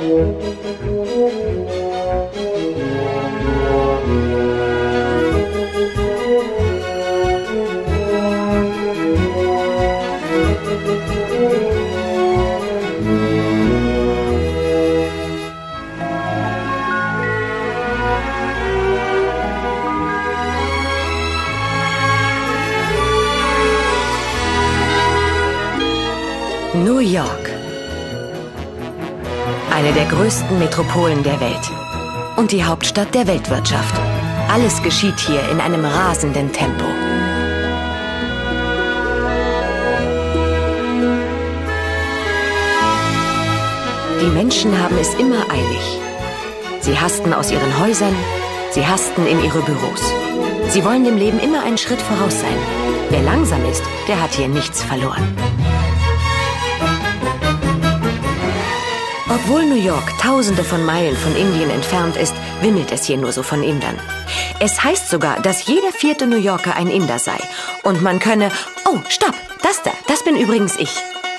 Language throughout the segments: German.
New York. Eine der größten Metropolen der Welt. Und die Hauptstadt der Weltwirtschaft. Alles geschieht hier in einem rasenden Tempo. Die Menschen haben es immer eilig. Sie hasten aus ihren Häusern, sie hasten in ihre Büros. Sie wollen dem Leben immer einen Schritt voraus sein. Wer langsam ist, der hat hier nichts verloren. Obwohl New York tausende von Meilen von Indien entfernt ist, wimmelt es hier nur so von Indern. Es heißt sogar, dass jeder 4. New Yorker ein Inder sei. Und man könne... Oh, stopp! Das bin übrigens ich.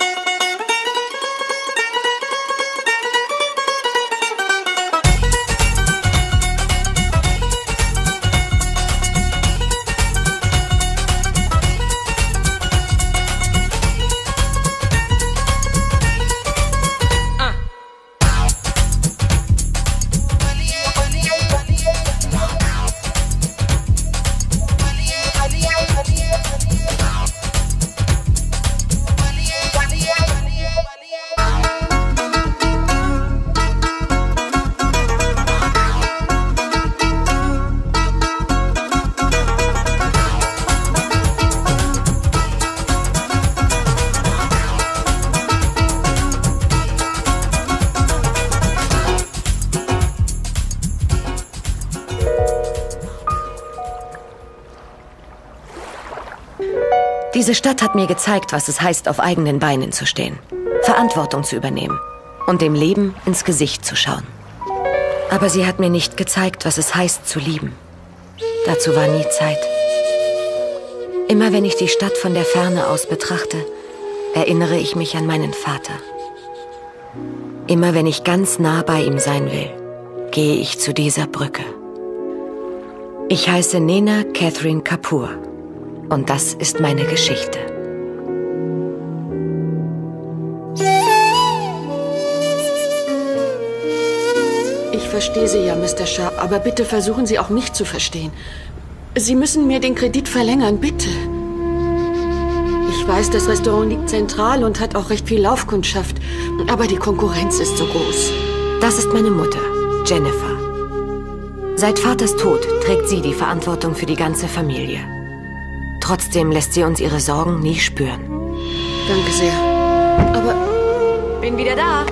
Diese Stadt hat mir gezeigt, was es heißt, auf eigenen Beinen zu stehen, Verantwortung zu übernehmen und dem Leben ins Gesicht zu schauen. Aber sie hat mir nicht gezeigt, was es heißt, zu lieben. Dazu war nie Zeit. Immer wenn ich die Stadt von der Ferne aus betrachte, erinnere ich mich an meinen Vater. Immer wenn ich ganz nah bei ihm sein will, gehe ich zu dieser Brücke. Ich heiße Nena Catherine Kapoor. Und das ist meine Geschichte. Ich verstehe Sie ja, Mr. Shah, aber bitte versuchen Sie auch mich zu verstehen. Sie müssen mir den Kredit verlängern, bitte. Ich weiß, das Restaurant liegt zentral und hat auch recht viel Laufkundschaft, aber die Konkurrenz ist so groß. Das ist meine Mutter, Jennifer. Seit Vaters Tod trägt sie die Verantwortung für die ganze Familie. Trotzdem lässt sie uns ihre Sorgen nie spüren. Danke sehr. Aber... Bin wieder da.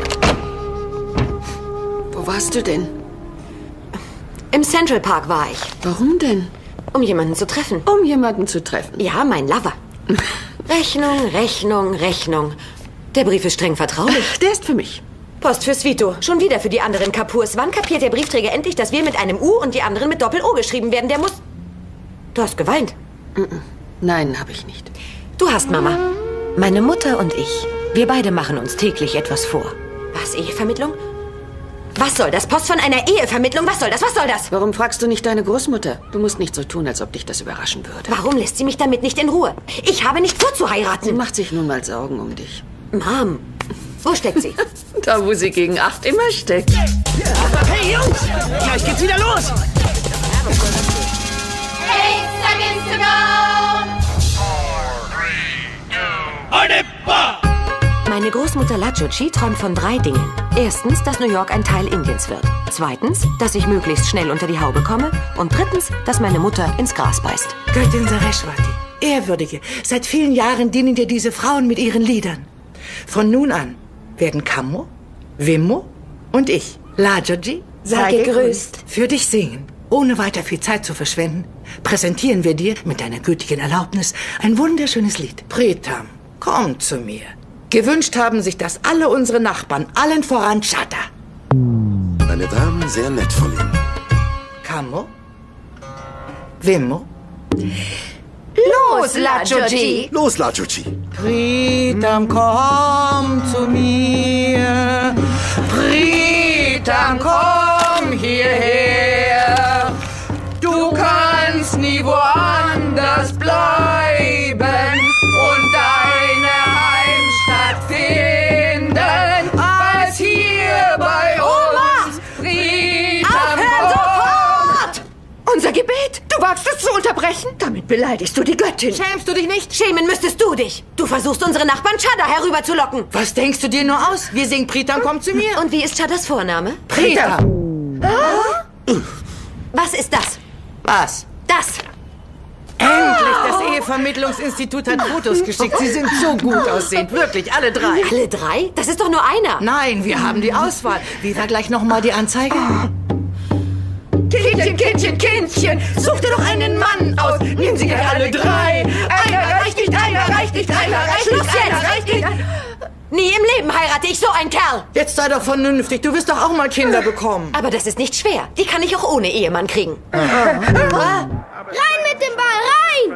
Wo warst du denn? Im Central Park war ich. Warum denn? Um jemanden zu treffen. Um jemanden zu treffen? Ja, mein Lover. Rechnung. Der Brief ist streng vertraulich. Der ist für mich. Post fürs Vito. Schon wieder für die anderen Kapoors. Wann kapiert der Briefträger endlich, dass wir mit einem U und die anderen mit Doppel-O geschrieben werden? Der muss... Du hast geweint. Nein, habe ich nicht. Du hast, Mama. Meine Mutter und ich, wir beide machen uns täglich etwas vor. Was, Ehevermittlung? Was soll das? Post von einer Ehevermittlung? Was soll das? Warum fragst du nicht deine Großmutter? Du musst nicht so tun, als ob dich das überraschen würde. Warum lässt sie mich damit nicht in Ruhe? Ich habe nicht vor zu heiraten. Sie macht sich nun mal Sorgen um dich. Mom, wo steckt sie? Da, wo sie gegen 8 immer steckt. Hey, Jungs! Gleich geht's wieder los! 8 seconds to go! 4, 3, 2, Meine Großmutter Lajoji träumt von 3 Dingen. Erstens, dass New York ein Teil Indiens wird. Zweitens, dass ich möglichst schnell unter die Haube komme. Und drittens, dass meine Mutter ins Gras beißt. Göttin Saraswati, Ehrwürdige, seit vielen Jahren dienen dir diese Frauen mit ihren Liedern. Von nun an werden Kammo, Wimmo und ich, Lajoji, Sei gegrüßt. für dich singen. Ohne weiter viel Zeit zu verschwenden, präsentieren wir dir mit deiner gütigen Erlaubnis ein wunderschönes Lied. Pritam, komm zu mir. Gewünscht haben sich das alle unsere Nachbarn, allen voran Chata. Meine Damen, sehr nett von Ihnen. Kammo, Wimmo, Los, Lajoji! Los, Lajoji. Pritam, komm zu mir. Pritam. Pritam, komm hierher. Du kannst nie woanders bleiben und deine Heimstatt finden, als hier bei uns. Aufhören sofort! Unser Gebet! Du wagst es zu unterbrechen? Damit beleidigst du die Göttin. Schämst du dich nicht? Schämen müsstest du dich. Du versuchst, unsere Nachbarn Chada herüberzulocken. Was denkst du dir nur aus? Wir singen Pritam, komm zu mir. Und wie ist Chadas Vorname? Pritam. Was ist das? Was? Das! Endlich! Das Ehevermittlungsinstitut hat Fotos geschickt. Sie sind so gut aussehend. Wirklich, alle drei. Alle drei? Das ist doch nur einer. Nein, wir haben die Auswahl. Wie war gleich nochmal die Anzeige? Kindchen, Kindchen, Kindchen, such dir doch einen Mann aus. Nehmen Sie gleich alle drei. Einer reicht nicht, einer reicht nicht, einer reicht Schluss nicht, einer jetzt! reicht nicht. Nie im Leben heirate ich so einen Kerl. Jetzt sei doch vernünftig. Du wirst doch auch mal Kinder bekommen. Aber das ist nicht schwer. Die kann ich auch ohne Ehemann kriegen. Rein mit dem Ball, rein!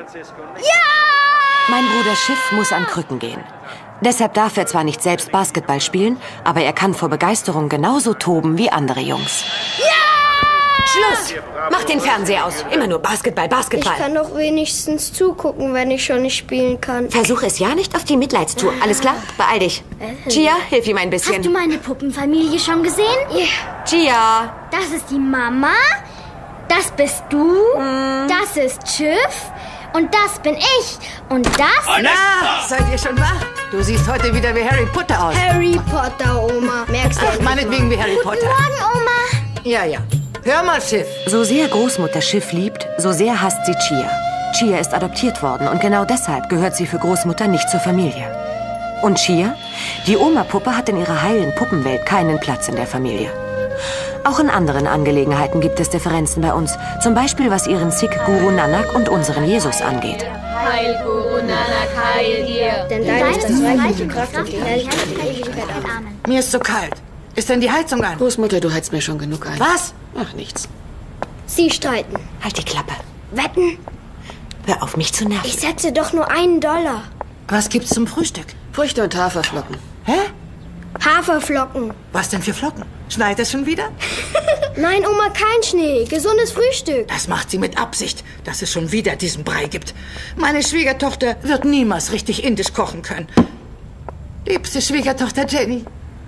Ja! Mein Bruder Schiff muss an Krücken gehen. Deshalb darf er zwar nicht selbst Basketball spielen, aber er kann vor Begeisterung genauso toben wie andere Jungs. Schluss! Mach den Fernseher aus. Immer nur Basketball, Basketball. Ich kann doch wenigstens zugucken, wenn ich schon nicht spielen kann. Versuch es ja nicht auf die Mitleidstour. Alles klar? Beeil dich. Chia, hilf ihm ein bisschen. Hast du meine Puppenfamilie schon gesehen? Ja. Chia. Das ist die Mama, das bist du, das ist Schiff und das bin ich und das... Na, seid ihr schon wach? Du siehst heute wieder wie Harry Potter aus. Harry Potter, Oma. Merkst du? Ach, meinetwegen wie Harry Potter. Guten Morgen, Oma. Ja, ja. Hör mal, Schiff. So sehr Großmutter Schiff liebt, so sehr hasst sie Chia. Chia ist adoptiert worden und genau deshalb gehört sie für Großmutter nicht zur Familie. Und Chia? Die Oma-Puppe hat in ihrer heilen Puppenwelt keinen Platz in der Familie. Auch in anderen Angelegenheiten gibt es Differenzen bei uns. Zum Beispiel, was ihren Sikh-Guru Nanak und unseren Jesus angeht. Heil Guru Nanak, heil dir. Denn deine ist das Reich, die Kraft und die Herrlichkeit und die Ewigkeit. Amen. Mir ist so kalt. Ist denn die Heizung an? Großmutter, du heizt mir schon genug ein. Was? Ach, nichts. Sie streiten. Halt die Klappe. Wetten? Hör auf, mich zu nerven. Ich setze doch nur $1. Was gibt's zum Frühstück? Früchte und Haferflocken. Hä? Haferflocken. Was denn für Flocken? Schneit es schon wieder? Nein, Oma, kein Schnee. Gesundes Frühstück. Das macht sie mit Absicht, dass es schon wieder diesen Brei gibt. Meine Schwiegertochter wird niemals richtig indisch kochen können. Liebste Schwiegertochter Jenny.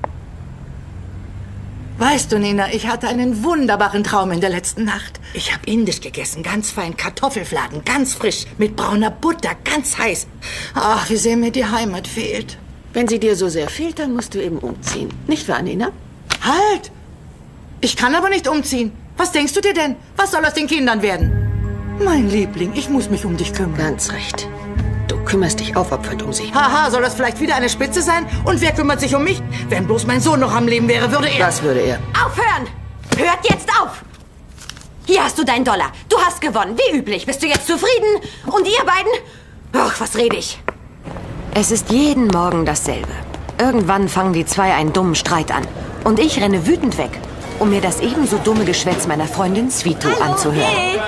Weißt du, Nina, ich hatte einen wunderbaren Traum in der letzten Nacht. Ich habe indisch gegessen, ganz fein, Kartoffelfladen, ganz frisch, mit brauner Butter, ganz heiß. Ach, wie sehr mir die Heimat fehlt. Wenn sie dir so sehr fehlt, dann musst du eben umziehen. Nicht wahr, Nina? Halt! Ich kann aber nicht umziehen. Was denkst du dir denn? Was soll aus den Kindern werden? Mein Liebling, ich muss mich um dich kümmern. Ganz recht. Du kümmerst dich aufopfernd um sie. Haha, soll das vielleicht wieder eine Spitze sein? Und wer kümmert sich um mich? Wenn bloß mein Sohn noch am Leben wäre, würde er... Das würde er. Aufhören! Hört jetzt auf! Hier hast du deinen $1. Du hast gewonnen, wie üblich. Bist du jetzt zufrieden? Und ihr beiden? Ach, was rede ich? Es ist jeden Morgen dasselbe. Irgendwann fangen die zwei einen dummen Streit an. Und ich renne wütend weg, um mir das ebenso dumme Geschwätz meiner Freundin Svitu anzuhören. Hey.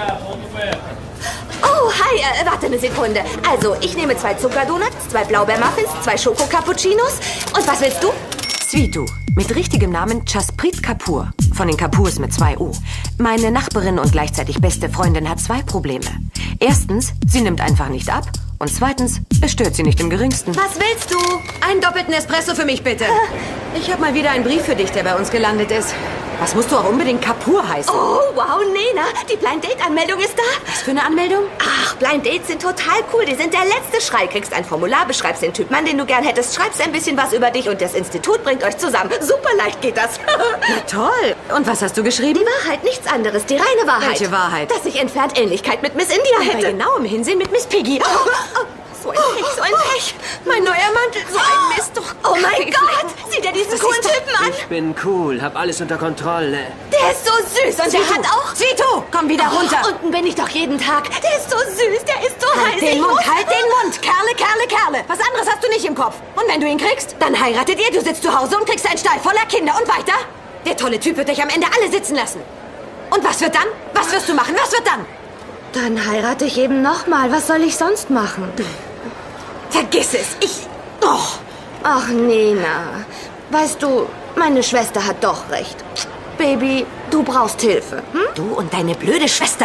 Oh, hi, warte eine Sekunde. Also, ich nehme 2 Zuckerdonuts, 2 Blaubeermuffins, 2 Schoko-Cappuccinos. Und was willst du? Svitu, mit richtigem Namen Jasprit Kapoor, von den Kapoors mit 2 O. Meine Nachbarin und gleichzeitig beste Freundin hat 2 Probleme. Erstens, sie nimmt einfach nicht ab. Und zweitens, es stört sie nicht im Geringsten. Was willst du? Einen doppelten Espresso für mich, bitte. Ich habe mal wieder einen Brief für dich, der bei uns gelandet ist. Was musst du auch unbedingt Kapoor heißen? Oh, wow, Nena, die Blind Date Anmeldung ist da. Was für eine Anmeldung? Ach, Blind Dates sind total cool. Die sind der letzte Schrei. Kriegst ein Formular, beschreibst den Typ Mann, den du gern hättest, schreibst ein bisschen was über dich und das Institut bringt euch zusammen. Super leicht geht das. Na toll. Und was hast du geschrieben? Die Wahrheit, nichts anderes. Die reine Wahrheit. Welche Wahrheit? Dass ich entfernt Ähnlichkeit mit Miss India Bei hätte. genauem Hinsehen mit Miss Piggy. So ein Pech, so ein Pech. Mein neuer Mantel, so ein Mist. Oh mein Gott, sieh dir diesen coolen Typen an. Ich bin cool, hab alles unter Kontrolle. Der ist so süß und der hat auch... Svitu, komm wieder runter. Unten bin ich doch jeden Tag. Der ist so süß, der ist so heiß. Halt den Ich Mund, muss- halt den Mund. Kerle, Kerle, Kerle. Was anderes hast du nicht im Kopf. Und wenn du ihn kriegst, dann heiratet ihr, du sitzt zu Hause und kriegst einen Stall voller Kinder. Und weiter? Der tolle Typ wird dich am Ende alle sitzen lassen. Und was wird dann? Was wirst du machen? Was wird dann? Dann heirate ich eben nochmal. Was soll ich sonst machen? Vergiss es. Ach, Nena. Weißt du, meine Schwester hat doch recht. Baby, du brauchst Hilfe. Hm? Du und deine blöde Schwester.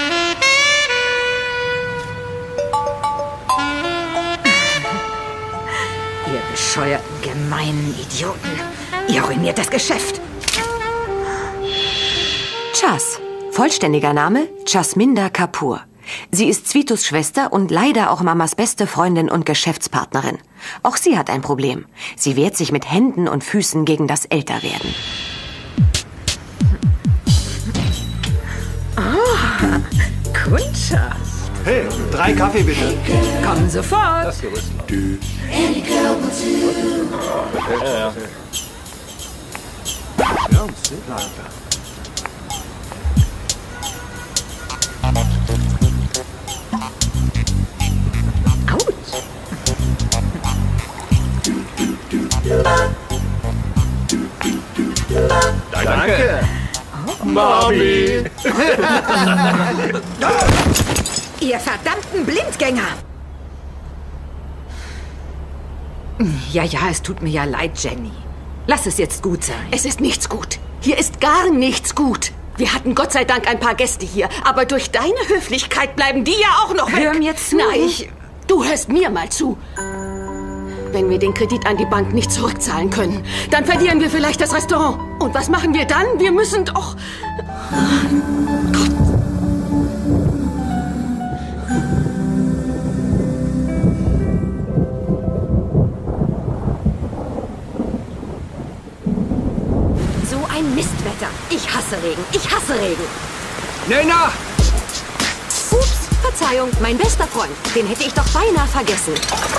Ihr bescheuerten, gemeinen Idioten. Ihr ruiniert das Geschäft. Chas. Vollständiger Name Jasminda Kapoor. Sie ist Svitus Schwester und leider auch Mamas beste Freundin und Geschäftspartnerin. Auch sie hat ein Problem. Sie wehrt sich mit Händen und Füßen gegen das Älterwerden. Kundschaft. Hey, 3 Kaffee bitte. Kommen sofort. Das Gerüst noch. Danke. Mami. Ihr verdammten Blindgänger. Ja, es tut mir ja leid, Jenny. Lass es jetzt gut sein. Es ist nichts gut. Hier ist gar nichts gut. Wir hatten Gott sei Dank ein paar Gäste hier, aber durch deine Höflichkeit bleiben die ja auch noch weg. Hör mir zu. Nein, du hörst mir mal zu. Wenn wir den Kredit an die Bank nicht zurückzahlen können, dann verlieren wir vielleicht das Restaurant. Und was machen wir dann? Wir müssen doch... Gott. So ein Mistwetter. Ich hasse Regen. Ich hasse Regen. Nena! Ups, Verzeihung. Mein bester Freund. Den hätte ich doch beinahe vergessen.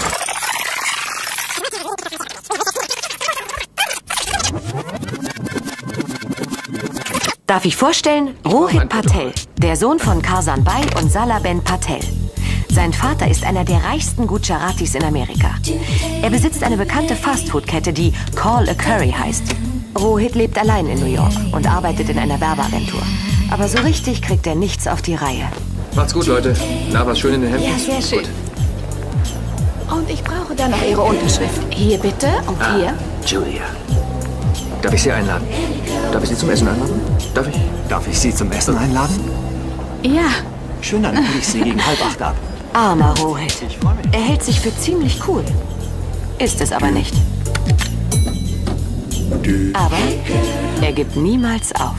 Darf ich vorstellen? Rohit Patel, der Sohn von Karsan Bai und Salaben Patel. Sein Vater ist einer der reichsten Gujaratis in Amerika. Er besitzt eine bekannte Fastfood-Kette, die Call a Curry heißt. Rohit lebt allein in New York und arbeitet in einer Werbeagentur. Aber so richtig kriegt er nichts auf die Reihe. Macht's gut, Leute. Na, was schön in den Händen? Ja, sehr schön. Und ich brauche dann noch Ihre Unterschrift. Hier bitte und hier. Julia. Darf ich Sie einladen? Darf ich Sie zum Essen einladen? Darf ich? Darf ich Sie zum Essen einladen? Ja. Schön, dann hole ich Sie gegen 7:30 ab. Armer Rohit. Er hält sich für ziemlich cool. Ist es aber nicht. Aber er gibt niemals auf.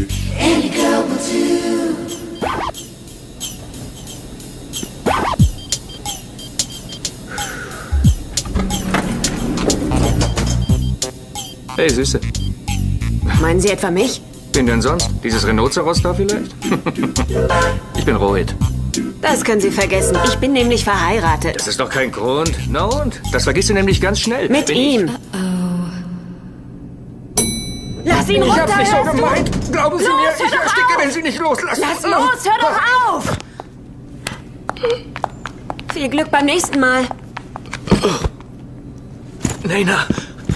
Hey, Süße. Meinen Sie etwa mich? Wen denn sonst? Dieses Rhinoceros da vielleicht? Ich bin Rohit. Das können Sie vergessen. Ich bin nämlich verheiratet. Das ist doch kein Grund. Na und? Das vergisst du nämlich ganz schnell. Mit Wenn ihm. Lass ihn runter! Ich hab's nicht so hörst du? gemeint. Glauben Sie Los, mir, hör ich doch ersticke, auf! wenn Sie nicht loslassen. Lass los, hör doch auf! Viel Glück beim nächsten Mal. Nena!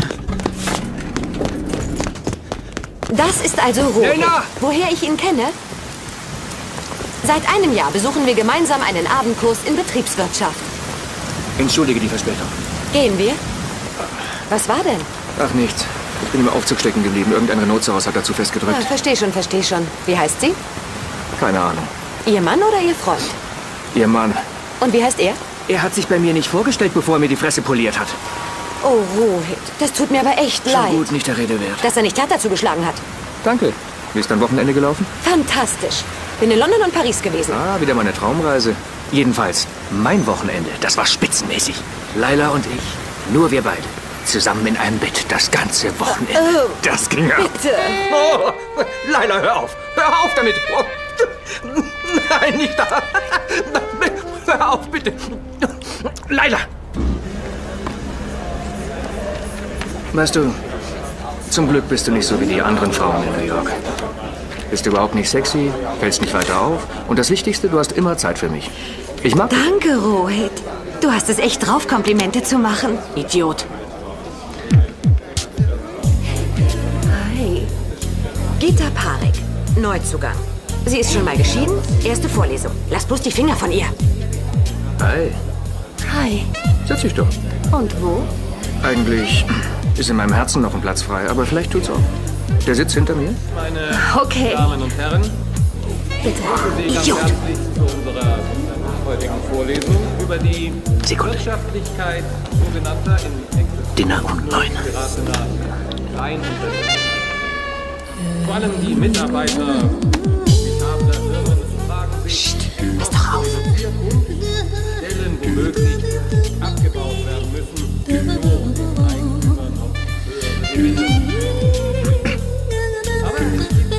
Das ist also Rohit. Lena! Woher ich ihn kenne? Seit einem Jahr besuchen wir gemeinsam einen Abendkurs in Betriebswirtschaft. Entschuldige die Verspätung. Gehen wir? Was war denn? Ach, nichts. Ich bin im Aufzug stecken geblieben. Irgendein Rhinoceros hat dazu festgedrückt. Ja, versteh schon. Wie heißt sie? Keine Ahnung. Ihr Mann oder Ihr Freund? Ihr Mann. Und wie heißt er? Er hat sich bei mir nicht vorgestellt, bevor er mir die Fresse poliert hat. Oh, Rohit, das tut mir aber echt Schon leid, gut, nicht der Rede wert. dass er nicht härter zugeschlagen hat. Danke. Wie ist dein Wochenende gelaufen? Fantastisch. Bin in London und Paris gewesen. Ah, wieder meine Traumreise. Jedenfalls, mein Wochenende, das war spitzenmäßig. Laila und ich, nur wir beide. Zusammen in einem Bett, das ganze Wochenende. Oh, das ging ab. bitte. Oh, Laila, hör auf. Hör auf damit. Oh. Nein, nicht da. Hör auf, bitte. Laila. Weißt du, zum Glück bist du nicht so wie die anderen Frauen in New York. Bist überhaupt nicht sexy, fällst nicht weiter auf. Und das Wichtigste, du hast immer Zeit für mich. Ich mag dich. Danke, Rohit. Du hast es echt drauf, Komplimente zu machen. Idiot. Hi. Gita Parekh, Neuzugang. Sie ist schon mal geschieden. Erste Vorlesung. Lass bloß die Finger von ihr. Hi, Hi. setz dich doch. Und wo? Eigentlich ist in meinem Herzen noch ein Platz frei, aber vielleicht tut's auch. Der sitzt hinter mir. Meine Okay. Damen und Herren, Bitte. Sie ganz herzlich zu unserer heutigen Vorlesung über die Wirtschaftlichkeit sogenannter in Dinner um 9. geratener Kleinunternehmen. Vor allem die Mitarbeiter profitabler Firmen fragen sich, Pass doch auf. Stellen womöglich abgebaut werden müssen, nur um den Eigentümern noch höhere Gewinne. Aber es gibt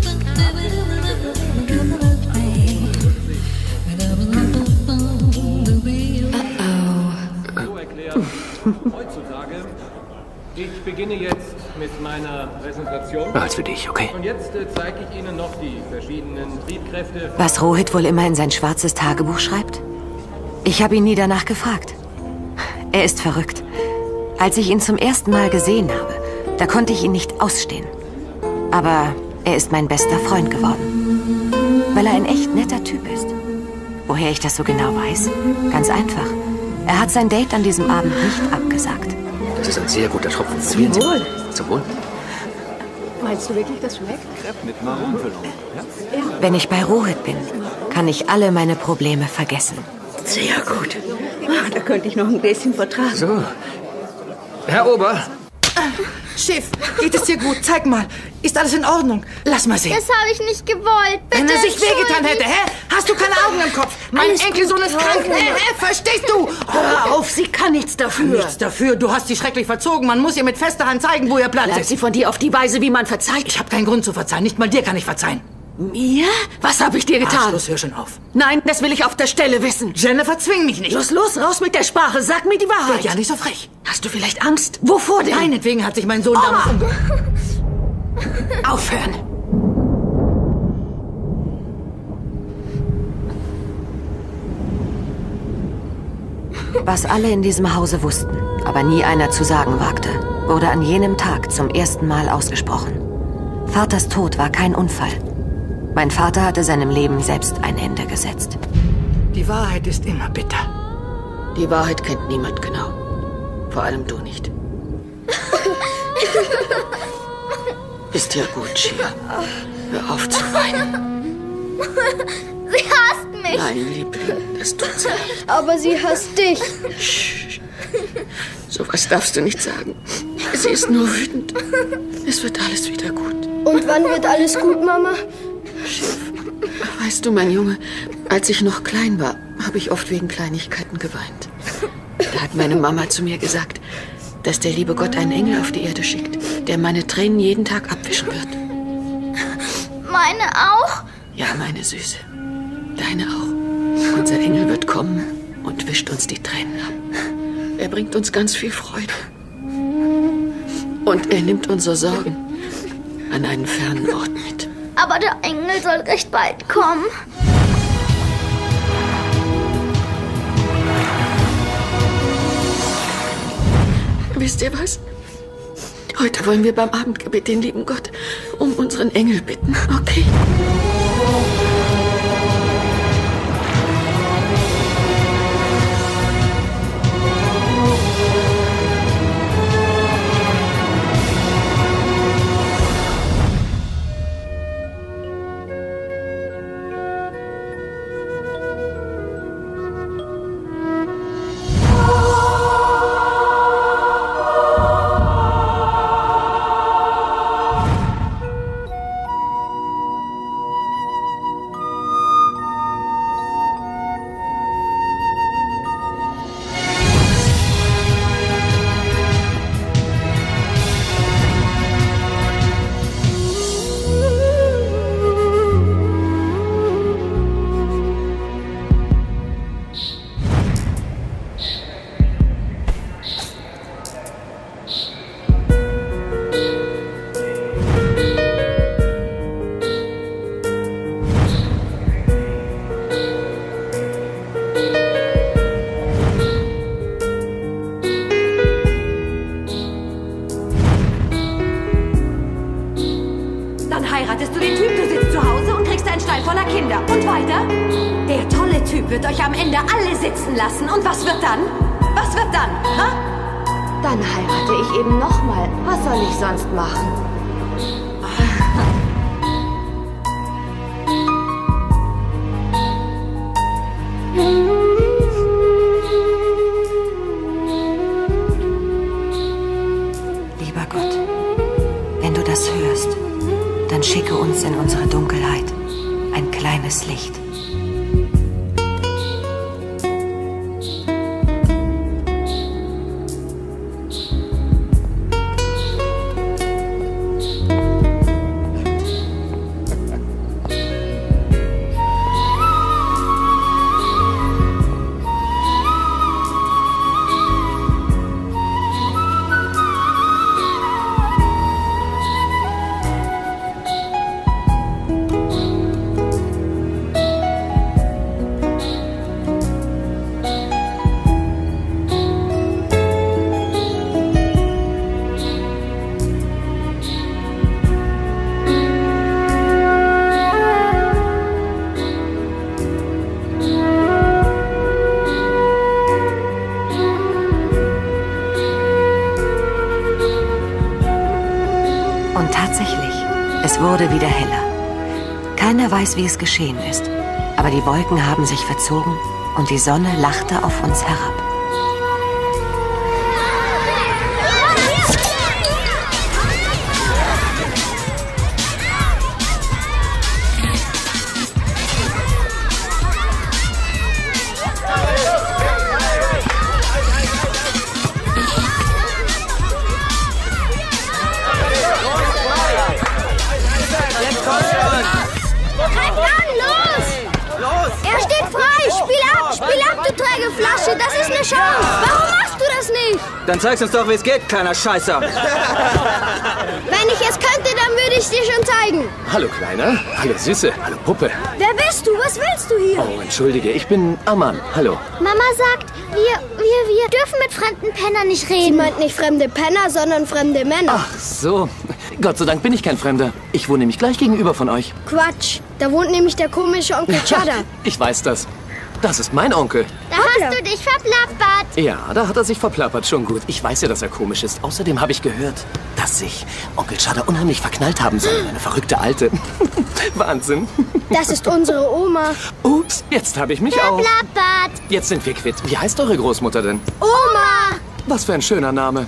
so erklärt heutzutage. Ich beginne jetzt mit meiner Präsentation. Als für dich, okay. Und jetzt zeige ich Ihnen noch die verschiedenen Triebkräfte. Was Rohit wohl immer in sein schwarzes Tagebuch schreibt? Ich habe ihn nie danach gefragt. Er ist verrückt. Als ich ihn zum ersten Mal gesehen habe, da konnte ich ihn nicht ausstehen. Aber er ist mein bester Freund geworden. Weil er ein echt netter Typ ist. Woher ich das so genau weiß? Ganz einfach. Er hat sein Date an diesem Abend nicht abgesagt. Das ist ein sehr guter Tropfen. Zum Wohl. Zum Wohl. Meinst du wirklich, das schmeckt? Crepe mit Maronenfüllung. Ja? Wenn ich bei Rohit bin, kann ich alle meine Probleme vergessen. Sehr gut. Da könnte ich noch ein Gläschen vertragen. So. Herr Ober. Schiff, geht es dir gut? Zeig mal. Ist alles in Ordnung? Lass mal sehen. Das habe ich nicht gewollt. Bitte, Wenn er sich wehgetan entschuldigt. hätte, hä? Hast du keine Augen im Kopf? Mein Enkelsohn ist krank. Verstehst du? Hör auf, sie kann nichts dafür. Nichts dafür. Du hast sie schrecklich verzogen. Man muss ihr mit fester Hand zeigen, wo ihr Platz Bleibt ist. sie von dir auf die Weise, wie man verzeiht? Ich habe keinen Grund zu verzeihen. Nicht mal dir kann ich verzeihen. Mir? Was habe ich dir getan? Schluss, hör schon auf. Nein, das will ich auf der Stelle wissen. Jennifer, zwing mich nicht. Los, los, raus mit der Sprache. Sag mir die Wahrheit. Werd ja nicht so frech. Hast du vielleicht Angst? Wovor denn? Meinetwegen hat sich mein Sohn damals Aufhören. Was alle in diesem Hause wussten, aber nie einer zu sagen wagte, wurde an jenem Tag zum ersten Mal ausgesprochen. Vaters Tod war kein Unfall. Mein Vater hatte seinem Leben selbst ein Ende gesetzt. Die Wahrheit ist immer bitter. Die Wahrheit kennt niemand genau. Vor allem du nicht. Ist ja gut, Shia. Hör auf zu weinen. Sie hasst mich. Nein, Liebling, das tut sie nicht. Aber sie hasst dich. Sowas darfst du nicht sagen. Sie ist nur wütend. Es wird alles wieder gut. Und wann wird alles gut, Mama? Weißt du, mein Junge, als ich noch klein war, habe ich oft wegen Kleinigkeiten geweint. Da hat meine Mama zu mir gesagt, dass der liebe Gott einen Engel auf die Erde schickt, der meine Tränen jeden Tag abwischen wird. Meine auch? Ja, meine Süße. Deine auch. Unser Engel wird kommen und wischt uns die Tränen ab. Er bringt uns ganz viel Freude. Und er nimmt unsere Sorgen an einen fernen Ort mit. Aber der Engel soll recht bald kommen. Wisst ihr was? Heute wollen wir beim Abendgebet den lieben Gott um unseren Engel bitten, okay? heiratest du den Typ, du sitzt zu Hause und kriegst einen Stall voller Kinder. Und weiter? Der tolle Typ wird euch am Ende alle sitzen lassen. Und was wird dann? Was wird dann? Ha? Dann heirate ich eben nochmal. Was soll ich sonst machen? dann schicke uns in unsere Dunkelheit ein kleines Licht. Und tatsächlich, es wurde wieder heller. Keiner weiß, wie es geschehen ist, aber die Wolken haben sich verzogen und die Sonne lachte auf uns herab. Flasche, das ist eine Chance. Warum machst du das nicht? Dann zeig's uns doch, wie es geht, kleiner Scheißer. Wenn ich es könnte, dann würde ich dir schon zeigen. Hallo, Kleiner. Hallo, Süße. Hallo, Puppe. Wer bist du? Was willst du hier? Oh, entschuldige, ich bin Ammann. Hallo. Mama sagt, wir dürfen mit fremden Pennern nicht reden. Sie meint nicht fremde Penner, sondern fremde Männer. Ach so. Gott sei Dank bin ich kein Fremder. Ich wohne nämlich gleich gegenüber von euch. Quatsch. Da wohnt nämlich der komische Onkel Chada. Ich weiß das. Das ist mein Onkel. Da hast du dich verplappert. Ja, da hat er sich verplappert. Schon gut. Ich weiß ja, dass er komisch ist. Außerdem habe ich gehört, dass sich Onkel Chada unheimlich verknallt haben soll in eine verrückte Alte. Wahnsinn. Das ist unsere Oma. Ups, jetzt habe ich mich auch. Verplappert. Jetzt sind wir quitt. Wie heißt eure Großmutter denn? Oma. Was für ein schöner Name.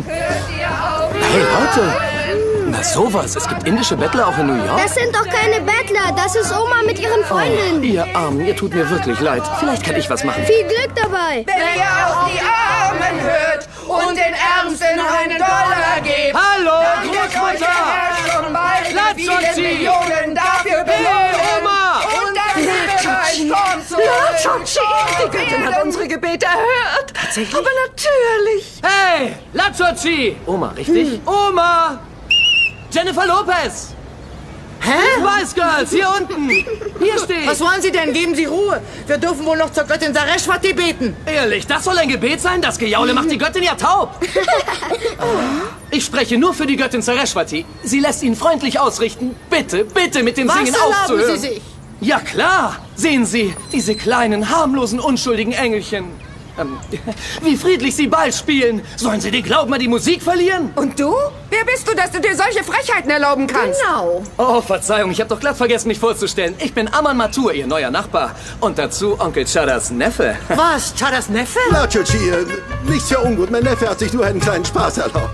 Hey, Leute. Na sowas, es gibt indische Bettler auch in New York? Das sind doch keine Bettler, das ist Oma mit ihren Freundinnen. Oh, ihr Armen, ihr tut mir wirklich leid. Vielleicht kann ich was machen. Viel Glück dabei. Wenn ihr auf die Armen hört und den Ärmsten einen Dollar gebt. Hallo, Großmutter! Latsch und zieh! Millionen dafür Hey, Oma! Und dann sind wir kommt zurück. Die Göttin hat unsere Gebete erhört. Tatsächlich? Aber natürlich. Hey, Latschochi! Oma, richtig? Oma! Jennifer Lopez! Hä? Spice Girls, hier unten! Hier steht! Was wollen Sie denn? Geben Sie Ruhe. Wir dürfen wohl noch zur Göttin Sareshwati beten. Ehrlich, das soll ein Gebet sein? Das Gejaule macht die Göttin ja taub! Ich spreche nur für die Göttin Sareshwati. Sie lässt ihn freundlich ausrichten. Bitte, bitte mit dem Singen aufzuhören. Was erlauben Sie sich? Ja klar! Sehen Sie, diese kleinen, harmlosen, unschuldigen Engelchen. Wie friedlich sie Ball spielen. Sollen sie den Glauben an die Musik verlieren? Und du? Wer bist du, dass du dir solche Frechheiten erlauben kannst? Genau. Oh, Verzeihung, ich habe doch glatt vergessen, mich vorzustellen. Ich bin Ammann Mathur, Ihr neuer Nachbar. Und dazu Onkel Chadas Neffe. Was? Chadas Neffe? Latschochi, nichts für ungut. Mein Neffe hat sich nur einen kleinen Spaß erlaubt.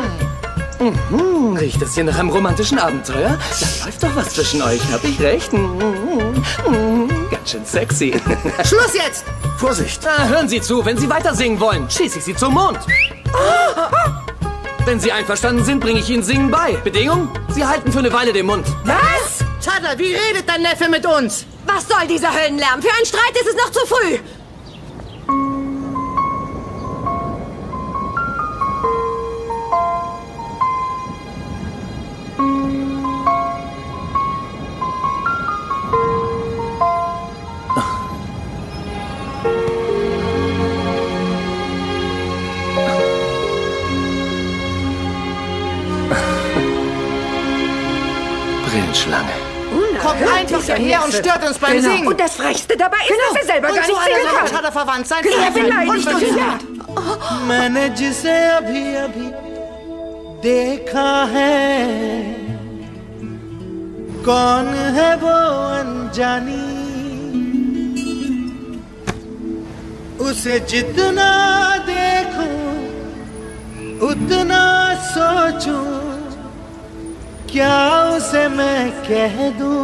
Riecht es hier nach einem romantischen Abenteuer? Da läuft doch was zwischen euch, hab ich recht? Ganz schön sexy. Schluss jetzt! Vorsicht! Hören Sie zu, wenn Sie weiter singen wollen, schieße ich Sie zum Mond. Wenn Sie einverstanden sind, bringe ich Ihnen Singen bei. Bedingung? Sie halten für eine Weile den Mund. Was? Chada, wie redet dein Neffe mit uns? Was soll dieser Höllenlärm? Für einen Streit ist es noch zu früh. Brillenschlange. Kommt einfach hierher und stört uns beim Singen. Und das Frechste dabei ist, dass er selber gar Und so nicht einer singen soll mit kann. Chada verwandt sein. Er beleidigt uns ja. मैंने जिसे अभी अभी देखा है कौन है वो अनजानी उसे जितना देखूं उतना सोचूं क्या उसे मैं कह दूं?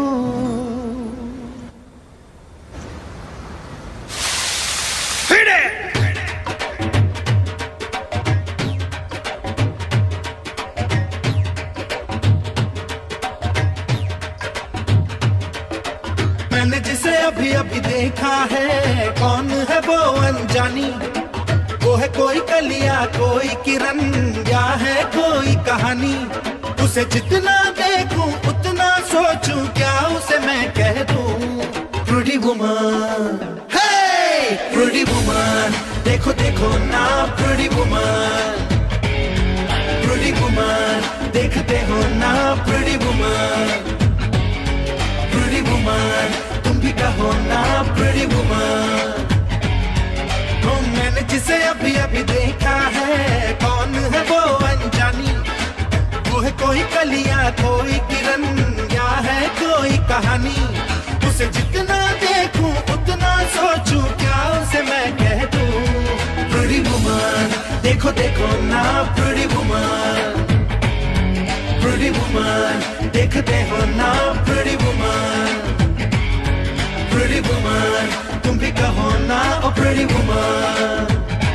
मैंने जिसे अभी अभी देखा है, कौन है वो अनजानी? वो है कोई कलिया, कोई किरण, या है कोई कहानी? उसे जितना देखूं उतना सोचूं, क्या उसे मैं कह दूं? Pretty woman, hey pretty woman, देखो देखो ना प्रिटी वुमन, प्रिटी वुमन, देखते हो ना प्रिटी वुमन, प्रिटी वुमन, तुम भी कहो ना प्रिटी वुमन। तो मैंने जिसे अभी अभी देखा है, कौन है वो अनजानी? वो है कोई कलिया, कोई किरण, या है कोई कहानी? उसे जितना देखूं उतना सोचूं, क्या उसे मैं कह दूं? प्रिटी वुमन, देखो देखो ना प्रिटी वुमन, प्रिटी वुमन, देखते हो ना प्रिटी वुमन, प्रिटी वुमन, तुम भी कहो ना oh pretty woman.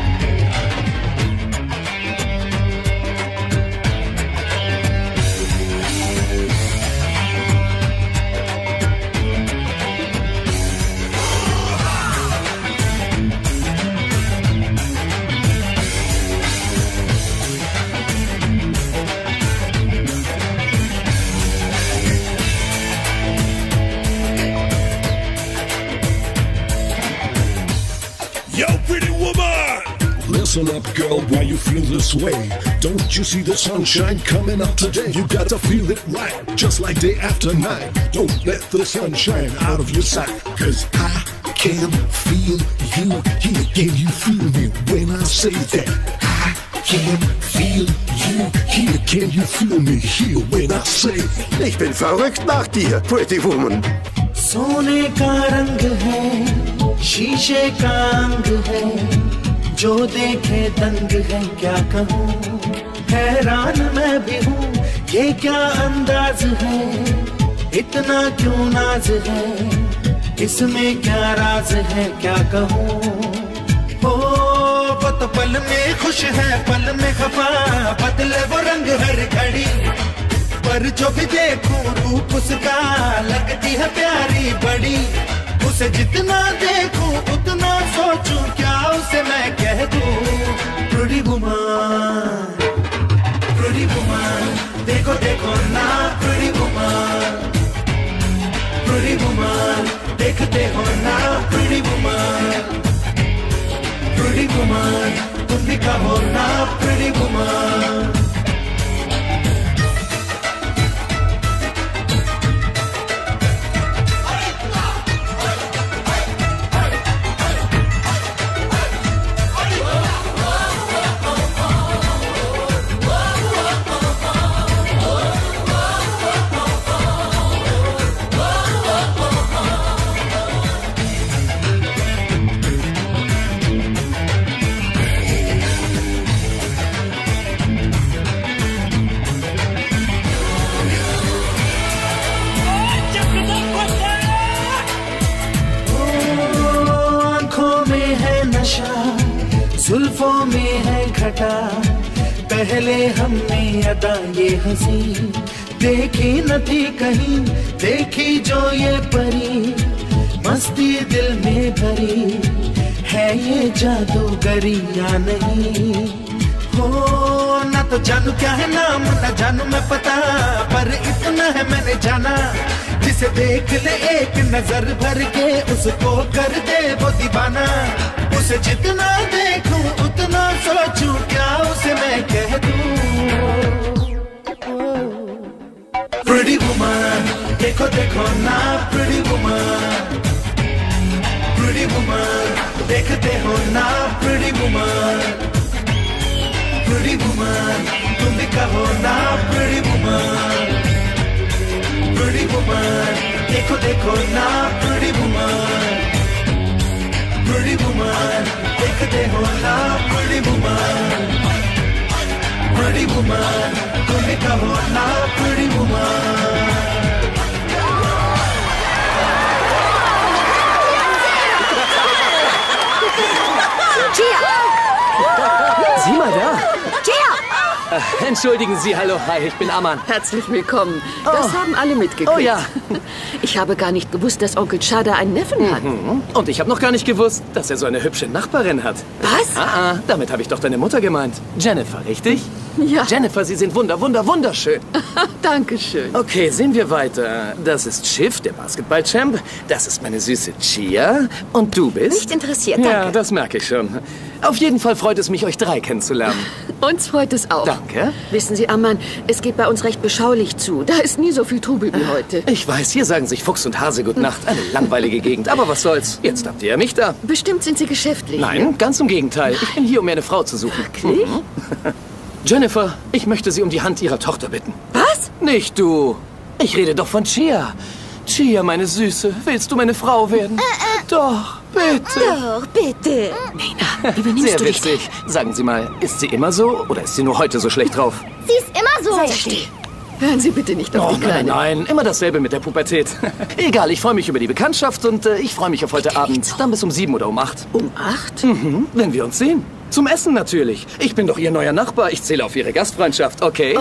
Listen up, girl, why you feel this way? Don't you see the sunshine coming up today? You gotta feel it right, just like day after night. Don't let the sunshine out of your sight, 'cause I can feel you here. Can you feel me when I say that? I can feel you here. Can you feel me here when I say? Ich bin verrückt nach dir, Pretty Woman. सोने का रंग है, शीशे का अंग है, जो देखे दंग है, क्या कहूँ? हैरान मैं भी हूँ, ये क्या अंदाज है, इतना क्यों नाज है, इसमें क्या राज है, क्या कहूँ? ओ वो तो पल में खुश है, पल में खफा, बदले वो रंग हर घड़ी, पर जो भी देखूं रूप उसका, लगती है प्यारी बड़ी। उसे जितना देखूं उतना सोचूं, क्या उसे मैं कह दूं? प्रिटी वुमन, प्रिटी वुमन, देखो देखो ना प्रिटी वुमन, प्रिटी वुमन, देखते हो ना प्रिटी वुमन, प्रिटी वुमन, तुम भी कहो ना प्रिटी वुमन। जुल्फों में है घटा, पहले हमने अदा ये हंसी देखी न थी कहीं, देखी जो ये परी, मस्ती दिल में भरी, है ये जादूगरी या नहीं? हो ना तो जानू क्या है नाम, ना जानू मैं पता, पर इतना है मैंने जाना, जिसे देख ले एक नजर भर के, उसको कर दे वो दीवाना। उसे जितना देखूं उतना सोचूं, क्या उसे मैं कह दूं? प्रिटी वुमन, देखो देखो ना प्रिटी वुमन, प्रिटी वुमन, देखते हो ना प्रिटी वुमन, प्रिटी वुमन, तुम भी कहो ना प्रिटी वुमन, प्रिटी वुमन, देखो देखो ना प्रिटी वुमन, प्रिटी वुमन, देखते हो ना प्रिटी वुमन, प्रिटी वुमन, तुम्हें कहो ना pretty woman. Gia! Sieh mal da! Gia! Entschuldigen Sie, hallo, hi, ich bin Aman. Herzlich willkommen. Das haben alle mitgekriegt. Oh ja. Ich habe gar nicht gewusst, dass Onkel Chada einen Neffen hat. Und ich habe noch gar nicht gewusst, dass er so eine hübsche Nachbarin hat. Was? Damit habe ich doch deine Mutter gemeint. Jennifer, richtig? Ja. Jennifer, Sie sind wunderschön. Dankeschön. Okay, sehen wir weiter. Das ist Schiff, der Basketball-Champ. Das ist meine süße Chia. Und du bist? Nicht interessiert, danke. Ja, das merke ich schon. Auf jeden Fall freut es mich, euch drei kennenzulernen. Uns freut es auch. Danke. Wissen Sie, Ammann, es geht bei uns recht beschaulich zu. Da ist nie so viel Trubel wie heute. Ich weiß, hier sagen sich Fuchs und Hase Gute Nacht. Eine langweilige Gegend. Aber was soll's? Jetzt habt ihr mich da. Bestimmt sind Sie geschäftlich. Nein, ganz im Gegenteil. Ich bin hier, um mir eine Frau zu suchen. Wirklich? Jennifer, ich möchte Sie um die Hand Ihrer Tochter bitten. Was? Nicht du. Ich rede doch von Chia. Chia, meine Süße, willst du meine Frau werden? Doch, bitte. Doch, bitte. Nena, wie benimmst Sehr du dich witzig. Sagen Sie mal, ist sie immer so oder ist sie nur heute so schlecht drauf? Sie ist immer so. Sei still. Hören Sie bitte nicht auf die Kleine. Nein, immer dasselbe mit der Pubertät. Egal, ich freue mich über die Bekanntschaft und ich freue mich auf heute Abend. Dann bis um 7 oder um 8. Um 8? Wenn wir uns sehen. Zum Essen natürlich. Ich bin doch Ihr neuer Nachbar. Ich zähle auf Ihre Gastfreundschaft. Okay?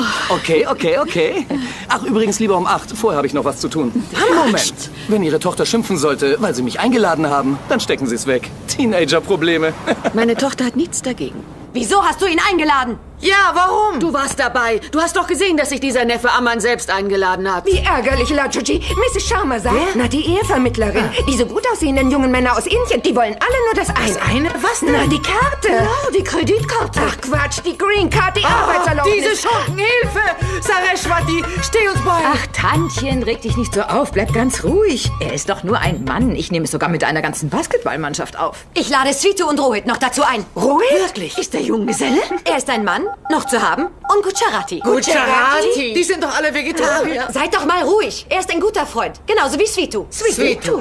Okay. Ach, übrigens lieber um 8. Vorher habe ich noch was zu tun. Moment. Wenn Ihre Tochter schimpfen sollte, weil Sie mich eingeladen haben, dann stecken Sie es weg. Teenager-Probleme. Meine Tochter hat nichts dagegen. Wieso hast du ihn eingeladen? Ja, warum? Du warst dabei. Du hast doch gesehen, dass sich dieser Neffe Ammann selbst eingeladen hat. Wie ärgerlich, Lajuji. Mrs. Sharma sagt, na, die Ehevermittlerin. Diese gut aussehenden jungen Männer aus Indien, die wollen alle nur das eine. Das eine? Was denn? Na, die Karte. Genau, die Kreditkarte. Ach, Quatsch, die Green Card, die Arbeitserlaubnis. Diese Schurken, Hilfe! Sareshwati, steh uns bei! Ach, Tantchen, reg dich nicht so auf. Bleib ganz ruhig. Er ist doch nur ein Mann. Ich nehme es sogar mit einer ganzen Basketballmannschaft auf. Ich lade Svitu und Rohit noch dazu ein. Rohit? Wirklich? Ist der Junggeselle? Er ist ein Mann, noch zu haben, und Gujarati. Gujarati? Die sind doch alle Vegetarier. Seid doch mal ruhig. Er ist ein guter Freund. Genauso wie Svitu. Svitu.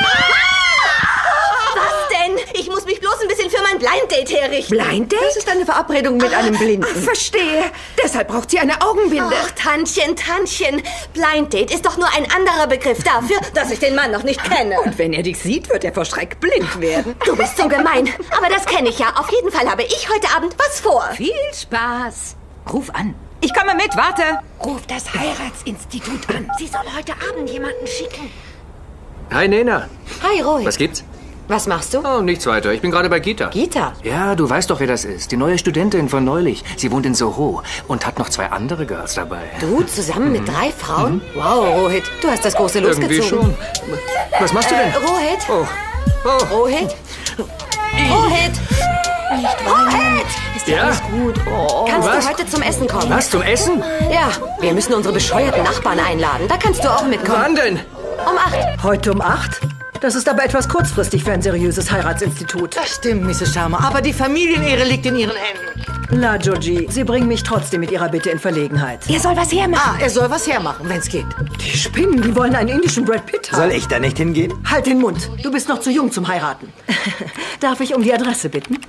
Was denn? Ich muss mich bloß ein bisschen für mein Blind Date herrichten. Blind Date? Das ist eine Verabredung mit einem Blinden. Ach, verstehe. Deshalb braucht sie eine Augenbinde. Ach, Tantchen. Blind Date ist doch nur ein anderer Begriff dafür, dass ich den Mann noch nicht kenne. Und wenn er dich sieht, wird er vor Schreck blind werden. Du bist so gemein. Aber das kenne ich ja. Auf jeden Fall habe ich heute Abend was vor. Viel Spaß. Ruf an. Ich komme mit, warte. Ruf das Heiratsinstitut an. Sie soll heute Abend jemanden schicken. Hi, Nena. Hi, Rohit. Was gibt's? Was machst du? Oh, nichts weiter. Ich bin gerade bei Gita. Gita? Ja, du weißt doch, wer das ist. Die neue Studentin von neulich. Sie wohnt in Soho und hat noch 2 andere Girls dabei. Du zusammen mit 3 Frauen? Wow, Rohit, du hast das große Los Irgendwie gezogen. schon. Was machst du denn? Rohit? Oh. Rohit? Rohit! Nicht weinen. Ist ja alles gut. Oh. Kannst Was? du heute zum Essen kommen? Was, zum Essen? Ja, wir müssen unsere bescheuerten Nachbarn einladen. Da kannst du auch mitkommen. Wann denn? Um 8. Heute um 8? Das ist aber etwas kurzfristig für ein seriöses Heiratsinstitut. Das stimmt, Mrs. Sharma. Aber die Familienehre liegt in Ihren Händen. Lajuji, Sie bringen mich trotzdem mit Ihrer Bitte in Verlegenheit. Er soll was hermachen. Er soll was hermachen, wenn's geht. Die spinnen, die wollen einen indischen Brad Pitt haben. Soll ich da nicht hingehen? Halt den Mund. Du bist noch zu jung zum Heiraten. Darf ich um die Adresse bitten?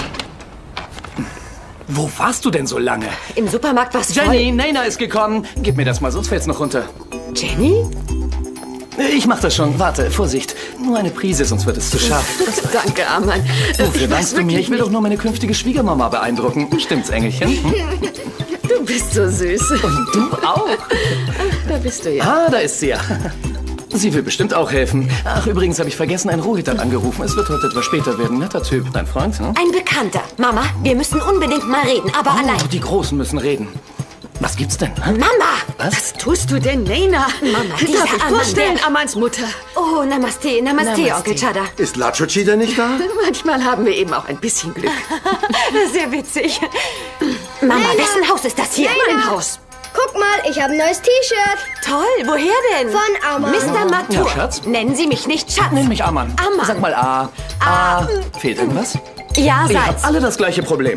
Wo warst du denn so lange? Im Supermarkt war's voll. Jenny, Nena ist gekommen. Gib mir das mal, sonst fällt's noch runter. Jenny? Ich mach das schon. Warte, Vorsicht. Nur eine Prise, sonst wird es zu scharf. Danke, Ammann. Wofür dankst du mir? Ich will doch nur meine künftige Schwiegermama beeindrucken. Stimmt's, Engelchen? Hm? Du bist so süß. Und du auch. Ach, da bist du ja. Ah, da ist sie ja. Sie will bestimmt auch helfen. Ach, übrigens habe ich vergessen, ein Rohit hat angerufen. Es wird heute etwas später werden. Netter Typ. Dein Freund, ne? Ein Bekannter. Mama, wir müssen unbedingt mal reden, aber allein. Die Großen müssen reden. Was gibt's denn? Hä? Mama! Was tust du denn, Nena? Mama, Darf ich vorstellen, Ammanns Mutter? Oh, Namaste, Onkel Chada. Ist Lajuji denn nicht da? Manchmal haben wir eben auch ein bisschen Glück. Sehr witzig. Mama, Nena. wessen Haus ist das hier? Mein Haus. Guck mal, ich habe ein neues T-Shirt. Toll, woher denn? Von Ammann. Mr. Matur. Ja, Schatz? Nennen Sie mich nicht Schatz. Nenn mich Ammann. Ammann. Sag mal A. A. Fehlt irgendwas? Ja, Ihr Salz. habt alle das gleiche Problem.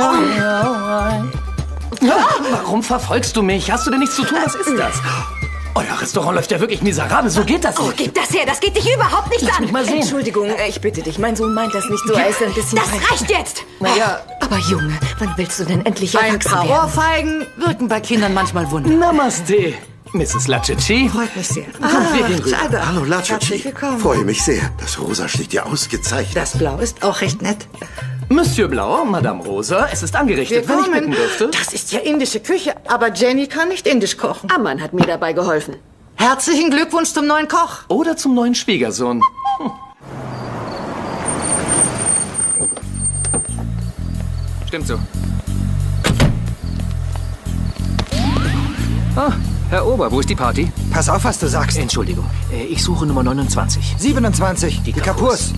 Warum verfolgst du mich? Hast du denn nichts zu tun? Was ist das? Euer Restaurant läuft ja wirklich miserabel. So geht das nicht. Oh, gib das her. Das geht dich überhaupt nicht Lass an. mich mal sehen. Entschuldigung, ich bitte dich. Mein Sohn meint das nicht so. Er ist ein bisschen... Das reicht jetzt! Naja, Aber Junge, wann willst du denn endlich Ein erwachsen paar werden? Ohrfeigen wirken bei Kindern manchmal Wunder. Namaste, Mrs. Lachichi. Freut mich sehr. Kommt, wir gehen rüber. Schade. Hallo, Herzlich Lachichi. willkommen. Freue mich sehr. Das Rosa steht dir ausgezeichnet. Das Blau ist auch recht nett. Monsieur Blau, Madame Rosa, es ist angerichtet, wenn ich bitten dürfte. Das ist ja indische Küche, aber Jenny kann nicht indisch kochen. Ammann hat mir dabei geholfen. Herzlichen Glückwunsch zum neuen Koch. Oder zum neuen Schwiegersohn. Stimmt so. Ah, Herr Ober, wo ist die Party? Pass auf, was du sagst. Entschuldigung, ich suche Nummer 29. 27, die Kapurs.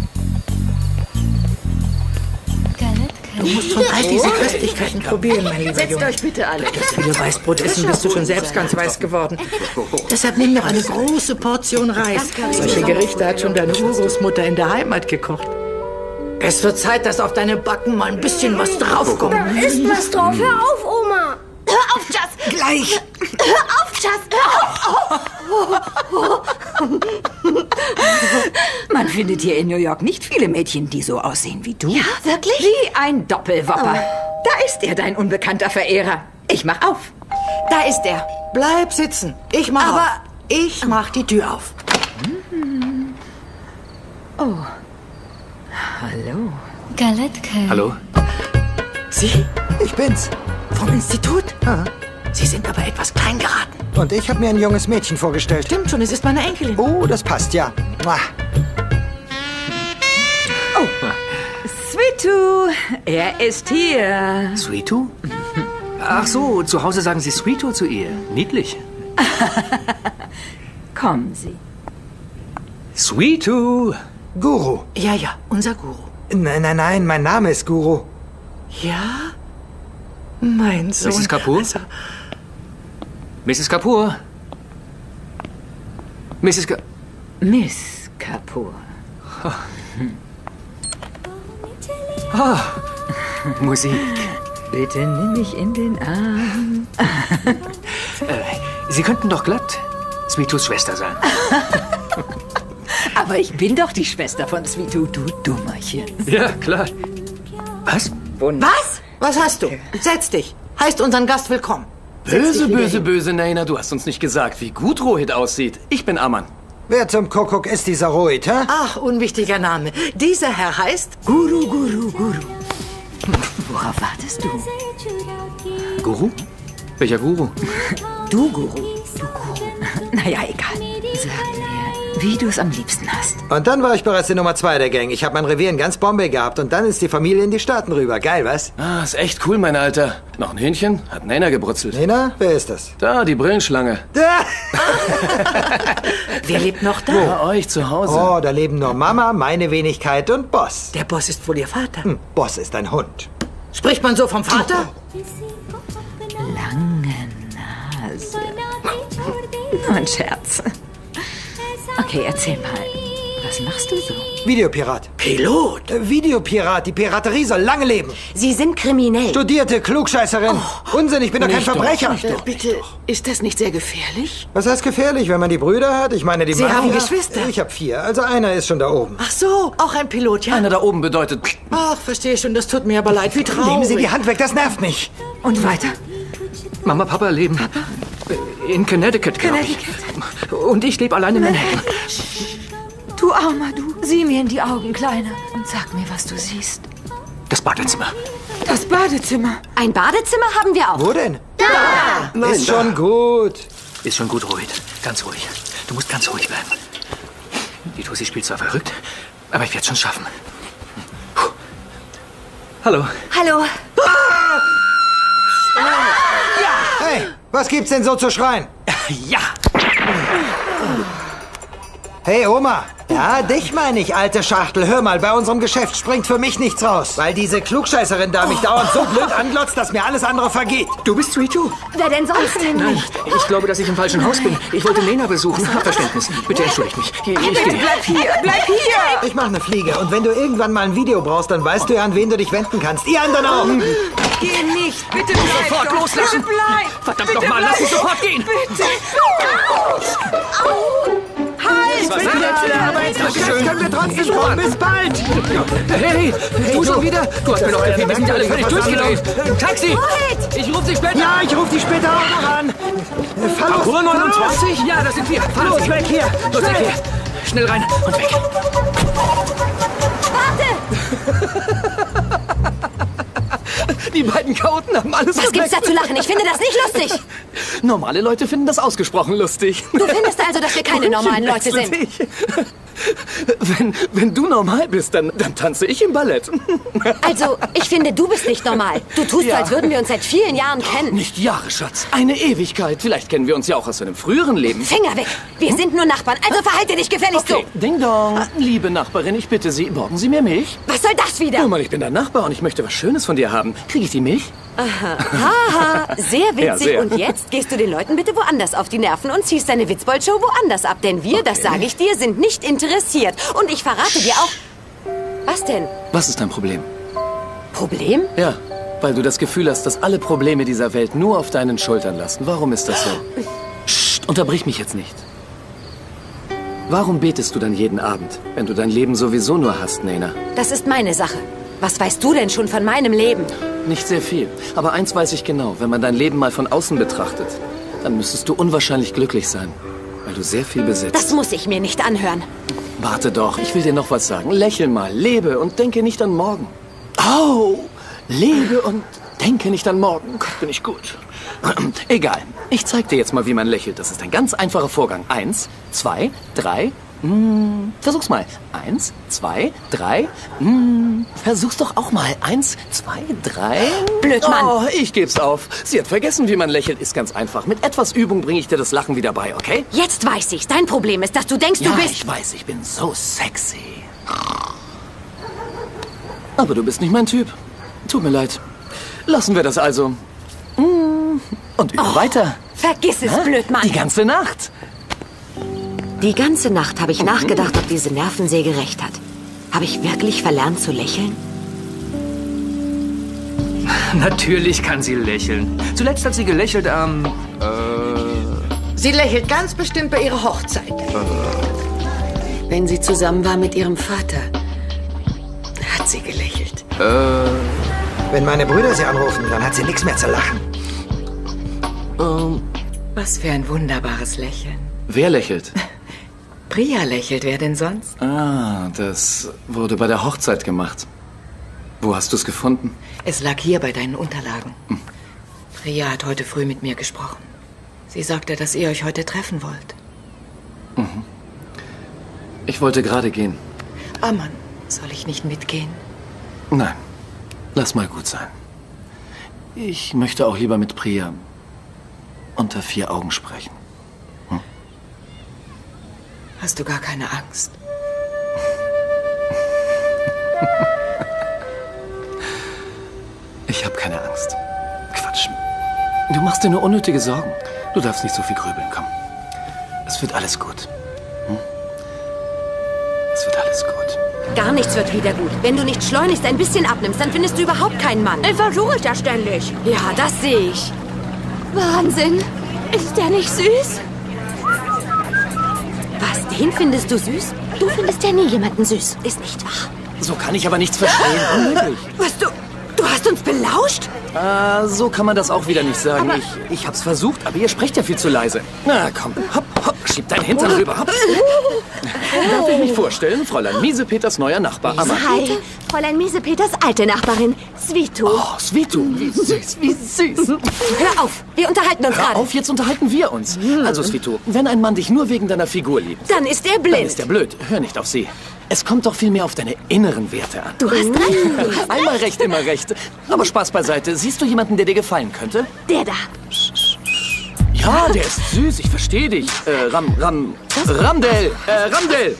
Du musst von all diese Köstlichkeiten probieren, mein lieber Setzt Junge. euch bitte alle. Durch das viele Weißbrot essen bist du schon selbst ganz weiß geworden. Deshalb nimm noch eine große Portion Reis. Solche Gerichte hat schon deine Urgroßmutter in der Heimat gekocht. Es wird Zeit, dass auf deine Backen mal ein bisschen was draufkommt. Da ist was drauf. Hör auf, Oma. Hör auf, Just! Gleich! Hör auf, Just! Hör auf! Man findet hier in New York nicht viele Mädchen, die so aussehen wie du. Ja, wirklich? Wie ein Doppelwopper. Da ist er, dein unbekannter Verehrer. Ich mach auf. Da ist er. Bleib sitzen. Ich mach Aber- auf. Ich mach die Tür auf. Oh. Hallo. Hallo? Sie? Ich bin's. Vom Institut? Ah. Sie sind aber etwas klein geraten. Und ich habe mir ein junges Mädchen vorgestellt. Stimmt schon, es ist meine Enkelin. Oh, das passt, ja. Mua. Oh. Sweetu, er ist hier. Sweetu? Ach so, zu Hause sagen Sie Sweetu zu ihr. Niedlich. Kommen Sie. Sweetu! Guru. Ja, ja, unser Guru. Nein, nein, nein, mein Name ist Guru. Ja? Mein Sohn. Mrs. Kapoor? Also, Mrs. Kapoor? Mrs. Ka Miss Kapoor. Ah, Musik. Bitte nimm mich in den Arm. Sie könnten doch glatt Sweetus Schwester sein. Aber ich bin doch die Schwester von Sweetu, du Dummerchen. Ja, klar. Was? was? Was hast du? Setz dich. Heißt unseren Gast willkommen. Böse, böse, böse, Naina, du hast uns nicht gesagt, wie gut Rohit aussieht. Ich bin Ammann. Wer zum Kuckuck ist dieser Rohit, hä? Ach, unwichtiger Name. Dieser Herr heißt Guru, Guru, Guru. Worauf wartest du? Guru? Welcher Guru? Du Guru. Du Guru. Naja, egal. Sag mir, wie du es am liebsten hast. Und dann war ich bereits die Nummer 2 der Gang. Ich habe mein Revier in ganz Bombay gehabt und dann ist die Familie in die Staaten rüber. Geil, was? Ah, ist echt cool, mein Alter. Noch ein Hähnchen? Hat Naina gebrutzelt. Nena, wer ist das? Da, die Brillenschlange. Wer lebt noch da? Bei euch zu Hause. Oh, da leben nur Mama, meine Wenigkeit und Boss. Der Boss ist wohl Ihr Vater. Boss ist ein Hund. Spricht man so vom Vater? Lange Nase. Nur ein Scherz. Okay, erzähl mal. Was machst du so? Videopirat. Pilot? Videopirat. Die Piraterie soll lange leben. Sie sind kriminell. Studierte Klugscheißerin. Unsinn, ich bin doch kein Verbrecher. Bitte, ist das nicht sehr gefährlich? Was heißt gefährlich, wenn man die Brüder hat? Ich meine, die Sie Mafia. haben Geschwister? Ich habe 4. Also einer ist schon da oben. Ach so, auch ein Pilot, ja? Einer da oben bedeutet... Ach, verstehe schon, das tut mir aber leid. Wie traurig. Nehmen Sie die Hand weg, das nervt mich. Und weiter? Mama, Papa leben in Connecticut, glaube ich. Und ich lebe allein in Manhattan. Du Armer, du. Sieh mir in die Augen, Kleiner. Und sag mir, was du siehst. Das Badezimmer. Das Badezimmer. Ein Badezimmer haben wir auch. Wo denn? Da! Nein, ist schon gut. Ist schon gut, Rohit. Ganz ruhig. Du musst ganz ruhig bleiben. Die Tussi spielt zwar verrückt, aber ich werde es schon schaffen. Puh. Hallo. Hallo. Hey, was gibt's denn so zu schreien? Ja! Hey, Oma. Ja, dich meine ich, alte Schachtel. Hör mal, bei unserem Geschäft springt für mich nichts raus. Weil diese Klugscheißerin da mich dauernd so blöd anglotzt, dass mir alles andere vergeht. Du bist Sweetu? Wer denn sonst? Nein, ich glaube, dass ich im falschen Haus bin. Ich wollte Lena besuchen. Hab Verständnis. Bitte entschuldigt mich. Ich gehe. Bleib hier, bleib hier. Ich mache eine Fliege. Und wenn du irgendwann mal ein Video brauchst, dann weißt du ja, an wen du dich wenden kannst. Ihr anderen auch. Geh nicht, bitte bleib Sofort doch. loslassen. Bleib. Verdammt Bitte nochmal, lass mich sofort gehen. Bitte. Jetzt können wir trotzdem kommen. Bis bald. Hey, du schon wieder? Du hast mir doch erzählt, wir sind ja alle völlig durchgelaufen. Taxi! Ich ruf dich später an. Ja, ich ruf dich später auch noch an. Parcours 29? Ja, das sind wir. Fahren Los, Sie. weg hier. Los, weg hier. Schnell rein und weg. Warte! Die beiden Chaoten haben alles Was gibt's da zu lachen? Ich finde das nicht lustig. Normale Leute finden das ausgesprochen lustig. Du findest also, dass wir keine normalen Leute sind? Wenn du normal bist, dann tanze ich im Ballett. Also, ich finde, du bist nicht normal. Du tust so, als würden wir uns seit vielen Jahren kennen. Nicht Jahre, Schatz. Eine Ewigkeit. Vielleicht kennen wir uns ja auch aus einem früheren Leben. Finger weg. Wir sind nur Nachbarn, also verhalte dich gefälligst so. Ding dong. Liebe Nachbarin, ich bitte Sie, borgen Sie mir Milch? Was soll das wieder? Hör mal, ich bin dein Nachbar und ich möchte was Schönes von dir haben. Kriege ich die Milch? Aha. Haha, sehr witzig. Ja, sehr. Und jetzt gehst du den Leuten bitte woanders auf die Nerven und ziehst deine Witzbold-Show woanders ab. Denn wir, das sage ich dir, sind nicht interessiert. Und ich verrate dir auch... Was denn? Was ist dein Problem? Problem? Ja, weil du das Gefühl hast, dass alle Probleme dieser Welt nur auf deinen Schultern lasten. Warum ist das so? Psst, unterbrich mich jetzt nicht. Warum betest du dann jeden Abend, wenn du dein Leben sowieso nur hast, Nena? Das ist meine Sache. Was weißt du denn schon von meinem Leben? Nicht sehr viel. Aber eins weiß ich genau. Wenn man dein Leben mal von außen betrachtet, dann müsstest du unwahrscheinlich glücklich sein, weil du sehr viel besitzt. Das muss ich mir nicht anhören. Warte doch, ich will dir noch was sagen. Lächel mal, lebe und denke nicht an morgen. Oh, lebe und denke nicht an morgen. Gott, bin ich gut. Egal, ich zeig dir jetzt mal, wie man lächelt. Das ist ein ganz einfacher Vorgang. 1, 2, 3... versuch's mal. 1, 2, 3. Versuch's doch auch mal. 1, 2, 3. Blödmann. Oh, ich geb's auf. Sie hat vergessen, wie man lächelt. Ist ganz einfach. Mit etwas Übung bringe ich dir das Lachen wieder bei, okay? Jetzt weiß ich's. Dein Problem ist, dass du denkst, Ja, du bist... ich weiß, ich bin so sexy. Aber du bist nicht mein Typ. Tut mir leid. Lassen wir das also. Und üben weiter. Vergiss es, Na? Blödmann. Die ganze Nacht. Die ganze Nacht habe ich nachgedacht, ob diese Nervensäge recht hat. Habe ich wirklich verlernt zu lächeln? Natürlich kann sie lächeln. Zuletzt hat sie gelächelt am... Sie lächelt ganz bestimmt bei ihrer Hochzeit. Wenn sie zusammen war mit ihrem Vater, hat sie gelächelt. Wenn meine Brüder sie anrufen, dann hat sie nichts mehr zu lachen. Was für ein wunderbares Lächeln. Wer lächelt? Priya lächelt, wer denn sonst? Ah, das wurde bei der Hochzeit gemacht. Wo hast du es gefunden? Es lag hier bei deinen Unterlagen. Priya hat heute früh mit mir gesprochen. Sie sagte, dass ihr euch heute treffen wollt. Ich wollte gerade gehen. Aman, soll ich nicht mitgehen? Nein, lass mal gut sein. Ich möchte auch lieber mit Priya unter 4 Augen sprechen. Hast du gar keine Angst? Ich habe keine Angst. Quatsch. Du machst dir nur unnötige Sorgen. Du darfst nicht so viel grübeln. Komm. Es wird alles gut. Es wird alles gut. Gar nichts wird wieder gut. Wenn du nicht schleunigst ein bisschen abnimmst, dann findest du überhaupt keinen Mann. Ich versuche es ja ständig. Ja, das sehe ich. Wahnsinn. Ist der nicht süß? Was, den findest du süß? Du findest ja nie jemanden süß. Ist nicht wahr? So kann ich aber nichts verstehen. Unmöglich. Was, du hast uns belauscht? So kann man das auch wieder nicht sagen. Ich hab's versucht, aber ihr sprecht ja viel zu leise. Na komm, hopp, hopp, schieb deinen Hintern rüber, hopp. Darf ich mich vorstellen, Fräulein Miesepeters neuer Nachbar, Aman. Hi, Fräulein Miesepeters alte Nachbarin, Svitu. Oh, Svitu, wie süß, wie süß. Hör auf, wir unterhalten uns Hör gerade. auf, jetzt unterhalten wir uns. Also, Svitu, wenn ein Mann dich nur wegen deiner Figur liebt, Dann ist er blind. dann ist er blöd. Hör nicht auf sie. Es kommt doch viel mehr auf deine inneren Werte an. Du hast recht. Einmal recht, immer recht. Aber Spaß beiseite. Siehst du jemanden, der dir gefallen könnte? Der da. Ja, der ist süß, ich verstehe dich. Ramdel! Ramdel!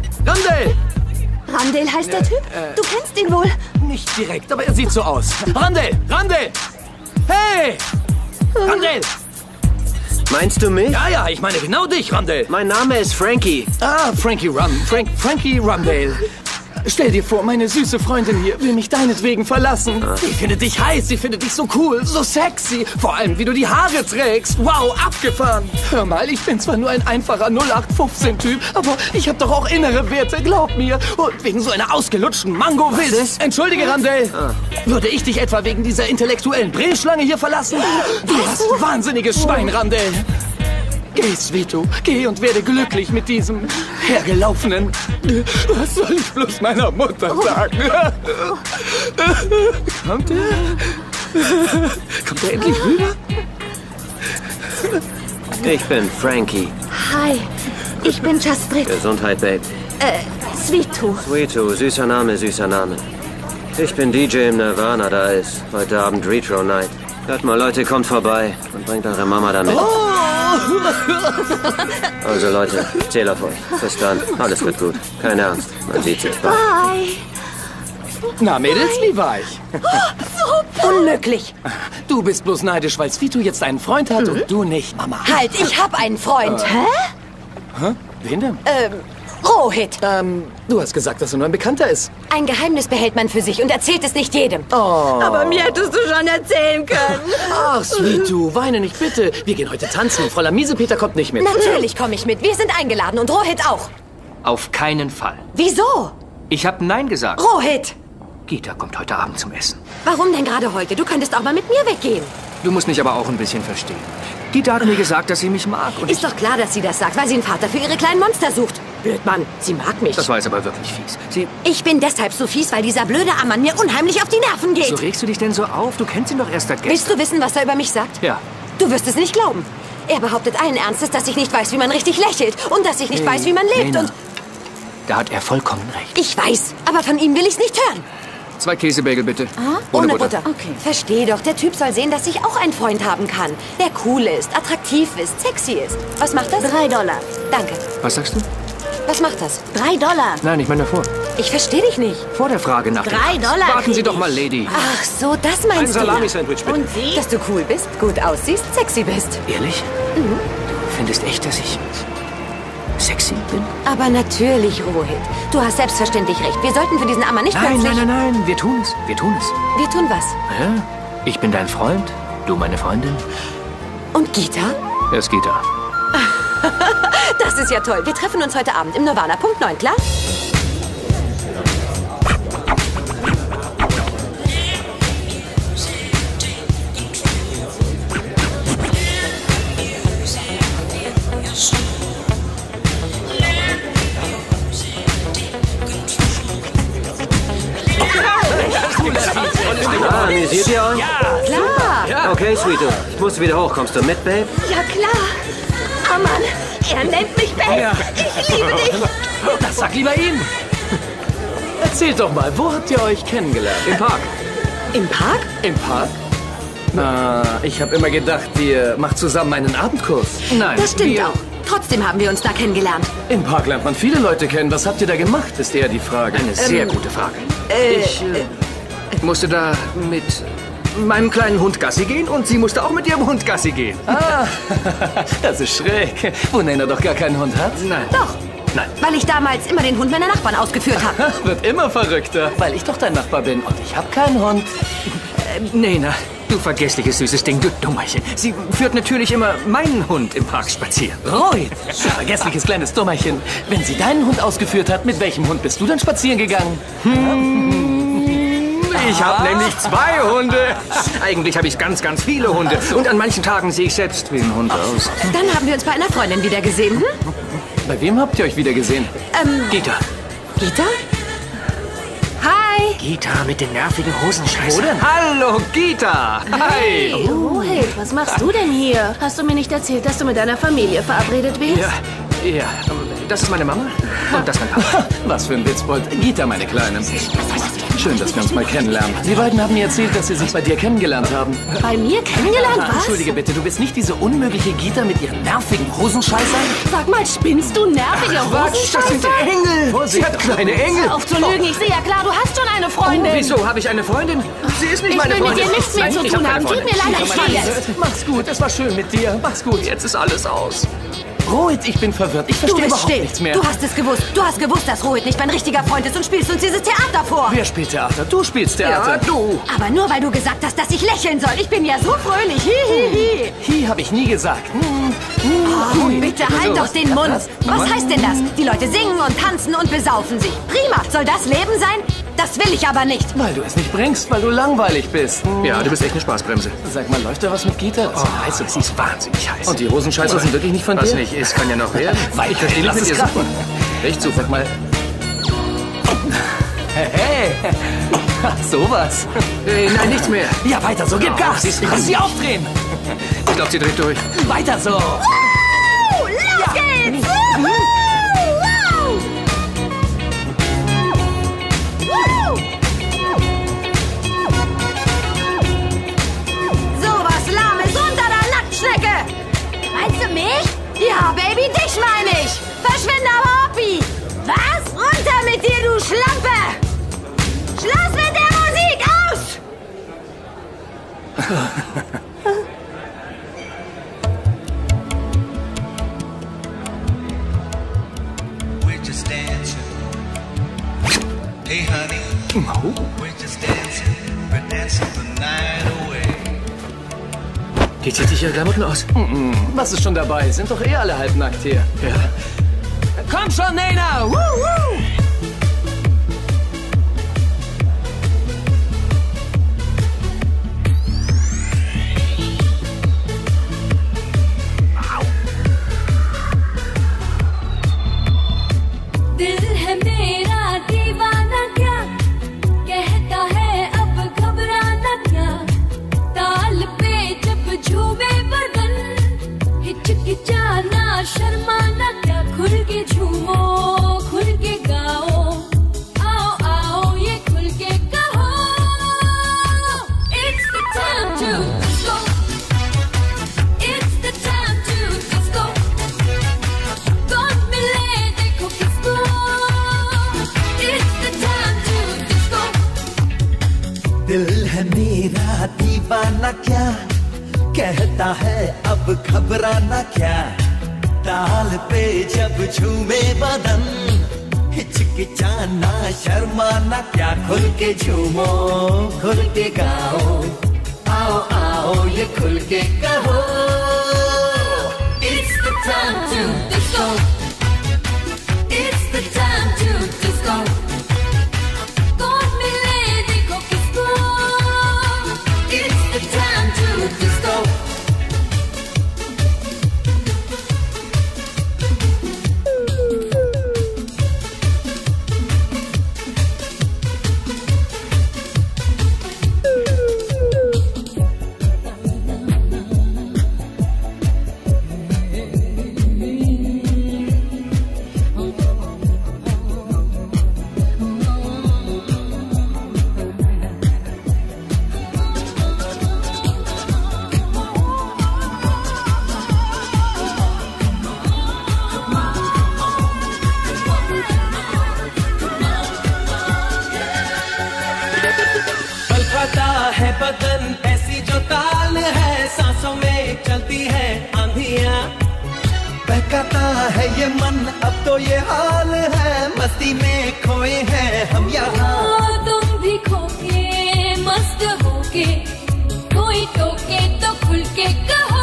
Ramdel heißt der Typ? Du kennst ihn wohl. Nicht direkt, aber er sieht so aus. Ramdel! Hey! Ramdel! Meinst du mich? Ja, ich meine genau dich, Ramdel. Mein Name ist Frankie. Ah, Frankie Ramdale. Stell dir vor, meine süße Freundin hier will mich deinetwegen verlassen. Sie findet dich heiß, sie findet dich so cool, so sexy. Vor allem, wie du die Haare trägst. Wow, abgefahren. Hör mal, ich bin zwar nur ein einfacher 0815-Typ, aber ich habe doch auch innere Werte, glaub mir. Und wegen so einer ausgelutschten Mango-Wiss. Entschuldige, Randell. Würde ich dich etwa wegen dieser intellektuellen Brillschlange hier verlassen? Du hast wahnsinniges Schwein, Randell. Geh, Sweeto, geh und werde glücklich mit diesem hergelaufenen. Was soll ich bloß meiner Mutter sagen? Kommt er? Kommt er endlich rüber? Ich bin Frankie. Hi, ich bin Jastrit. Gesundheit, Babe. Sweeto. Sweeto, süßer Name, süßer Name. Ich bin DJ im Nirvana, da ist heute Abend Retro Night. Hört mal, Leute, kommt vorbei und bringt eure Mama da mit. Also Leute, ich zähle auf euch. Bis dann, alles wird gut. Keine Angst, man sieht sich bald. Bye. Na, Mädels, wie war ich? Super. Unmöglich. Du bist bloß neidisch, weil Sweeto jetzt einen Freund hat und du nicht, Mama. Halt, ich hab einen Freund. Hä? Wen denn? Rohit. Du hast gesagt, dass er nur ein Bekannter ist. Ein Geheimnis behält man für sich und erzählt es nicht jedem. Oh. Aber mir hättest du schon erzählen können. Ach, Sweeto, weine nicht bitte. Wir gehen heute tanzen und Fräulein Miesepeter kommt nicht mit. Natürlich komme ich mit. Wir sind eingeladen und Rohit auch. Auf keinen Fall. Wieso? Ich habe Nein gesagt. Rohit! Gita kommt heute Abend zum Essen. Warum denn gerade heute? Du könntest auch mal mit mir weggehen. Du musst mich aber auch ein bisschen verstehen. Gita hat mir gesagt, dass sie mich mag. Und ist doch klar, dass sie das sagt, weil sie einen Vater für ihre kleinen Monster sucht. Blödmann, sie mag mich. Das war jetzt aber wirklich fies. Ich bin deshalb so fies, weil dieser blöde Ammann mir unheimlich auf die Nerven geht. So regst du dich denn so auf? Du kennst ihn doch erst seit gestern. Willst du wissen, was er über mich sagt? Ja. Du wirst es nicht glauben. Er behauptet allen Ernstes, dass ich nicht weiß, wie man richtig lächelt. Und dass ich nicht weiß, wie man lebt. Lena, Und da hat er vollkommen recht. ich weiß, aber von ihm will ich's nicht hören. 2 Käsebagel, bitte. Ohne Butter. Okay. Versteh doch, der Typ soll sehen, dass ich auch einen Freund haben kann. Der cool ist, attraktiv ist, sexy ist. Was macht das? $3. Danke. Was sagst du? Was macht das? $3. Nein, ich meine davor. Ich verstehe dich nicht. Vor der Frage nach dem $3 Preis. Warten Sie doch mal, Lady. Ach so, das meinst Ein du. Salami-Sandwich, bitte. Und Sie? Dass du cool bist, gut aussiehst, sexy bist. Ehrlich? Du findest echt, dass ich sexy bin? Aber natürlich, Rohit. Du hast selbstverständlich recht. Wir sollten für diesen Ammer nicht Nein, plötzlich... nein. Wir tun es. Wir tun es. Wir tun was? Ja? Ich bin dein Freund, du meine Freundin. Und Gita? Er ist Gita. Das ist ja toll. Wir treffen uns heute Abend im Nirvana, Punkt 9, klar? Amüsiert ihr euch? Ja, klar. Ja. Okay, Sweeto. Ich muss wieder hoch. Kommst du mit, Babe? Ja, klar. Oh Mann, er nennt mich Babe. Ja. Ich liebe dich. Das sag lieber ihn. Erzählt doch mal, wo habt ihr euch kennengelernt? Im Park. Im Park? Im Park? Na, ich habe immer gedacht, ihr macht zusammen einen Abendkurs. Nein. Das stimmt auch. Trotzdem haben wir uns da kennengelernt. Im Park lernt man viele Leute kennen. Was habt ihr da gemacht, ist eher die Frage. Eine sehr gute Frage. Ich musste da mit meinem kleinen Hund Gassi gehen und sie musste auch mit ihrem Hund Gassi gehen. Ah, das ist schräg. Wo Nena doch gar keinen Hund hat? Nein. Doch. Nein. Weil ich damals immer den Hund meiner Nachbarn ausgeführt habe. Wird immer verrückter, weil ich doch dein Nachbar bin und ich habe keinen Hund. Nena, du vergessliches süßes Ding, du Dummerchen. Sie führt natürlich immer meinen Hund im Park spazieren. Rohit, du vergessliches kleines Dummerchen. Wenn sie deinen Hund ausgeführt hat, mit welchem Hund bist du dann spazieren gegangen? Ich habe nämlich 2 Hunde. Eigentlich habe ich ganz, ganz viele Hunde. Und an manchen Tagen sehe ich selbst wie ein Hund aus. Dann haben wir uns bei einer Freundin wieder gesehen. Bei wem habt ihr euch wieder gesehen? Gita. Gita? Hi. Gita mit den nervigen Hosenscheißen. Wo denn? Hallo, Gita. Hey, Rohit, was machst du denn hier? Hast du mir nicht erzählt, dass du mit deiner Familie verabredet bist? Ja, das ist meine Mama und das ist mein Papa. Was für ein Witzbold. Gita, meine Kleine. Schön, dass wir uns mal kennenlernen. Die beiden haben mir erzählt, dass sie sich bei dir kennengelernt haben. Bei mir kennengelernt, was? Entschuldige bitte, du bist nicht diese unmögliche Gita mit ihren nervigen Hosenscheißern? Sag mal, spinnst du nervige Quatsch, das sind Hosenscheißer? Engel. Sie hat kleine Engel. Hör auf zu lügen, ich sehe ja klar, du hast schon eine Freundin. Wieso, habe ich eine Freundin? Sie ist nicht Ich meine will mit Freundin. dir nichts mehr Nein, zu ich tun hab haben. keine Tut mir Freundin. leid, ich gehe jetzt. Mach's gut, es war schön mit dir. Mach's gut. Jetzt ist alles aus. Rohit, ich bin verwirrt. Ich Du verstehe bist überhaupt still. nichts mehr. Du hast es gewusst. Du hast gewusst, dass Rohit nicht mein richtiger Freund ist und spielst uns dieses Theater vor. Wer spielt Theater? Du spielst Theater. Ja, du. Aber nur, weil du gesagt hast, dass ich lächeln soll. Ich bin ja so fröhlich. Hi. Hi habe ich nie gesagt. Oh, bitte halt doch den Mund. Was heißt denn das? Die Leute singen und tanzen und besaufen sich. Prima. Soll das Leben sein? Das will ich aber nicht. Weil du es nicht bringst, weil du langweilig bist. Ja, du bist echt eine Spaßbremse. Sag mal, läuft da was mit Gita? Das ist heiß, sie ist wahnsinnig heiß. Und die Hosenscheiße sind wirklich nicht von dir? Was nicht ist, kann ja noch werden. Ich verstehe, lass es krachen. Echt so, sag mal. Hey, sowas. Hey, nein, nichts mehr. Ja, weiter so, gib Gas. Lass sie aufdrehen. Ich glaube, sie dreht durch. Weiter so. Los geht's! Sowas Lahmes unter der Nacktschnecke! Meinst du mich? Ja, Baby, dich meine ich! Verschwinde aber, Oppi! Was? Runter mit dir, du Schlampe! Schluss mit der Musik! Aus! We're just dancing. Hey, honey. We're just dancing. We're dancing the night away. Die zieht sich ihre Klamotten aus. Was ist schon dabei? Sind doch eh alle halbnackt hier. Ja. Komm schon, Nena! Woo, woo. दिल है मेरा दीवाना क्या कहता है अब घबराना क्या ताल पे जब झूमे बदन हिचकिचाना शर्माना क्या खुल के झूमो खुल के गाओ आओ आओ ये खुल के कहो It's the time to disco It's the time to disco कौन मिले देखो किसको It's the time to disco दिल है मेरा दीवाना क्या कहता है अब घबराना क्या ताल पे जब झूमे बदन हिचकिचाना शर्माना क्या खुल के झूमो खुल के गाओ आओ आओ ये खुल के कहो It's the time to disco It's the time to disco कौन मिले देखो किसको It's the time to disco बलखाता है बदन ऐसी जो ताल है सांसों में चलती है आंधियां बहकाता है ये मन अब तो ये हाल है मस्ती में खोए हैं हम यहाँ तुम भी खो के मस्त होके कोई टोके तो खुल के कहो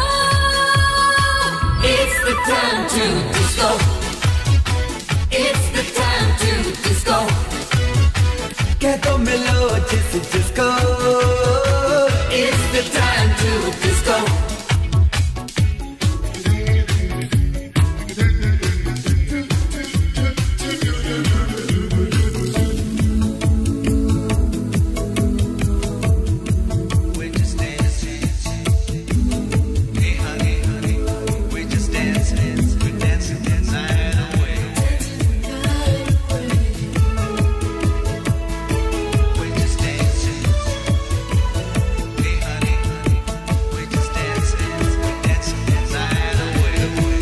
It's the time to disco It's the time to disco कह तो मिलो जिसको It's the time to disco We're just dancing. Hey honey, honey, we're just dancing. We're dancing the night away. We're just dancing. Hey honey, honey, we're just dancing. We're dancing the night away.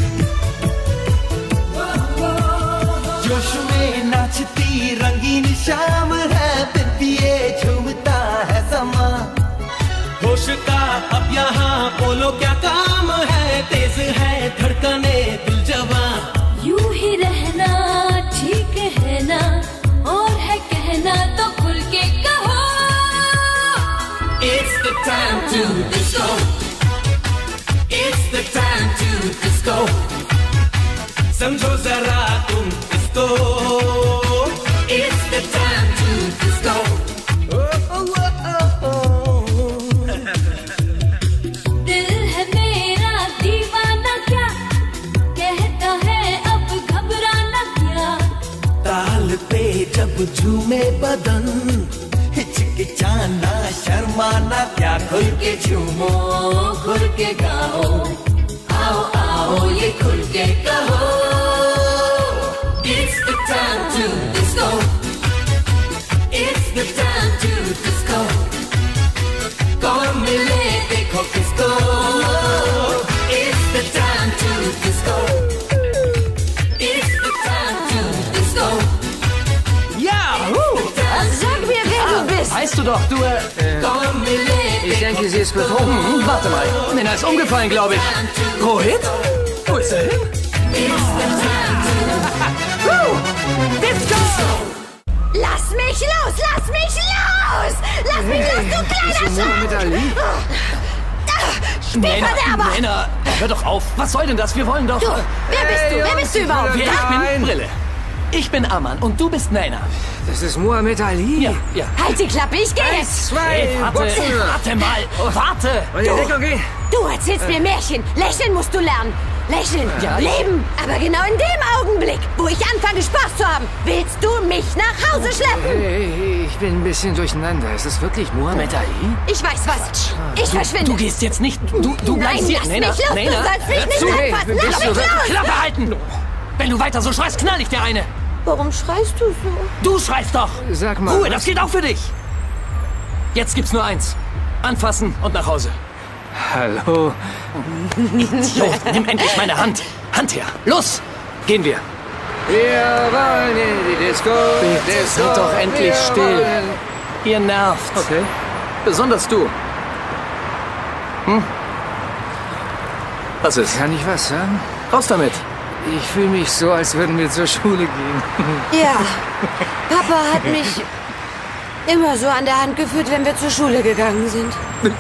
जोश में नाचती रंगीन शाम है बिंदिए झूमता है समा होश का अब यहाँ बोलो क्या काम है तेज है धड़कने दिल जब समझो जरा तुम इसको It's the time to disco दिल है मेरा दीवाना क्या कहता है अब घबराना क्या ताल पे जब झूमे बदन हिचकिचाना शर्माना क्या खुल के झूमो खुल के गाओ आओ आओ ये खुल के कहो It's the time to disco It's the time to disco कौन मिले देखो किसको It's the time to disco It's the time to disco Ja! Sag mir, wer du bist. Weißt du doch, du, Ich denke, sie ist betrunken. Warte mal. Nena ist umgefallen, glaube ich. Rohit? Wo ist er hin? Disco! Lass mich los! Lass mich los! Lass mich los, du kleiner Muhammad Ali? Spielverderber! Nena, hör doch auf. Was soll denn das? Wir wollen doch... Du, wer bist du? Wer bist du überhaupt? Ich bin Brille. Ich bin Aman und du bist Nena. Das ist Muhammad Ali. Ja, ja. Halt die Klappe, ich gehe jetzt! Hey, warte mal. Warte. Du erzählst mir Märchen. Lächeln musst du lernen. Lächeln, Ja, leben. Aber genau in dem Augenblick, wo ich anfange, Spaß zu haben, willst du mich nach Hause schleppen. Hey, ich bin ein bisschen durcheinander. Ist das wirklich Muhammad Ali? Ich weiß was. Ich verschwinde. Du gehst jetzt nicht... Du bleibst Nein, hier. lass Nena, mich los. Nena, Du sollst mich hör nicht zu. anfassen. Lass mich los. Klappe halten. Wenn du weiter so schreist, knall ich dir eine. Warum schreist du so? Du schreist doch. Sag mal. Ruhe, das geht auch für dich. Jetzt gibt's nur eins. Anfassen und nach Hause. Hallo. Jo, nimm endlich meine Hand. Hand her. Los, gehen wir. Wir wollen in die Disco. Bitte seid doch endlich still. Ihr nervt. Okay. Besonders du. Was ist? Kann ich was sagen? Raus damit. Ich fühle mich so, als würden wir zur Schule gehen. Ja, Papa hat mich immer so an der Hand geführt, wenn wir zur Schule gegangen sind.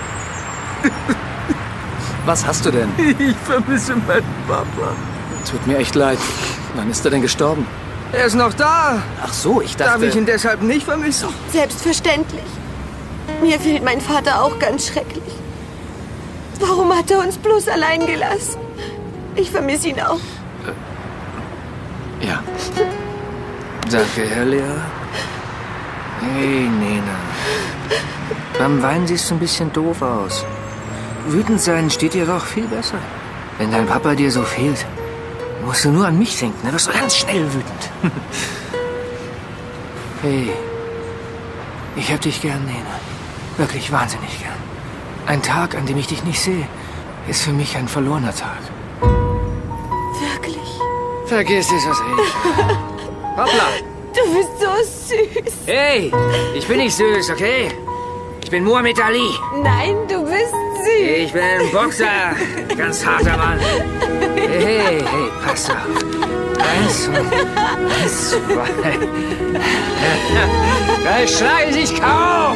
Was hast du denn? Ich vermisse meinen Papa. Tut mir echt leid. Wann ist er denn gestorben? Er ist noch da. Ach so, ich dachte... Darf ich ihn deshalb nicht vermissen? Selbstverständlich. Mir fehlt mein Vater auch ganz schrecklich. Warum hat er uns bloß allein gelassen? Ich vermisse ihn auch. Ja. Danke, Herr Lehrer. Hey, Nena. Beim Weinen siehst du ein bisschen doof aus. Wütend sein steht dir doch viel besser. Wenn dein Papa dir so fehlt, musst du nur an mich denken. Dann wirst du ganz schnell wütend. Hey, ich hab dich gern, Nena. Wirklich wahnsinnig gern. Ein Tag, an dem ich dich nicht sehe, ist für mich ein verlorener Tag. Wirklich? Vergiss es, was ich. Hoppla. Du bist so süß. Hey, ich bin nicht süß, okay? Ich bin Muhammad Ali. Nein, du bist süß. Ich bin ein Boxer. Ganz harter Mann. Hey, pass auf. 1, 2. Da schlage ich kaum.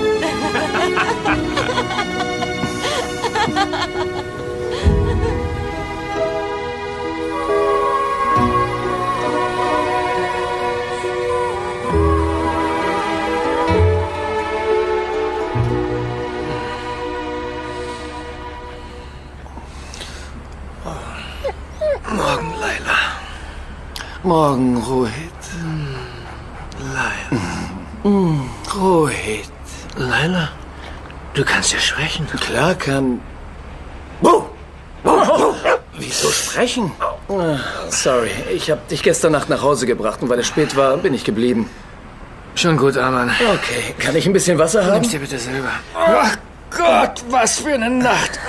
Morgen, Laila. Morgen, Rohit. Laila. Rohit. Laila, du kannst ja sprechen. Klar kann... Wieso sprechen? Sorry, ich habe dich gestern Nacht nach Hause gebracht und weil es spät war, bin ich geblieben. Schon gut, Aman. Okay, kann ich ein bisschen Wasser haben? Nimm's dir bitte selber. Ach Gott, was für eine Nacht.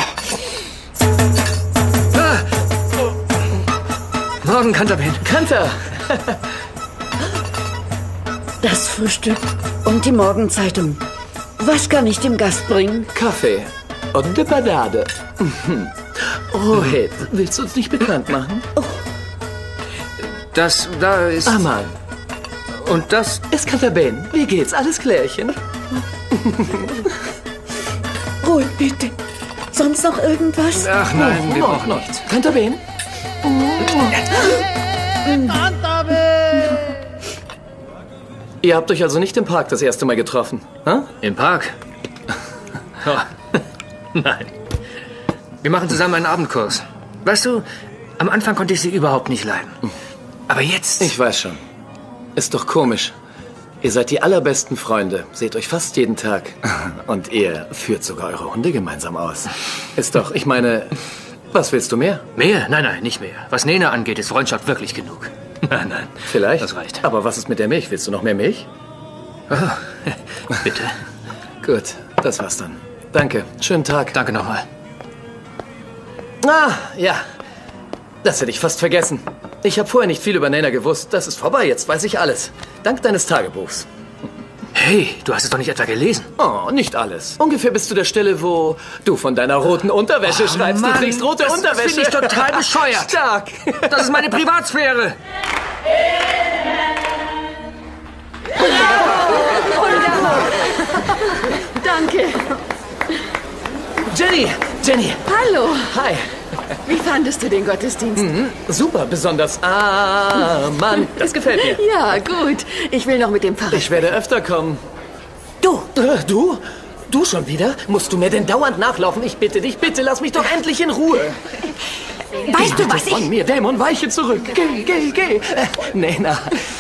Morgen, Kanterbein. Kanter! Das Frühstück und die Morgenzeitung. Was kann ich dem Gast bringen? Kaffee und eine Banane. Rohit, willst du uns nicht bekannt machen? Das da ist... Aman. Und das... ist Kanterbein. Wie geht's? Alles klärchen? Ruhe, bitte. Sonst noch irgendwas? Ach nein, wir brauchen nichts. Kanterbein? Ihr habt euch also nicht im Park das erste Mal getroffen, hm? Im Park? Oh. Nein. Wir machen zusammen einen Abendkurs. Weißt du, am Anfang konnte ich sie überhaupt nicht leiden. Aber jetzt... Ich weiß schon. Ist doch komisch. Ihr seid die allerbesten Freunde, seht euch fast jeden Tag. Und ihr führt sogar eure Hunde gemeinsam aus. Ist doch, ich meine, was willst du mehr? Mehr? Nein, nein, nicht mehr. Was Nena angeht, ist Freundschaft wirklich genug. Nein, nein. Vielleicht? Das reicht. Aber was ist mit der Milch? Willst du noch mehr Milch? Oh, bitte. Gut, das war's dann. Danke. Schönen Tag. Danke nochmal. Ah, ja. Das hätte ich fast vergessen. Ich habe vorher nicht viel über Nena gewusst. Das ist vorbei, jetzt weiß ich alles. Dank deines Tagebuchs. Hey, du hast es doch nicht etwa gelesen? Oh, nicht alles. Ungefähr bis zu der Stelle, wo du von deiner roten Unterwäsche schreibst. Mann, du trägst rote Unterwäsche. Das finde ich total bescheuert. Stark. Das ist meine Privatsphäre. Danke. Jenny. Hallo. Hi. Wie fandest du den Gottesdienst? Super, besonders. Ah, Mann, das gefällt mir. Ja, gut. Ich will noch mit dem Pfarrer. Ich werde öfter kommen. Du! Du? Du schon wieder? Musst du mir denn dauernd nachlaufen? Ich bitte dich, bitte lass mich doch endlich in Ruhe. Weißt du, was Von mir, Dämon, weiche zurück. Geh. Nena.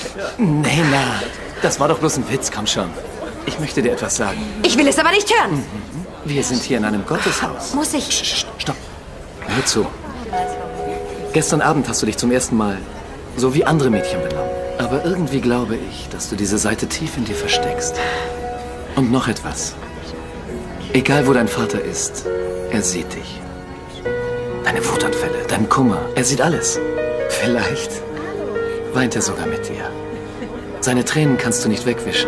Das war doch bloß ein Witz, komm schon. Ich möchte dir etwas sagen. Ich will es aber nicht hören. Wir sind hier in einem Gotteshaus. Muss ich? Stopp. Hör zu. Gestern Abend hast du dich zum ersten Mal so wie andere Mädchen benommen. Aber irgendwie glaube ich, dass du diese Seite tief in dir versteckst. Und noch etwas. Egal, wo dein Vater ist, er sieht dich. Deine Wutanfälle, deinen Kummer, er sieht alles. Vielleicht weint er sogar mit dir. Seine Tränen kannst du nicht wegwischen.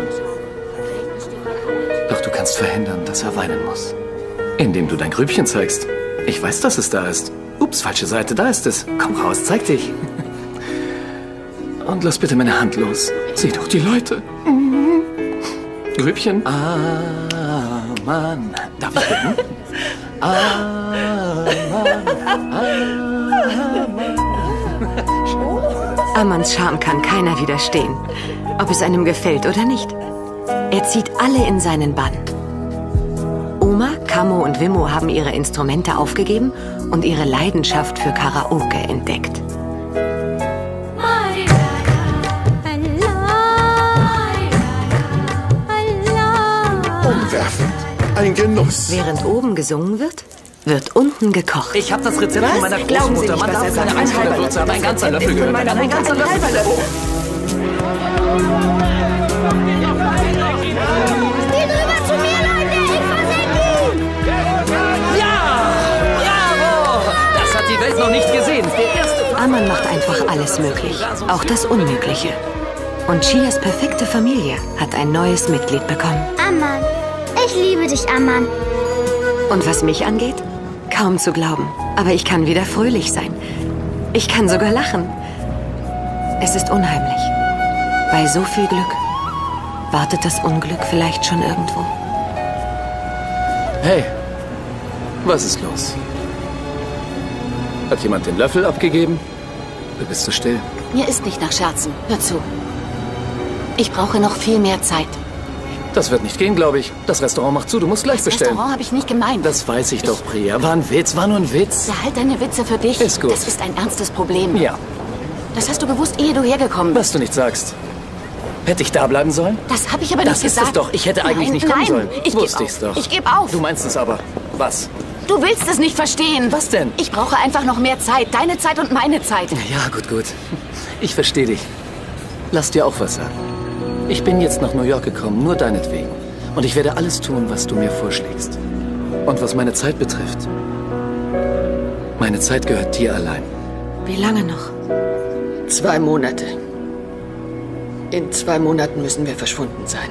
Doch du kannst verhindern, dass er weinen muss. Indem du dein Grübchen zeigst. Ich weiß, dass es da ist. Ups, falsche Seite, da ist es. Komm raus, zeig dich. Und lass bitte meine Hand los. Sieh doch die Leute. Grübchen. Ah, Mann. Darf ich bitten? Ammanns Charme kann keiner widerstehen, ob es einem gefällt oder nicht. Er zieht alle in seinen Bann. Oma, Camo und Wimmo haben ihre Instrumente aufgegeben und ihre Leidenschaft für Karaoke entdeckt. Umwerfend. Ein Genuss. Während oben gesungen wird, wird unten gekocht. Ich habe das Rezept von meiner Großmutter. Man darf keine einzelne Würze, aber ein ganzer Löffel gehört. Ein ganzer Löffel. Spiel rüber zu mir, Leute! Ich versenke ihn! Ja! Bravo! Das hat die Welt noch nicht gesehen. Der erste Ammann macht einfach alles möglich, auch das Unmögliche. Und Chias perfekte Familie hat ein neues Mitglied bekommen. Ammann. Ich liebe dich, Ammann. Und was mich angeht, kaum zu glauben. Aber ich kann wieder fröhlich sein. Ich kann sogar lachen. Es ist unheimlich. Bei so viel Glück wartet das Unglück vielleicht schon irgendwo. Hey, was ist los? Hat jemand den Löffel abgegeben? Du bist so still. Mir ist nicht nach Scherzen. Hör zu. Ich brauche noch viel mehr Zeit. Das wird nicht gehen, glaube ich. Das Restaurant macht zu, du musst gleich bestellen. Restaurant habe ich nicht gemeint. Das weiß ich doch, Priya. War ein Witz, war nur ein Witz. Behalt deine Witze für dich. Ist gut. Das ist ein ernstes Problem. Ja. Das hast du gewusst, ehe du hergekommen bist. Was du nicht sagst. Hätte ich da bleiben sollen? Das habe ich aber nicht gesagt. Das ist es doch. Ich hätte eigentlich nicht kommen sollen. Wusste ich's doch. Ich gebe auf. Du meinst es aber. Was? Du willst es nicht verstehen. Was denn? Ich brauche einfach noch mehr Zeit. Deine Zeit und meine Zeit. Ja, gut. Ich verstehe dich. Lass dir auch was sagen. Ich bin jetzt nach New York gekommen, nur deinetwegen. Und ich werde alles tun, was du mir vorschlägst. Und was meine Zeit betrifft. Meine Zeit gehört dir allein. Wie lange noch? 2 Monate. In 2 Monaten müssen wir verschwunden sein.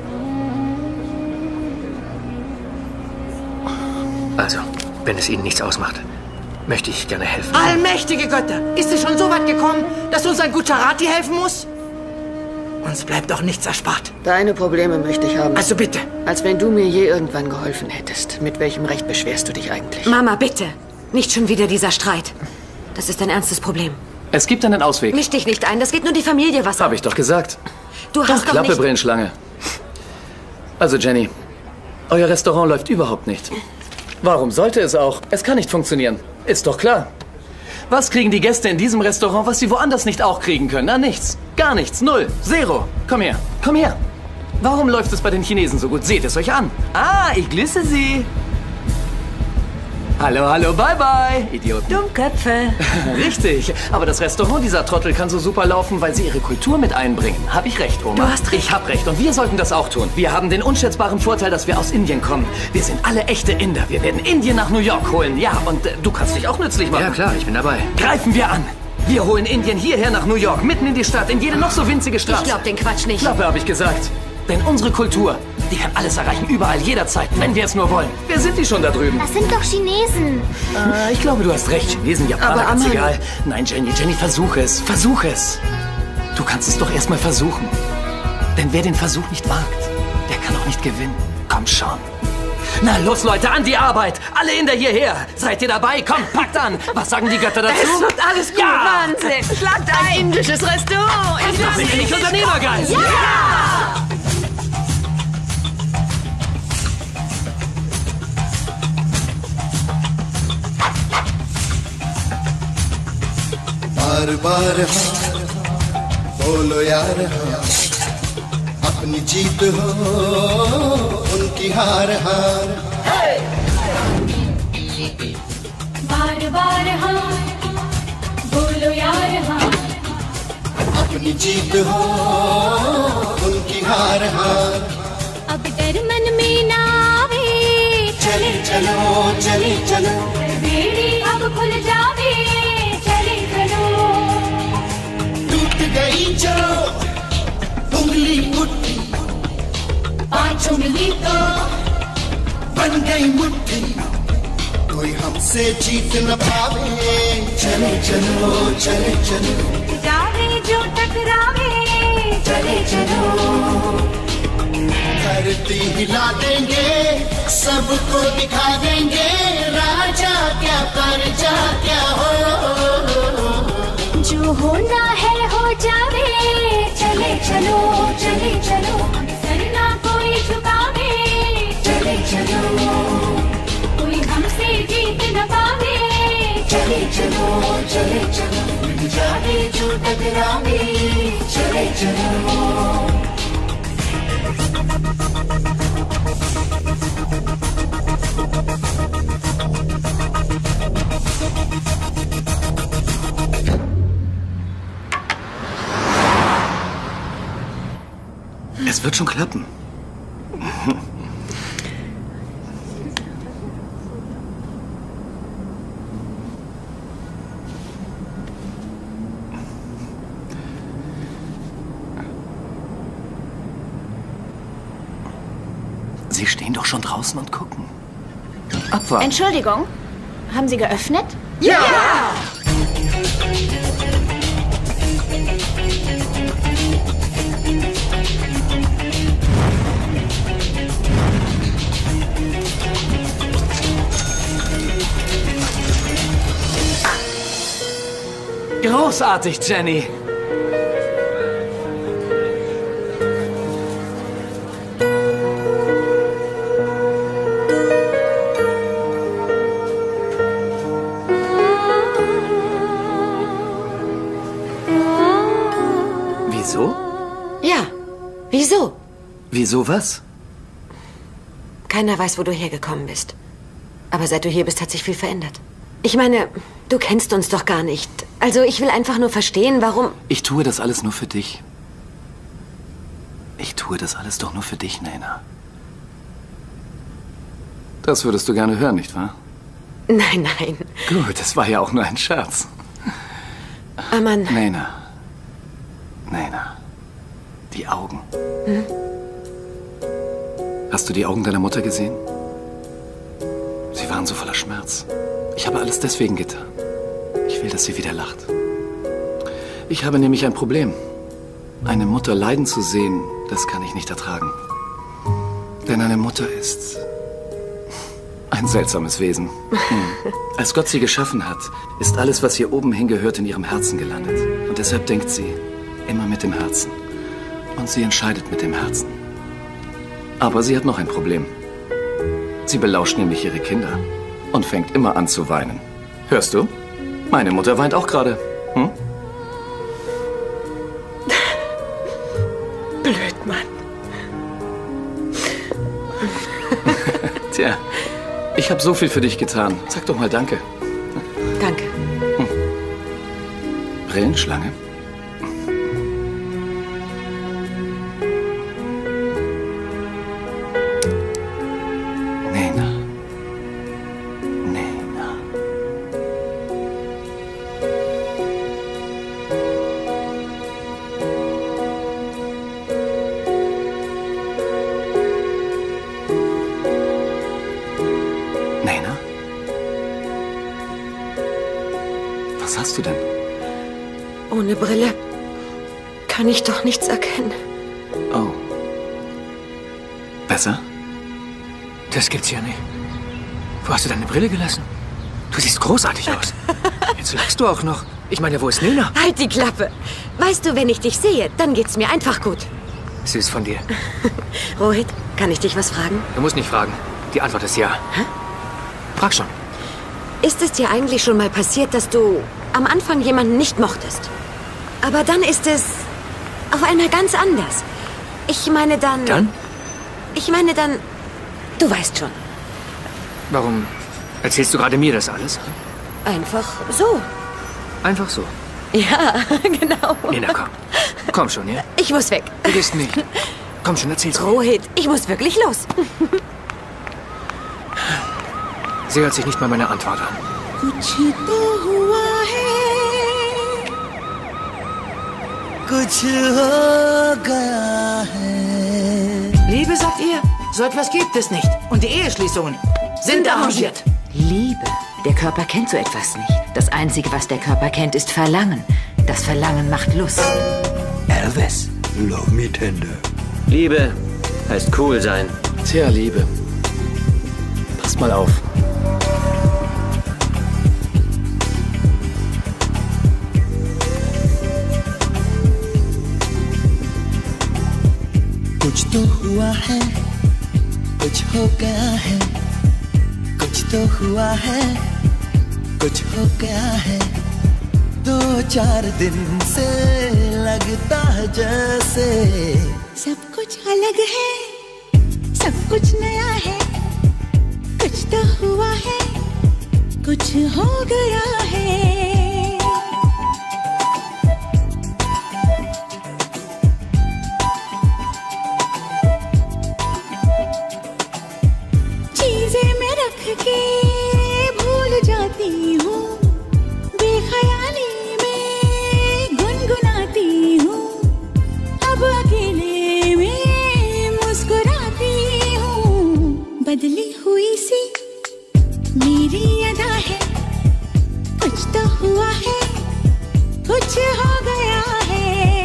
Also, wenn es Ihnen nichts ausmacht, möchte ich gerne helfen. Allmächtige Götter! Ist es schon so weit gekommen, dass uns ein Gujarati helfen muss? Uns bleibt doch nichts erspart. Deine Probleme möchte ich haben. Also bitte. Als wenn du mir je irgendwann geholfen hättest. Mit welchem Recht beschwerst du dich eigentlich? Mama, bitte. Nicht schon wieder dieser Streit. Das ist ein ernstes Problem. Es gibt einen Ausweg. Misch dich nicht ein, das geht nur die Familie was an. Habe ich doch gesagt. Du hast doch Klappe, nicht... Brillenschlange. Also Jenny, euer Restaurant läuft überhaupt nicht. Warum sollte es auch? Es kann nicht funktionieren. Ist doch klar. Was kriegen die Gäste in diesem Restaurant, was sie woanders nicht auch kriegen können? Na, nichts. Gar nichts. Null. Zero. Komm her. Komm her. Warum läuft es bei den Chinesen so gut? Seht es euch an. Ah, ich grüße Sie. Hallo, hallo, bye, bye, Idioten. Dummköpfe. Richtig. Aber das Restaurant dieser Trottel kann so super laufen, weil sie ihre Kultur mit einbringen. Hab ich recht, Oma? Du hast recht. Ich hab recht. Und wir sollten das auch tun. Wir haben den unschätzbaren Vorteil, dass wir aus Indien kommen. Wir sind alle echte Inder. Wir werden Indien nach New York holen. Ja, und du kannst dich auch nützlich machen. Ja, klar, ich bin dabei. Greifen wir an. Wir holen Indien hierher nach New York, mitten in die Stadt, in jede noch so winzige Straße. Ich glaub den Quatsch nicht. Klappe, habe ich gesagt. Denn unsere Kultur, die kann alles erreichen, überall, jederzeit, wenn wir es nur wollen. Wer sind die schon da drüben? Das sind doch Chinesen. Ich glaube, du hast recht. Chinesen, Japaner, Aber ganz Aman- egal. Nein, Jenny, versuch es. Versuch es. Du kannst es doch erstmal versuchen. Denn wer den Versuch nicht wagt, der kann auch nicht gewinnen. Komm schon. Na los, Leute, an die Arbeit. Alle Inder hierher. Seid ihr dabei? Kommt, packt an. Was sagen die Götter dazu? Es wird alles gut. Ja. Wahnsinn. Schlagt ein indisches Restaurant. Bin ich nicht Unternehmergeist? Ja! बार बार हार बोलो यार हाँ अपनी जीत हो उनकी हार हार बार बार हार बोलो यार हाँ अपनी जीत हो उनकी हार हार अब डर मन में ना आवे चले चलो चले चलो बेड़ी अब खुल जावे चले चलो टूट गई जो उंगली मुट्ठी पांच उंगली तो बन गई मुट्ठी कोई हमसे जीत न पावे चले चलो चले चलो जावे जो टकरावे चले चलो धरती हिला देंगे सबको दिखा देंगे राजा क्या प्रजा क्या हो जो होना है हो जावे चले चलो चले चलो सर ना कोई झुकावे चले चलो कोई हमसे जीत न पावे चले चलो चले चलो जावे जो टकरावे चले चलो Es wird schon klappen. Sie stehen doch schon draußen und gucken. Abwarten. Entschuldigung, haben Sie geöffnet? Ja! Großartig, Jenny. Wieso? Ja. Wieso? Wieso was? Keiner weiß, wo du hergekommen bist. Aber seit du hier bist, hat sich viel verändert. Ich meine, du kennst uns doch gar nicht. Also ich will einfach nur verstehen, warum... Ich tue das alles nur für dich. Ich tue das alles doch nur für dich, Nena. Das würdest du gerne hören, nicht wahr? Nein, nein. Gut, es war ja auch nur ein Scherz. Aman. Nena. Nena. Die Augen. Hm? Hast du die Augen deiner Mutter gesehen? Sie waren so voller Schmerz. Ich habe alles deswegen getan. Ich will, dass sie wieder lacht. Ich habe nämlich ein Problem. Eine Mutter leiden zu sehen, das kann ich nicht ertragen. Denn eine Mutter ist ein seltsames Wesen. Als Gott sie geschaffen hat, ist alles, was hier oben hingehört, in ihrem Herzen gelandet. Und deshalb denkt sie immer mit dem Herzen. Und sie entscheidet mit dem Herzen. Aber sie hat noch ein Problem. Sie belauscht nämlich ihre Kinder und fängt immer an zu weinen. Hörst du? Meine Mutter weint auch gerade. Hm? Blöd, Mann. Tja, ich habe so viel für dich getan. Sag doch mal Danke. Danke. Brillenschlange? Nena. Nena. Nena? Was hast du denn? Ohne Brille kann ich doch nichts erkennen. Oh. Besser? Das gibt's ja nicht. Wo hast du deine Brille gelassen? Du siehst großartig aus. Jetzt lachst du auch noch. Ich meine, wo ist Nena? Halt die Klappe. Weißt du, wenn ich dich sehe, dann geht's mir einfach gut. Süß von dir. Rohit, kann ich dich was fragen? Du musst nicht fragen. Die Antwort ist ja. Hä? Frag schon. Ist es dir eigentlich schon mal passiert, dass du am Anfang jemanden nicht mochtest? Aber dann ist es auf einmal ganz anders. Ich meine dann... Dann? Ich meine dann... Du weißt schon. Warum erzählst du gerade mir das alles? Einfach so. Einfach so. Ja, genau. Nena, komm. Komm schon, ja? Ich muss weg. Du gehst nicht. Komm schon, erzähl's mir. Rohit, ich muss wirklich los. Sie hört sich nicht mal meine Antwort an. कुछ तो हुआ है कुछ हो गया है Liebe, sagt ihr? So etwas gibt es nicht. Und die Eheschließungen sind arrangiert. Liebe. Der Körper kennt so etwas nicht. Das Einzige, was der Körper kennt, ist Verlangen. Das Verlangen macht Lust. Elvis, love me tender. Liebe heißt cool sein. Tja, Liebe. Passt mal auf. कुछ तो हुआ है कुछ हो गया है कुछ तो हुआ है कुछ हो गया है 2-4 दिन से लगता है जैसे सब कुछ अलग है सब कुछ नया है कुछ तो हुआ है कुछ हो गया है चीजें मैं रख के भूल जाती हूँ बेख्याली में गुनगुनाती हूँ अब अकेले में मुस्कुराती हूँ बदली हुई सी मेरी अदा है कुछ तो हुआ है कुछ हो गया है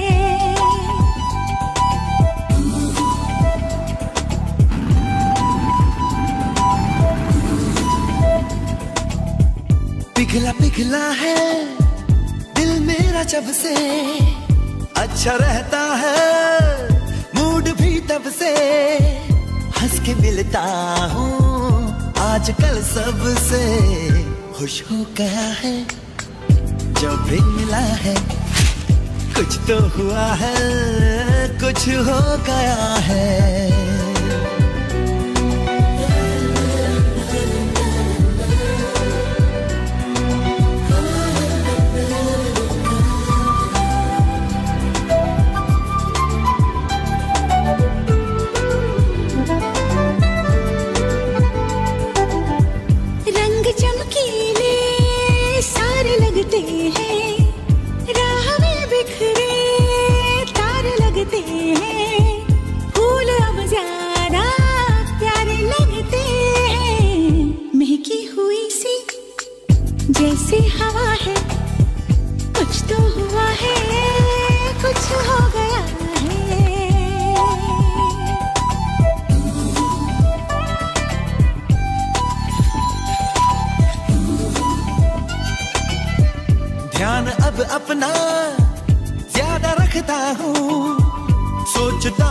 पिघला पिघला है दिल मेरा जब से अच्छा रहता है मूड भी तब से हंस के मिलता हूँ आजकल सबसे खुश हो गया है जो भी मिला है कुछ तो हुआ है कुछ हो गया है रंग चमकीले सारे लगते हैं राह में बिखरे तार लगते हैं फूल अब जा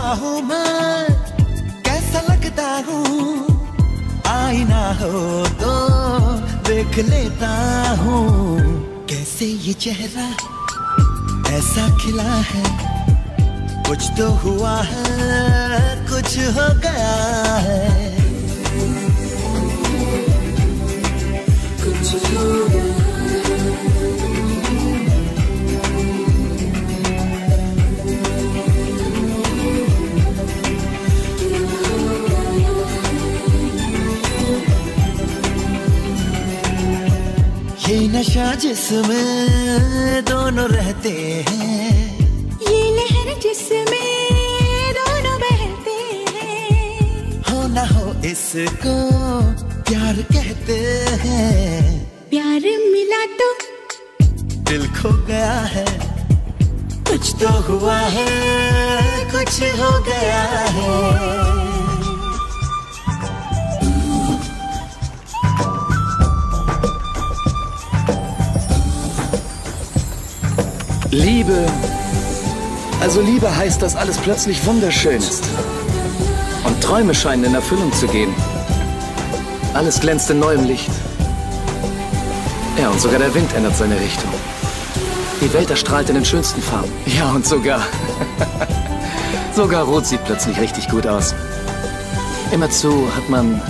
हूँ मैं, कैसा लगता हूँ, आईना हो तो देख लेता हूँ, कैसे ये चेहरा ऐसा खिला है, कुछ तो हुआ है, कुछ हो गया है, कुछ हो गया। ये नशा जिसमें दोनों रहते हैं, ये लहर जिसमें दोनों बहते हैं, हो ना हो इसको प्यार कहते हैं, प्यार मिला तो दिल खो गया है, कुछ तो हुआ है, कुछ हो गया है। Liebe. Also Liebe heißt, dass alles plötzlich wunderschön ist. Und Träume scheinen in Erfüllung zu gehen. Alles glänzt in neuem Licht. Ja, und sogar der Wind ändert seine Richtung. Die Welt erstrahlt in den schönsten Farben. Ja, und sogar Rot sieht plötzlich richtig gut aus. Immerzu hat man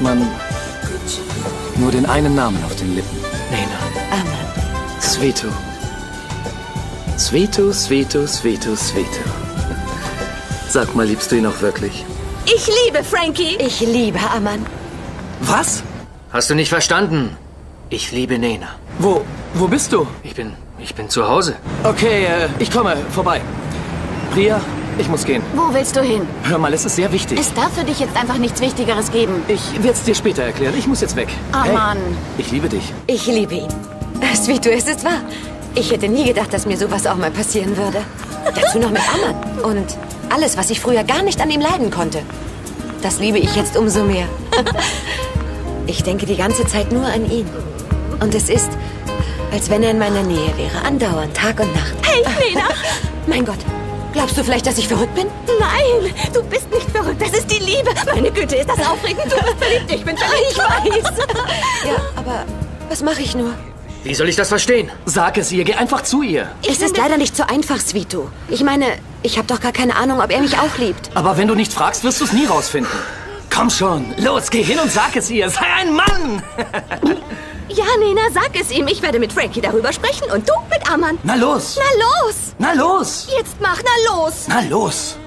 nur den einen Namen auf den Lippen. Nena. Amen. Sveto. Sveto, Sveto, Sveto, Sveto. Sag mal, liebst du ihn auch wirklich? Ich liebe Frankie. Ich liebe Aman. Was? Hast du nicht verstanden? Ich liebe Nena. Wo bist du? Ich bin zu Hause. Okay, ich komme vorbei. Priya, ich muss gehen. Wo willst du hin? Hör mal, es ist sehr wichtig. Es darf für dich jetzt einfach nichts Wichtigeres geben. Ich werde es dir später erklären. Ich muss jetzt weg. Ah, hey, Mann. Ich liebe dich. Ich liebe ihn. Svito, es ist wahr. Ich hätte nie gedacht, dass mir sowas auch mal passieren würde. Dazu noch mit Aman. Und alles, was ich früher gar nicht an ihm leiden konnte. Das liebe ich jetzt umso mehr. Ich denke die ganze Zeit nur an ihn. Und es ist, als wenn er in meiner Nähe wäre. Andauernd, Tag und Nacht. Hey, Nena! Mein Gott, glaubst du vielleicht, dass ich verrückt bin? Nein, du bist nicht verrückt. Das ist die Liebe. Meine Güte, ist das aufregend. Du bist verliebt, ich bin verliebt. Ich weiß. Ja, aber was mache ich nur? Wie soll ich das verstehen? Sag es ihr, geh einfach zu ihr. Es ist leider nicht so einfach, Svito. Ich meine, ich habe doch gar keine Ahnung, ob er mich auch liebt. Aber wenn du nicht fragst, wirst du es nie rausfinden. Komm schon, los, geh hin und sag es ihr. Sei ein Mann! Ja, Nena, sag es ihm. Ich werde mit Frankie darüber sprechen und du mit Aman. Na los! Na los! Na los! Jetzt mach, na los! Na los!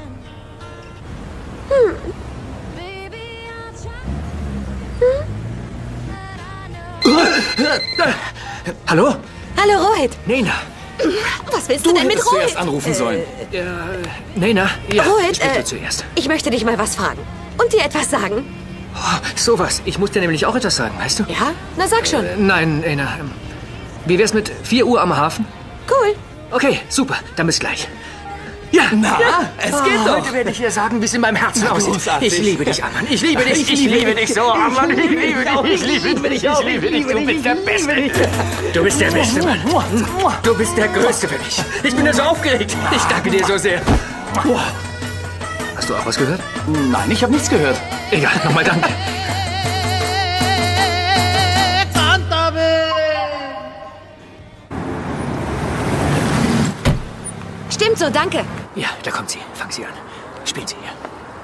Hallo? Hallo, Rohit. Nena. Was willst du denn mit hättest Rohit? zuerst anrufen sollen. Nena, ja, Rohit, sprich du zuerst. ich möchte dich mal was fragen. Und dir etwas sagen. Oh, sowas. Ich muss dir nämlich auch etwas sagen, weißt du? Ja? Na, sag schon. Nein, Nena. Wie wär's mit 4 Uhr am Hafen? Cool. Okay, super. Dann bis gleich. Ja, Na, es geht doch. Heute werde ich dir sagen, wie es in meinem Herzen aussieht. Großartig. Ich liebe dich, Aman. Ich liebe dich. Ich liebe dich so, Aman. Ich liebe dich. Ich liebe dich. Ich liebe dich. Du bist der Beste. Du bist der Beste, Mann. Du bist der Größte für mich. Ich bin ja so aufgeregt. Ich danke dir so sehr. Hast du auch was gehört? Nein, ich habe nichts gehört. Egal, nochmal danke. Stimmt so, danke. Ja, da kommt sie. Fang sie an. Spielen Sie hier.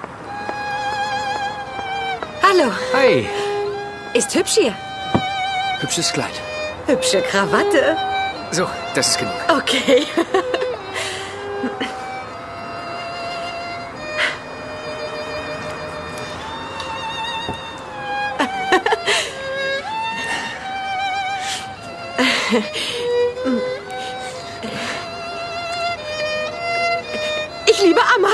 Hallo. Hi. Ist hübsch hier. Hübsches Kleid. Hübsche Krawatte. So, das ist genug. Okay. Ich liebe Aman.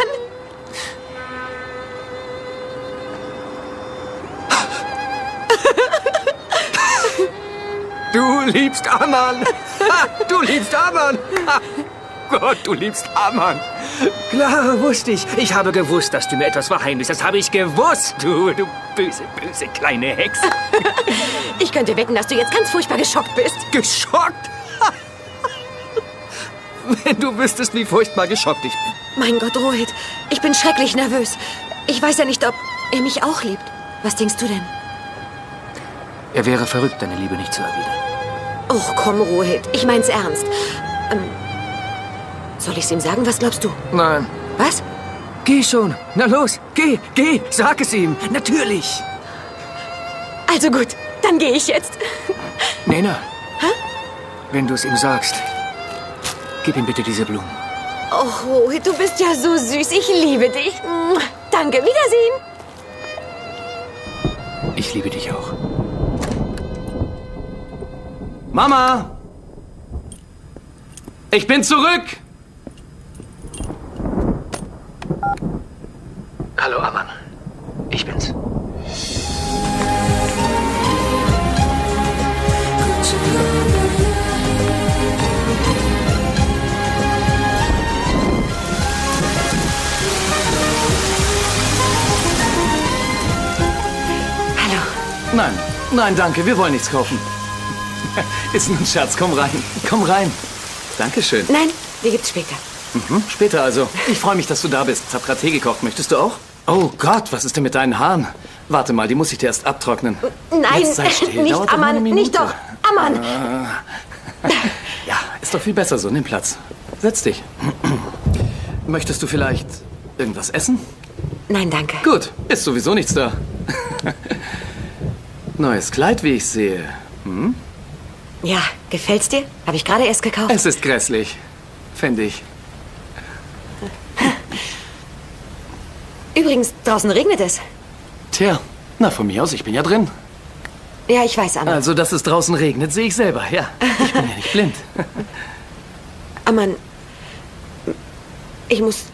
Du liebst Aman. Du liebst Aman. Gott, du liebst Aman. Klar, wusste ich. Ich habe gewusst, dass du mir etwas verheimlichst. Das habe ich gewusst. Du böse, böse kleine Hexe. Ich könnte wetten, dass du jetzt ganz furchtbar geschockt bist. Geschockt? Wenn du wüsstest, wie furchtbar geschockt ich bin. Mein Gott, Rohit, ich bin schrecklich nervös. Ich weiß ja nicht, ob er mich auch liebt. Was denkst du denn? Er wäre verrückt, deine Liebe nicht zu erwidern. Och, komm, Rohit, ich mein's ernst. Soll ich's ihm sagen? Was glaubst du? Nein. Was? Geh schon. Na los, geh, sag es ihm. Natürlich. Also gut, dann gehe ich jetzt. Nena. Hä? Wenn du es ihm sagst, gib ihm bitte diese Blumen. Oh, Rohit, du bist ja so süß. Ich liebe dich. Danke, Wiedersehen. Ich liebe dich auch. Mama! Ich bin zurück! Hallo, Aman. Ich bin's. Nein, danke, wir wollen nichts kaufen. Ist nur ein Scherz, komm rein. Komm rein. Dankeschön. Nein, die gibt's später. Später also. Ich freue mich, dass du da bist. Ich hab grad Tee gekocht. Möchtest du auch? Oh Gott, was ist denn mit deinen Haaren? Warte mal, die muss ich dir erst abtrocknen. Nein, Jetzt sei still. nicht Dauert doch nur eine Aman, Minute. nicht doch. Aman! Ja, ist doch viel besser so. Nimm Platz. Setz dich. Möchtest du vielleicht irgendwas essen? Nein, danke. Gut, ist sowieso nichts da. Neues Kleid, wie ich sehe. Hm? Ja, gefällt's dir? Habe ich gerade erst gekauft. Es ist grässlich, fände ich. Übrigens, draußen regnet es. Tja, na von mir aus, ich bin ja drin. Ja, ich weiß, Aman. Also, dass es draußen regnet, sehe ich selber, ja. Ich bin ja nicht blind. Aman, ich muss...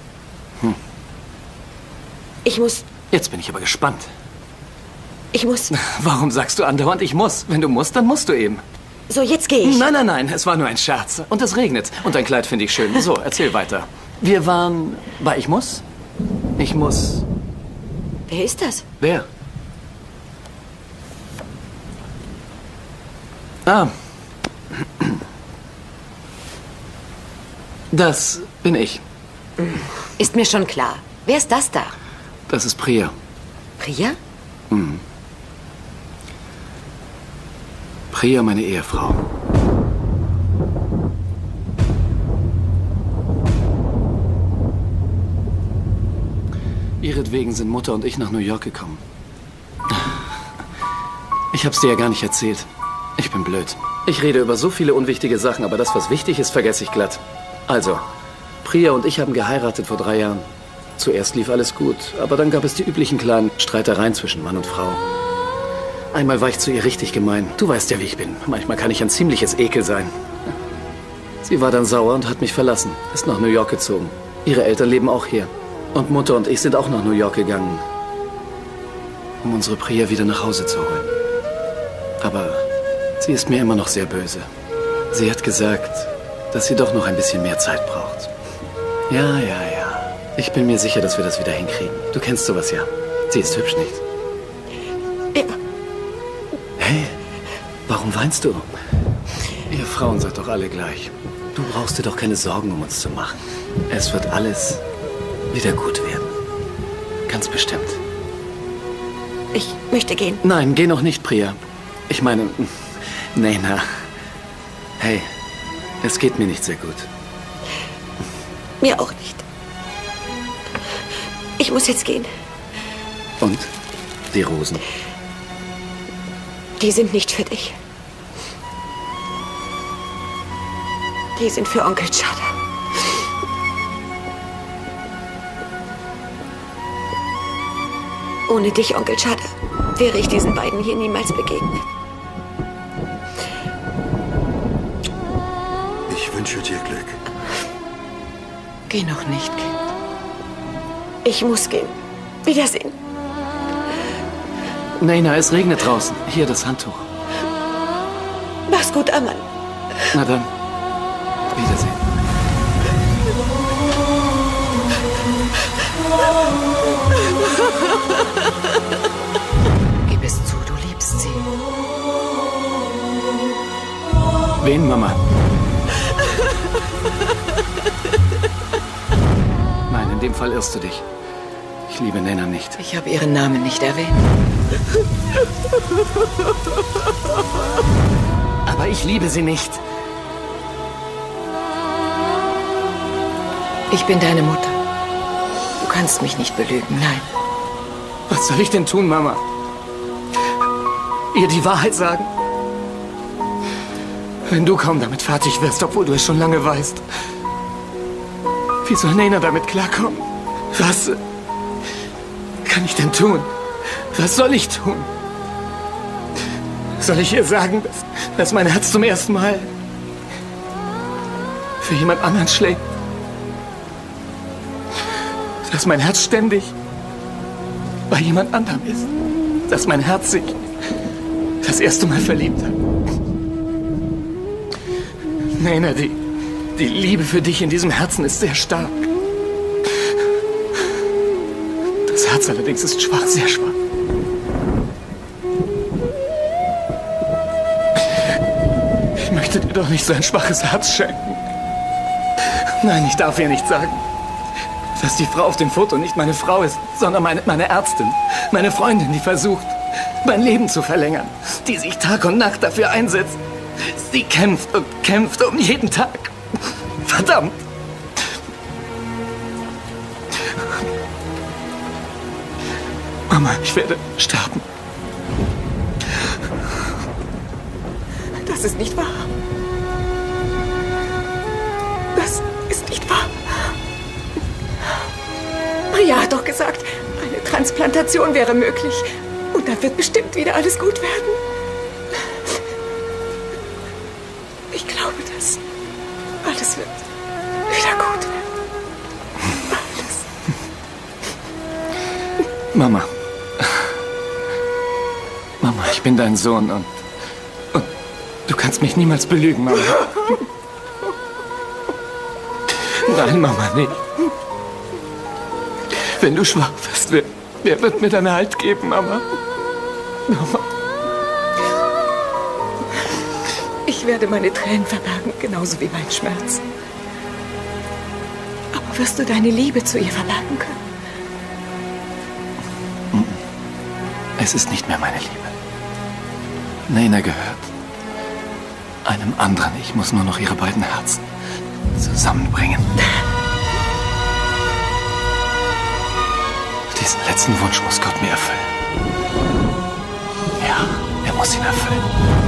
Ich muss... Jetzt bin ich aber gespannt. Ich muss... Warum sagst du andauernd, ich muss? Wenn du musst, dann musst du eben. So, jetzt gehe ich. Nein, es war nur ein Scherz. Und es regnet. Und dein Kleid finde ich schön. So, erzähl weiter. Wir waren bei Ich muss? Ich muss... Wer ist das? Wer? Ah. Das bin ich. Ist mir schon klar. Wer ist das da? Das ist Priya. Priya? Mhm. Priya, meine Ehefrau. Ihretwegen sind Mutter und ich nach New York gekommen. Ich hab's dir ja gar nicht erzählt. Ich bin blöd. Ich rede über so viele unwichtige Sachen, aber das, was wichtig ist, vergesse ich glatt. Also, Priya und ich haben geheiratet vor 3 Jahren. Zuerst lief alles gut, aber dann gab es die üblichen kleinen Streitereien zwischen Mann und Frau. Einmal war ich zu ihr richtig gemein. Du weißt ja, wie ich bin. Manchmal kann ich ein ziemliches Ekel sein. Sie war dann sauer und hat mich verlassen, ist nach New York gezogen. Ihre Eltern leben auch hier. Und Mutter und ich sind auch nach New York gegangen, um unsere Priya wieder nach Hause zu holen. Aber sie ist mir immer noch sehr böse. Sie hat gesagt, dass sie doch noch ein bisschen mehr Zeit braucht. Ja. Ich bin mir sicher, dass wir das wieder hinkriegen. Du kennst sowas ja. Sie ist hübsch, nicht? Ja. Hey, warum weinst du? Ihr Frauen seid doch alle gleich. Du brauchst dir doch keine Sorgen um uns zu machen. Es wird alles wieder gut werden. Ganz bestimmt. Ich möchte gehen. Nein, geh noch nicht, Priya. Ich meine, Nena. Hey, es geht mir nicht sehr gut. Mir auch nicht. Ich muss jetzt gehen. Und? Die Rosen? Die sind nicht für dich. Die sind für Onkel Chada. Ohne dich, Onkel Chada, wäre ich diesen beiden hier niemals begegnet. Ich wünsche dir Glück. Geh noch nicht, Kind. Ich muss gehen. Wiedersehen. Nena, es regnet draußen. Hier das Handtuch. Mach's gut, Aman. Na dann. Wiedersehen. Gib es zu, du liebst sie. Wen, Mama? in dem Fall irrst du dich. Ich liebe Nena nicht. Ich habe ihren Namen nicht erwähnt. Aber ich liebe sie nicht. Ich bin deine Mutter. Du kannst mich nicht belügen, nein. Was soll ich denn tun, Mama? Ihr die Wahrheit sagen? Wenn du kaum damit fertig wirst, obwohl du es schon lange weißt. Wie soll Nena damit klarkommen? Was kann ich denn tun? Was soll ich tun? Soll ich ihr sagen, dass mein Herz zum ersten Mal für jemand anderen schlägt? Dass mein Herz ständig bei jemand anderem ist? Dass mein Herz sich das erste Mal verliebt hat? Nena, die Liebe für dich in diesem Herzen ist sehr stark. Das Herz allerdings ist schwach, sehr schwach. Ich möchte dir doch nicht so ein schwaches Herz schenken. Nein, ich darf ihr nicht sagen, dass die Frau auf dem Foto nicht meine Frau ist, sondern meine Ärztin, meine Freundin, die versucht, mein Leben zu verlängern, die sich Tag und Nacht dafür einsetzt. Sie kämpft und kämpft um jeden Tag. Verdammt! Mama, ich werde sterben. Das ist nicht wahr. Das ist nicht wahr. Maria hat doch gesagt, eine Transplantation wäre möglich. Und dann wird bestimmt wieder alles gut werden. Ich glaube das. Alles wird wieder gut werden. Alles. Mama. Mama, ich bin dein Sohn und du kannst mich niemals belügen, Mama. Nein, Mama, nicht. Wenn du schwach bist, wer wird mir dann Halt geben, Mama? Mama. Ich werde meine Tränen verbergen, genauso wie mein Schmerz. Aber wirst du deine Liebe zu ihr verbergen können? Es ist nicht mehr meine Liebe. Nena gehört einem anderen. Ich muss nur noch ihre beiden Herzen zusammenbringen. Diesen letzten Wunsch muss Gott mir erfüllen. Ja, er muss ihn erfüllen.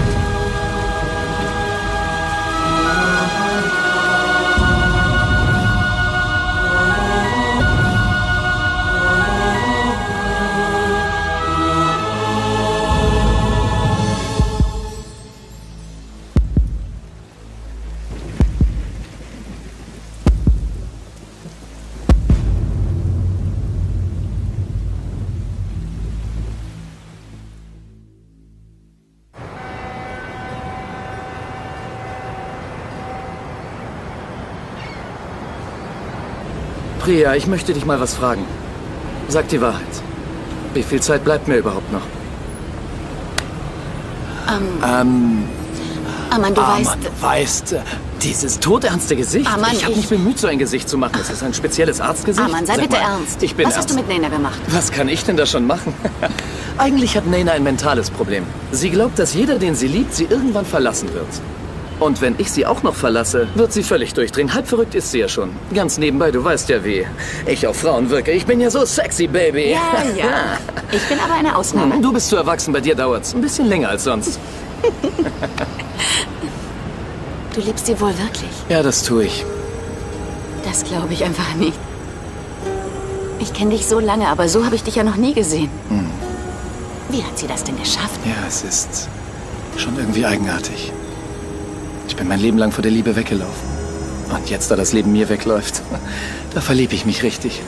Priya, ich möchte dich mal was fragen. Sag die Wahrheit. Wie viel Zeit bleibt mir überhaupt noch? Aman, du weißt, dieses todernste Gesicht. Aman, ich habe mich bemüht, so ein Gesicht zu machen. Ist das ein spezielles Arztgesicht? Aman, sei Sag bitte mal, ernst. Ich bin Was ernst. hast du mit Nena gemacht? Was kann ich denn da schon machen? Eigentlich hat Nena ein mentales Problem. Sie glaubt, dass jeder, den sie liebt, sie irgendwann verlassen wird. Und wenn ich sie auch noch verlasse, wird sie völlig durchdrehen. Halb verrückt ist sie ja schon. Ganz nebenbei, du weißt ja, wie ich auf Frauen wirke. Ich bin ja so sexy, Baby. Ja. Ich bin aber eine Ausnahme. Du bist zu erwachsen, bei dir dauert's ein bisschen länger als sonst. Du liebst sie wohl wirklich? Ja, das tue ich. Das glaube ich einfach nicht. Ich kenne dich so lange, aber so habe ich dich ja noch nie gesehen. Wie hat sie das denn geschafft? Ja, es ist schon irgendwie eigenartig. Ich bin mein Leben lang vor der Liebe weggelaufen. Und jetzt, da das Leben mir wegläuft, da verliebe ich mich richtig.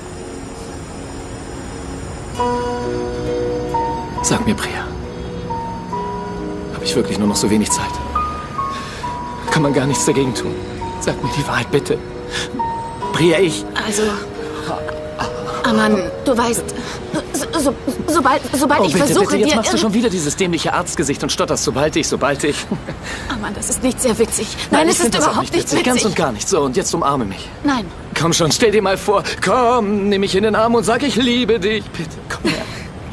Sag mir, Priya, habe ich wirklich nur noch so wenig Zeit? Kann man gar nichts dagegen tun? Sag mir die Wahrheit, bitte. Priya, Also, Aman, du weißt, sobald oh, ich bitte, versuche, bitte, jetzt dir machst du schon wieder dieses dämliche Arztgesicht und stotterst, sobald ich. Aman, das ist nicht sehr witzig. Nein, es ich ist find das auch überhaupt nicht witzig. Ganz und gar nicht. So, und jetzt umarme mich. Nein, Komm schon, stell dir mal vor. Komm, nimm mich in den Arm und sag, ich liebe dich. Bitte, komm her.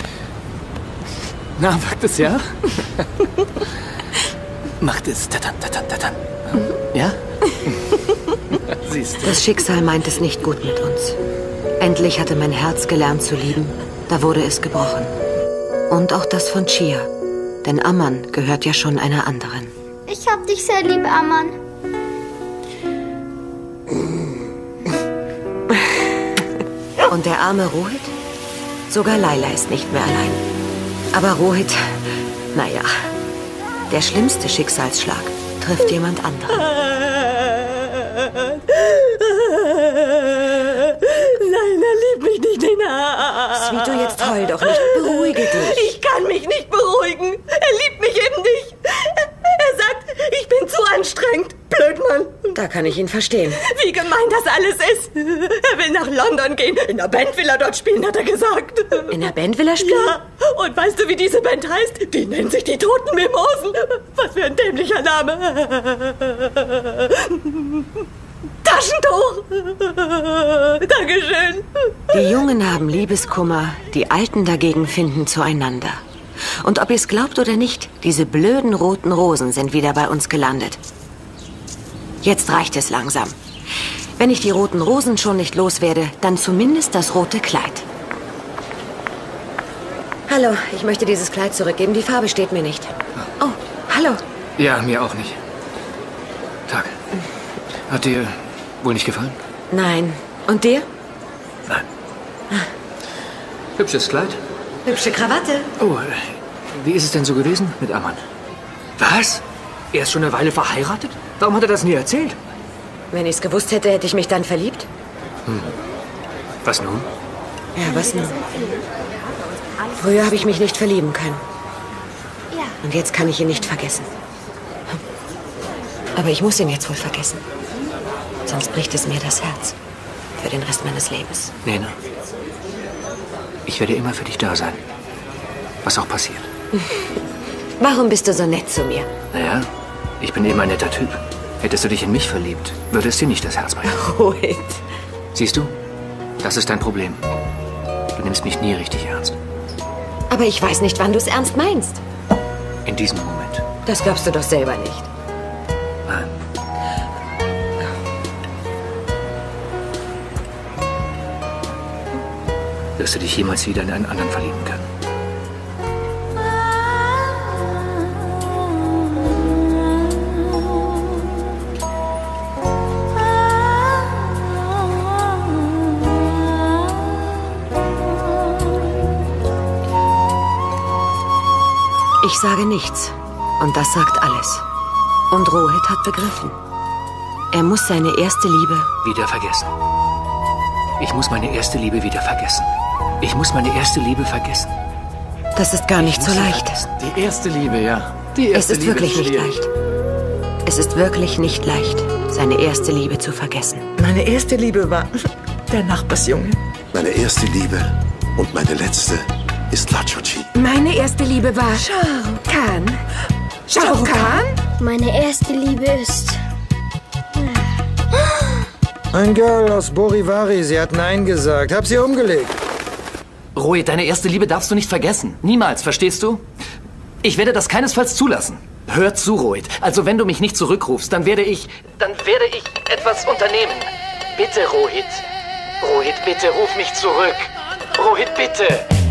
Na, wirkt es, ja? Macht es. Tatan, tatan, tatan. Ja? Siehst du. Das Schicksal meint es nicht gut mit uns. Endlich hatte mein Herz gelernt zu lieben. Da wurde es gebrochen. Und auch das von Chia. Denn Amman gehört ja schon einer anderen. Ich hab dich sehr lieb, Amman. Und der arme Rohit? Sogar Laila ist nicht mehr allein. Aber Rohit, naja, der schlimmste Schicksalsschlag trifft jemand anderen. Nein, er liebt mich nicht, Nina. Sweeto, jetzt heul doch nicht. Beruhige dich. Ich kann mich nicht beruhigen. Er liebt mich eben nicht. Er sagt, ich bin zu anstrengend. Blödmann. Da kann ich ihn verstehen. Wie gemein das alles ist. Er will nach London gehen. In der Band will er dort spielen, hat er gesagt. In der Band will er spielen? Ja. Und weißt du, wie diese Band heißt? Die nennt sich die Toten Mimosen. Was für ein dämlicher Name. Taschentuch. Dankeschön. Die Jungen haben Liebeskummer, die Alten dagegen finden zueinander. Und ob ihr es glaubt oder nicht, diese blöden roten Rosen sind wieder bei uns gelandet. Jetzt reicht es langsam. Wenn ich die roten Rosen schon nicht loswerde, dann zumindest das rote Kleid. Hallo, ich möchte dieses Kleid zurückgeben. Die Farbe steht mir nicht. Oh, hallo. Ja, mir auch nicht. Tag. Hat dir wohl nicht gefallen? Nein. Und dir? Nein. Hübsches Kleid. Hübsche Krawatte. Oh, wie ist es denn so gewesen mit Amman? Was? Er ist schon eine Weile verheiratet? Warum hat er das nie erzählt? Wenn ich es gewusst hätte, hätte ich mich dann verliebt. Was nun? Ja, was nun? Früher habe ich mich nicht verlieben können. Und jetzt kann ich ihn nicht vergessen. Aber ich muss ihn jetzt wohl vergessen. Sonst bricht es mir das Herz. Für den Rest meines Lebens. Nena, ich werde immer für dich da sein. Was auch passiert. Warum bist du so nett zu mir? Naja, ich bin eben ein netter Typ. Hättest du dich in mich verliebt, würde es dir nicht das Herz brechen. Rohit. Siehst du? Das ist dein Problem. Du nimmst mich nie richtig ernst. Aber ich weiß nicht, wann du es ernst meinst. In diesem Moment. Das glaubst du doch selber nicht. Nein. Wirst du dich jemals wieder in einen anderen verlieben können? Ich sage nichts. Und das sagt alles. Und Rohit hat begriffen. Er muss seine erste Liebe wieder vergessen. Ich muss meine erste Liebe wieder vergessen. Ich muss meine erste Liebe vergessen. Das ist gar nicht so leicht. Die erste Liebe, ja. Die erste Es ist Liebe wirklich nicht schwierig. leicht. Es ist wirklich nicht leicht, seine erste Liebe zu vergessen. Meine erste Liebe war der Nachbarsjunge. Meine erste Liebe und meine letzte ist Lachochi. Meine erste Liebe war Shah Khan. Shah Rukh Khan? Meine erste Liebe ist... Ein Girl aus Borivari, sie hat Nein gesagt. Hab sie umgelegt. Rohit, deine erste Liebe darfst du nicht vergessen. Niemals, verstehst du? Ich werde das keinesfalls zulassen. Hör zu, Rohit. Also wenn du mich nicht zurückrufst, dann werde ich etwas unternehmen. Bitte, Rohit. Rohit, bitte, ruf mich zurück. Rohit, bitte.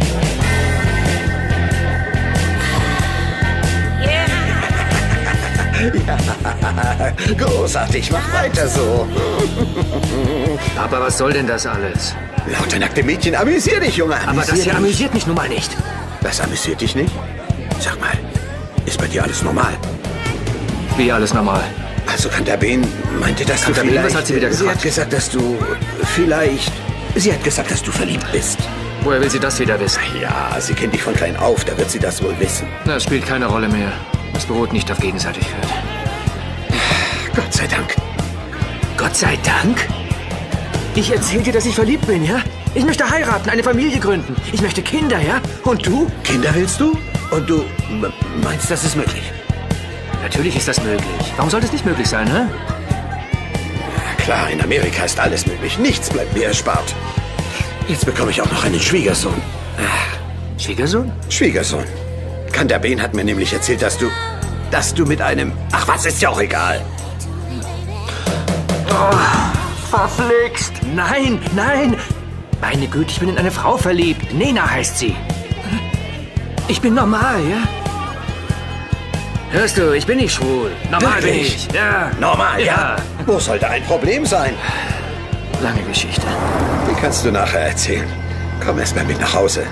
Ja, großartig, mach weiter so. Papa, was soll denn das alles? Lauter nackte Mädchen, amüsier dich, Junge. Aber das hier amüsiert mich nun mal nicht. Das amüsiert dich nicht? Sag mal, ist bei dir alles normal? Wie alles normal? Also Kantabin meinte, dass du Kantabin, vielleicht... was hat sie wieder Sie gefragt? hat gesagt, dass du vielleicht... Sie hat gesagt, dass du verliebt bist. Woher will sie das wieder wissen? Ja, sie kennt dich von klein auf, da wird sie das wohl wissen. Das spielt keine Rolle mehr. Es beruht nicht auf Gegenseitigkeit. Gott sei Dank. Gott sei Dank? Ich erzähl dir, dass ich verliebt bin, ja? Ich möchte heiraten, eine Familie gründen. Ich möchte Kinder, ja? Und du? Kinder willst du? Und du meinst, das ist möglich? Natürlich ist das möglich. Warum sollte es nicht möglich sein, hä? klar, in Amerika ist alles möglich. Nichts bleibt mir erspart. Jetzt bekomme ich auch noch einen Schwiegersohn. Schwiegersohn? Schwiegersohn. Kandaben hat mir nämlich erzählt, dass du mit einem... Ach was, ist ja auch egal. Oh, verflixt. Nein, nein. Meine Güte, ich bin in eine Frau verliebt. Nena heißt sie. Ich bin normal, ja? Hörst du, ich bin nicht schwul. Normal bin ich. Ja. Normal, ja. Wo soll da ein Problem sein? Lange Geschichte. Die kannst du nachher erzählen. Komm erst mal mit nach Hause.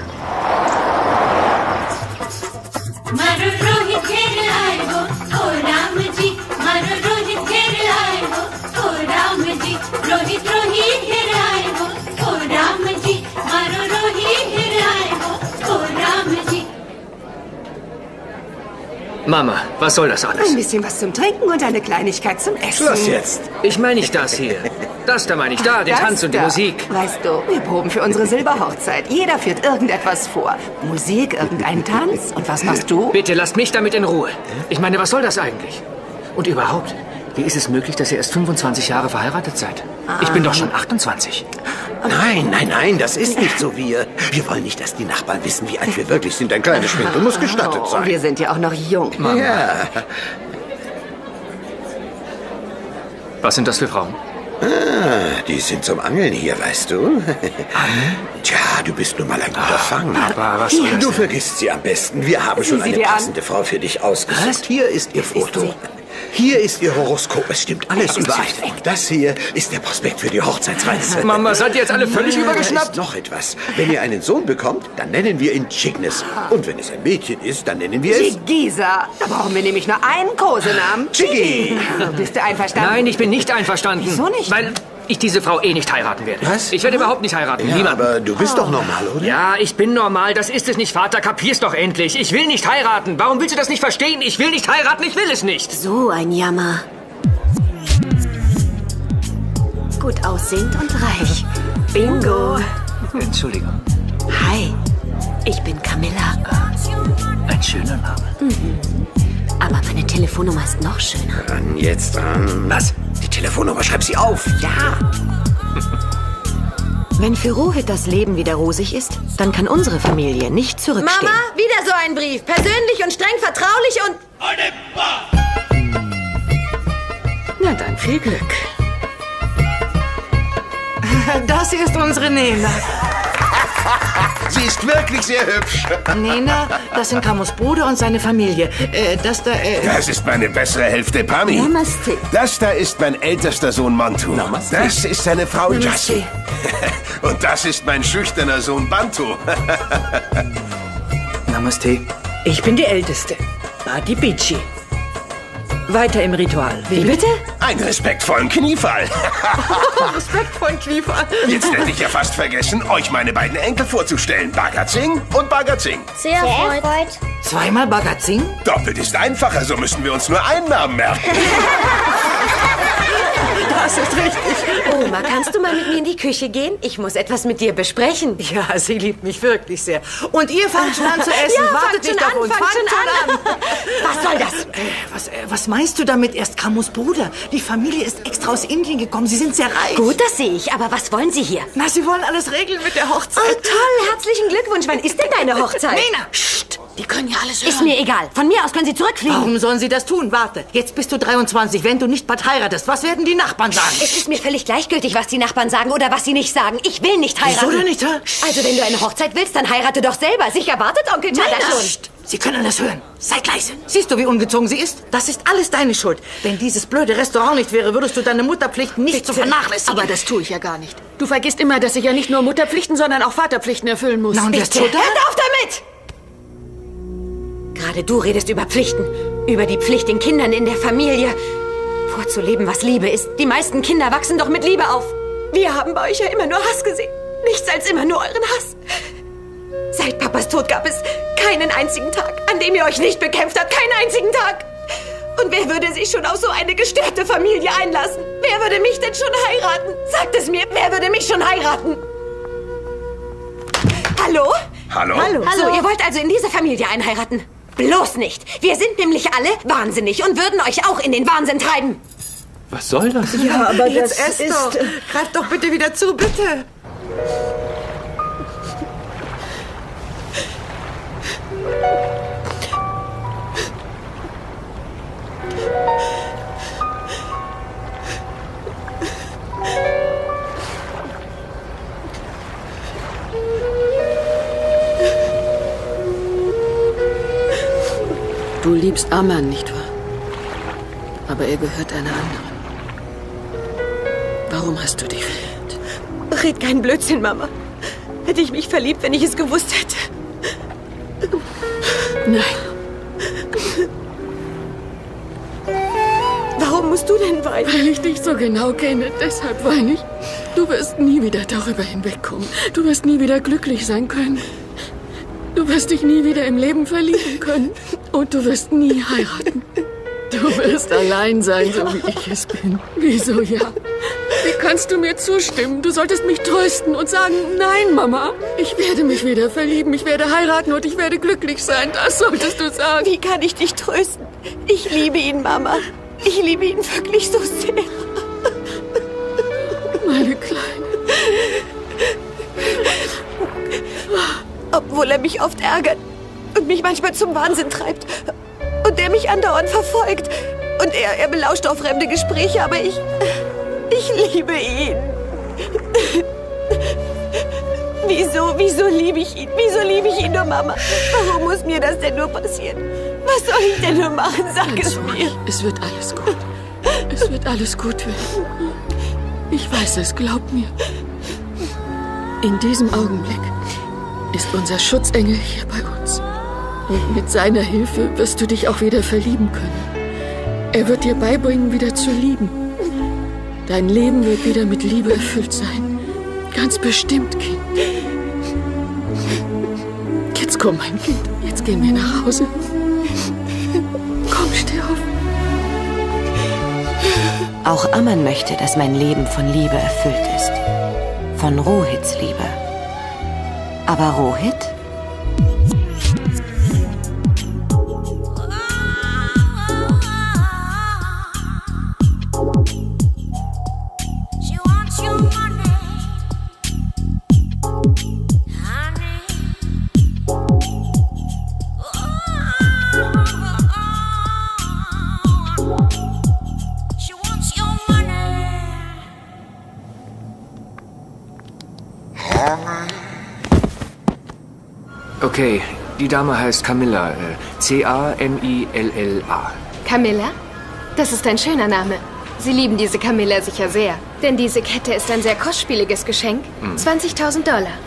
Mama, was soll das alles? Ein bisschen was zum Trinken und eine Kleinigkeit zum Essen. Schluss jetzt. Ich meine nicht das hier. Das da meine ich, da, den Das Tanz und die da. Musik. Weißt du, wir proben für unsere Silberhochzeit. Jeder führt irgendetwas vor. Musik, irgendeinen Tanz. Und was machst du? Bitte lasst mich damit in Ruhe. Ich meine, was soll das eigentlich? Und überhaupt, wie ist es möglich, dass ihr erst 25 Jahre verheiratet seid? Ich bin doch schon 28. Nein, das ist nicht so wir. Wir wollen nicht, dass die Nachbarn wissen, wie alt wir wirklich sind. Ein kleiner Schwindel muss gestattet sein. Wir sind ja auch noch jung. Mama. Ja. Was sind das für Frauen? Die sind zum Angeln hier, weißt du? Tja, du bist nun mal ein guter Fang. Aber was soll das Du denn? vergisst sie am besten. Wir haben schon sie eine dir an? passende Frau für dich ausgesucht. Was? Hier ist ihr Foto. Hier ist ihr Horoskop. Es stimmt alles überein. Und das hier ist der Prospekt für die Hochzeitsreise. Mama, seid ihr jetzt alle völlig Da übergeschnappt? ist noch etwas. Wenn ihr einen Sohn bekommt, dann nennen wir ihn Chignis. Und wenn es ein Mädchen ist, dann nennen wir es... Chigisa. Da brauchen wir nämlich nur einen Kosenamen. Chiggi. Bist du einverstanden? Nein, ich bin nicht einverstanden. Wieso nicht? Weil ich diese Frau eh nicht heiraten werde. Was? Ich werde überhaupt nicht heiraten. Ja, Niemand. aber du bist doch normal, oder? Ja, ich bin normal. Das ist es nicht, Vater. Kapier's doch endlich. Ich will nicht heiraten. Warum willst du das nicht verstehen? Ich will nicht heiraten. Ich will es nicht. So ein Jammer. Gut aussehend und reich. Bingo. Entschuldigung. Hi, ich bin Camilla. Ein schöner Name. Aber meine Telefonnummer ist noch schöner. Ran jetzt dran. Was? Die Telefonnummer, schreib sie auf. Ja. Wenn für Rohit das Leben wieder rosig ist, dann kann unsere Familie nicht zurückstehen. Mama, wieder so ein Brief. Persönlich und streng vertraulich und... Na dann, viel Glück. Das hier ist unsere Nena. Sie ist wirklich sehr hübsch. Nena, das sind Kamos Bruder und seine Familie. Das da, Das ist meine bessere Hälfte, Pami. Namaste. Das da ist mein ältester Sohn Mantu. Namaste. Das ist seine Frau Namaste. Jassi. Und das ist mein schüchterner Sohn Bantu. Namaste. Ich bin die Älteste. Badi Bichi. Weiter im Ritual. Wie bitte? Einen respektvollen Kniefall. respektvollen Kniefall. Jetzt hätte ich ja fast vergessen, euch meine beiden Enkel vorzustellen. Bhagat Singh und Bhagat Singh. Sehr erfreut. Zweimal Bhagat Singh? Doppelt ist einfacher, so müssen wir uns nur einen Namen merken. Das ist richtig. Oma, kannst du mal mit mir in die Küche gehen? Ich muss etwas mit dir besprechen. Ja, sie liebt mich wirklich sehr. Und ihr fangt schon an zu essen. Ja, Wartet fangt nicht schon auf an, uns. fangt schon an. Was soll das? Was meinst du damit? Erst Kamos Bruder. Die Familie ist extra aus Indien gekommen. Sie sind sehr reich. Gut, das sehe ich. Aber was wollen Sie hier? Na, sie wollen alles regeln mit der Hochzeit. Oh, toll. Herzlichen Glückwunsch. Wann ist denn deine Hochzeit? Nena, psst. Die können ja alles hören. Ist mir egal. Von mir aus können Sie zurückfliegen. Warum sollen sie das tun? Warte, jetzt bist du 23. Wenn du nicht bald heiratest, was werden die Nachbarn sagen? Es ist mir völlig gleichgültig, was die Nachbarn sagen oder was sie nicht sagen. Ich will nicht heiraten. Wieso denn nicht? Also, wenn du eine Hochzeit willst, dann heirate doch selber. Sicher wartet Onkel Tada Nena, schon. psst. Sie können das hören. Sei leise. Siehst du, wie ungezogen sie ist? Das ist alles deine Schuld. Wenn dieses blöde Restaurant nicht wäre, würdest du deine Mutterpflichten nicht zu vernachlässigen. Aber das tue ich ja gar nicht. Du vergisst immer, dass ich ja nicht nur Mutterpflichten, sondern auch Vaterpflichten erfüllen muss. Na, und jetzt Bitte, Mutter? hört auf damit! Gerade du redest über Pflichten. Über die Pflicht den Kindern in der Familie. Vorzuleben, was Liebe ist. Die meisten Kinder wachsen doch mit Liebe auf. Wir haben bei euch ja immer nur Hass gesehen. Nichts als immer nur euren Hass. Seit Papas Tod gab es keinen einzigen Tag, an dem ihr euch nicht bekämpft habt. Keinen einzigen Tag. Und wer würde sich schon auf so eine gestörte Familie einlassen? Wer würde mich denn schon heiraten? Sagt es mir, wer würde mich schon heiraten? Hallo? Hallo? So, ihr wollt also in diese Familie einheiraten? Bloß nicht. Wir sind nämlich alle wahnsinnig und würden euch auch in den Wahnsinn treiben. Was soll das? Ja, aber Jetzt das ess doch. Greif doch bitte wieder zu, bitte. Du liebst Aman, nicht wahr? Aber er gehört einer anderen. Warum hast du dich verliebt? Red keinen Blödsinn, Mama. Hätte ich mich verliebt, wenn ich es gewusst hätte. Nein. Warum musst du denn weinen? Weil ich dich so genau kenne, deshalb weine ich. Du wirst nie wieder darüber hinwegkommen. Du wirst nie wieder glücklich sein können. Du wirst dich nie wieder im Leben verlieben können. Und du wirst nie heiraten. Du wirst allein sein, so wie ich es bin. Wieso ja? Wie kannst du mir zustimmen? Du solltest mich trösten und sagen, nein, Mama, ich werde mich wieder verlieben, ich werde heiraten und ich werde glücklich sein. Das solltest du sagen. Wie kann ich dich trösten? Ich liebe ihn, Mama. Ich liebe ihn wirklich so sehr. Meine Kleine. Obwohl er mich oft ärgert und mich manchmal zum Wahnsinn treibt. Und der mich andauernd verfolgt. Und er belauscht auch fremde Gespräche, aber ich liebe ihn. Wieso liebe ich ihn? Wieso liebe ich ihn nur, Mama? Warum muss mir das denn nur passieren? Was soll ich denn nur machen? Sag es mir. Es wird alles gut. Es wird alles gut werden. Ich weiß es, glaub mir. In diesem Augenblick ist unser Schutzengel hier bei uns. Und mit seiner Hilfe wirst du dich auch wieder verlieben können. Er wird dir beibringen, wieder zu lieben. Dein Leben wird wieder mit Liebe erfüllt sein. Ganz bestimmt, Kind. Jetzt komm, mein Kind. Jetzt gehen wir nach Hause. Komm, steh auf. Auch Aman möchte, dass mein Leben von Liebe erfüllt ist. Von Rohits Liebe. Aber Rohit? Okay, die Dame heißt Camilla. C-A-M-I-L-L-A. Camilla? Das ist ein schöner Name. Sie lieben diese Camilla sicher sehr. Denn diese Kette ist ein sehr kostspieliges Geschenk. $20.000.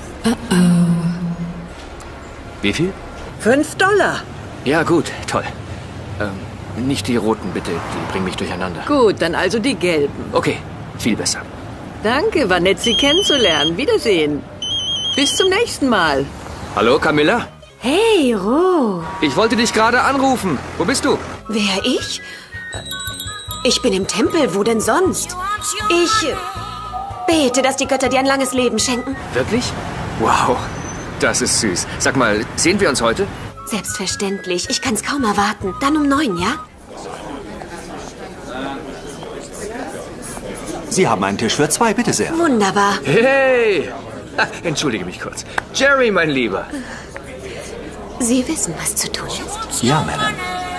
Wie viel? $5. Ja, gut, toll. Nicht die roten, bitte. Die bringen mich durcheinander. Gut, dann also die gelben. Okay, viel besser. Danke, war nett, Sie kennenzulernen. Wiedersehen. Bis zum nächsten Mal. Hallo, Camilla? Hey, Ro. Ich wollte dich gerade anrufen. Wo bist du? Wer, ich? Ich bin im Tempel. Wo denn sonst? Ich bete, dass die Götter dir ein langes Leben schenken. Wirklich? Wow, das ist süß. Sag mal, sehen wir uns heute? Selbstverständlich. Ich kann's kaum erwarten. Dann um 9, ja? Sie haben einen Tisch für 2, bitte sehr. Wunderbar. Hey! Entschuldige mich kurz. Jerry, mein Lieber. Sie wissen, was zu tun ist. Ja, Madame.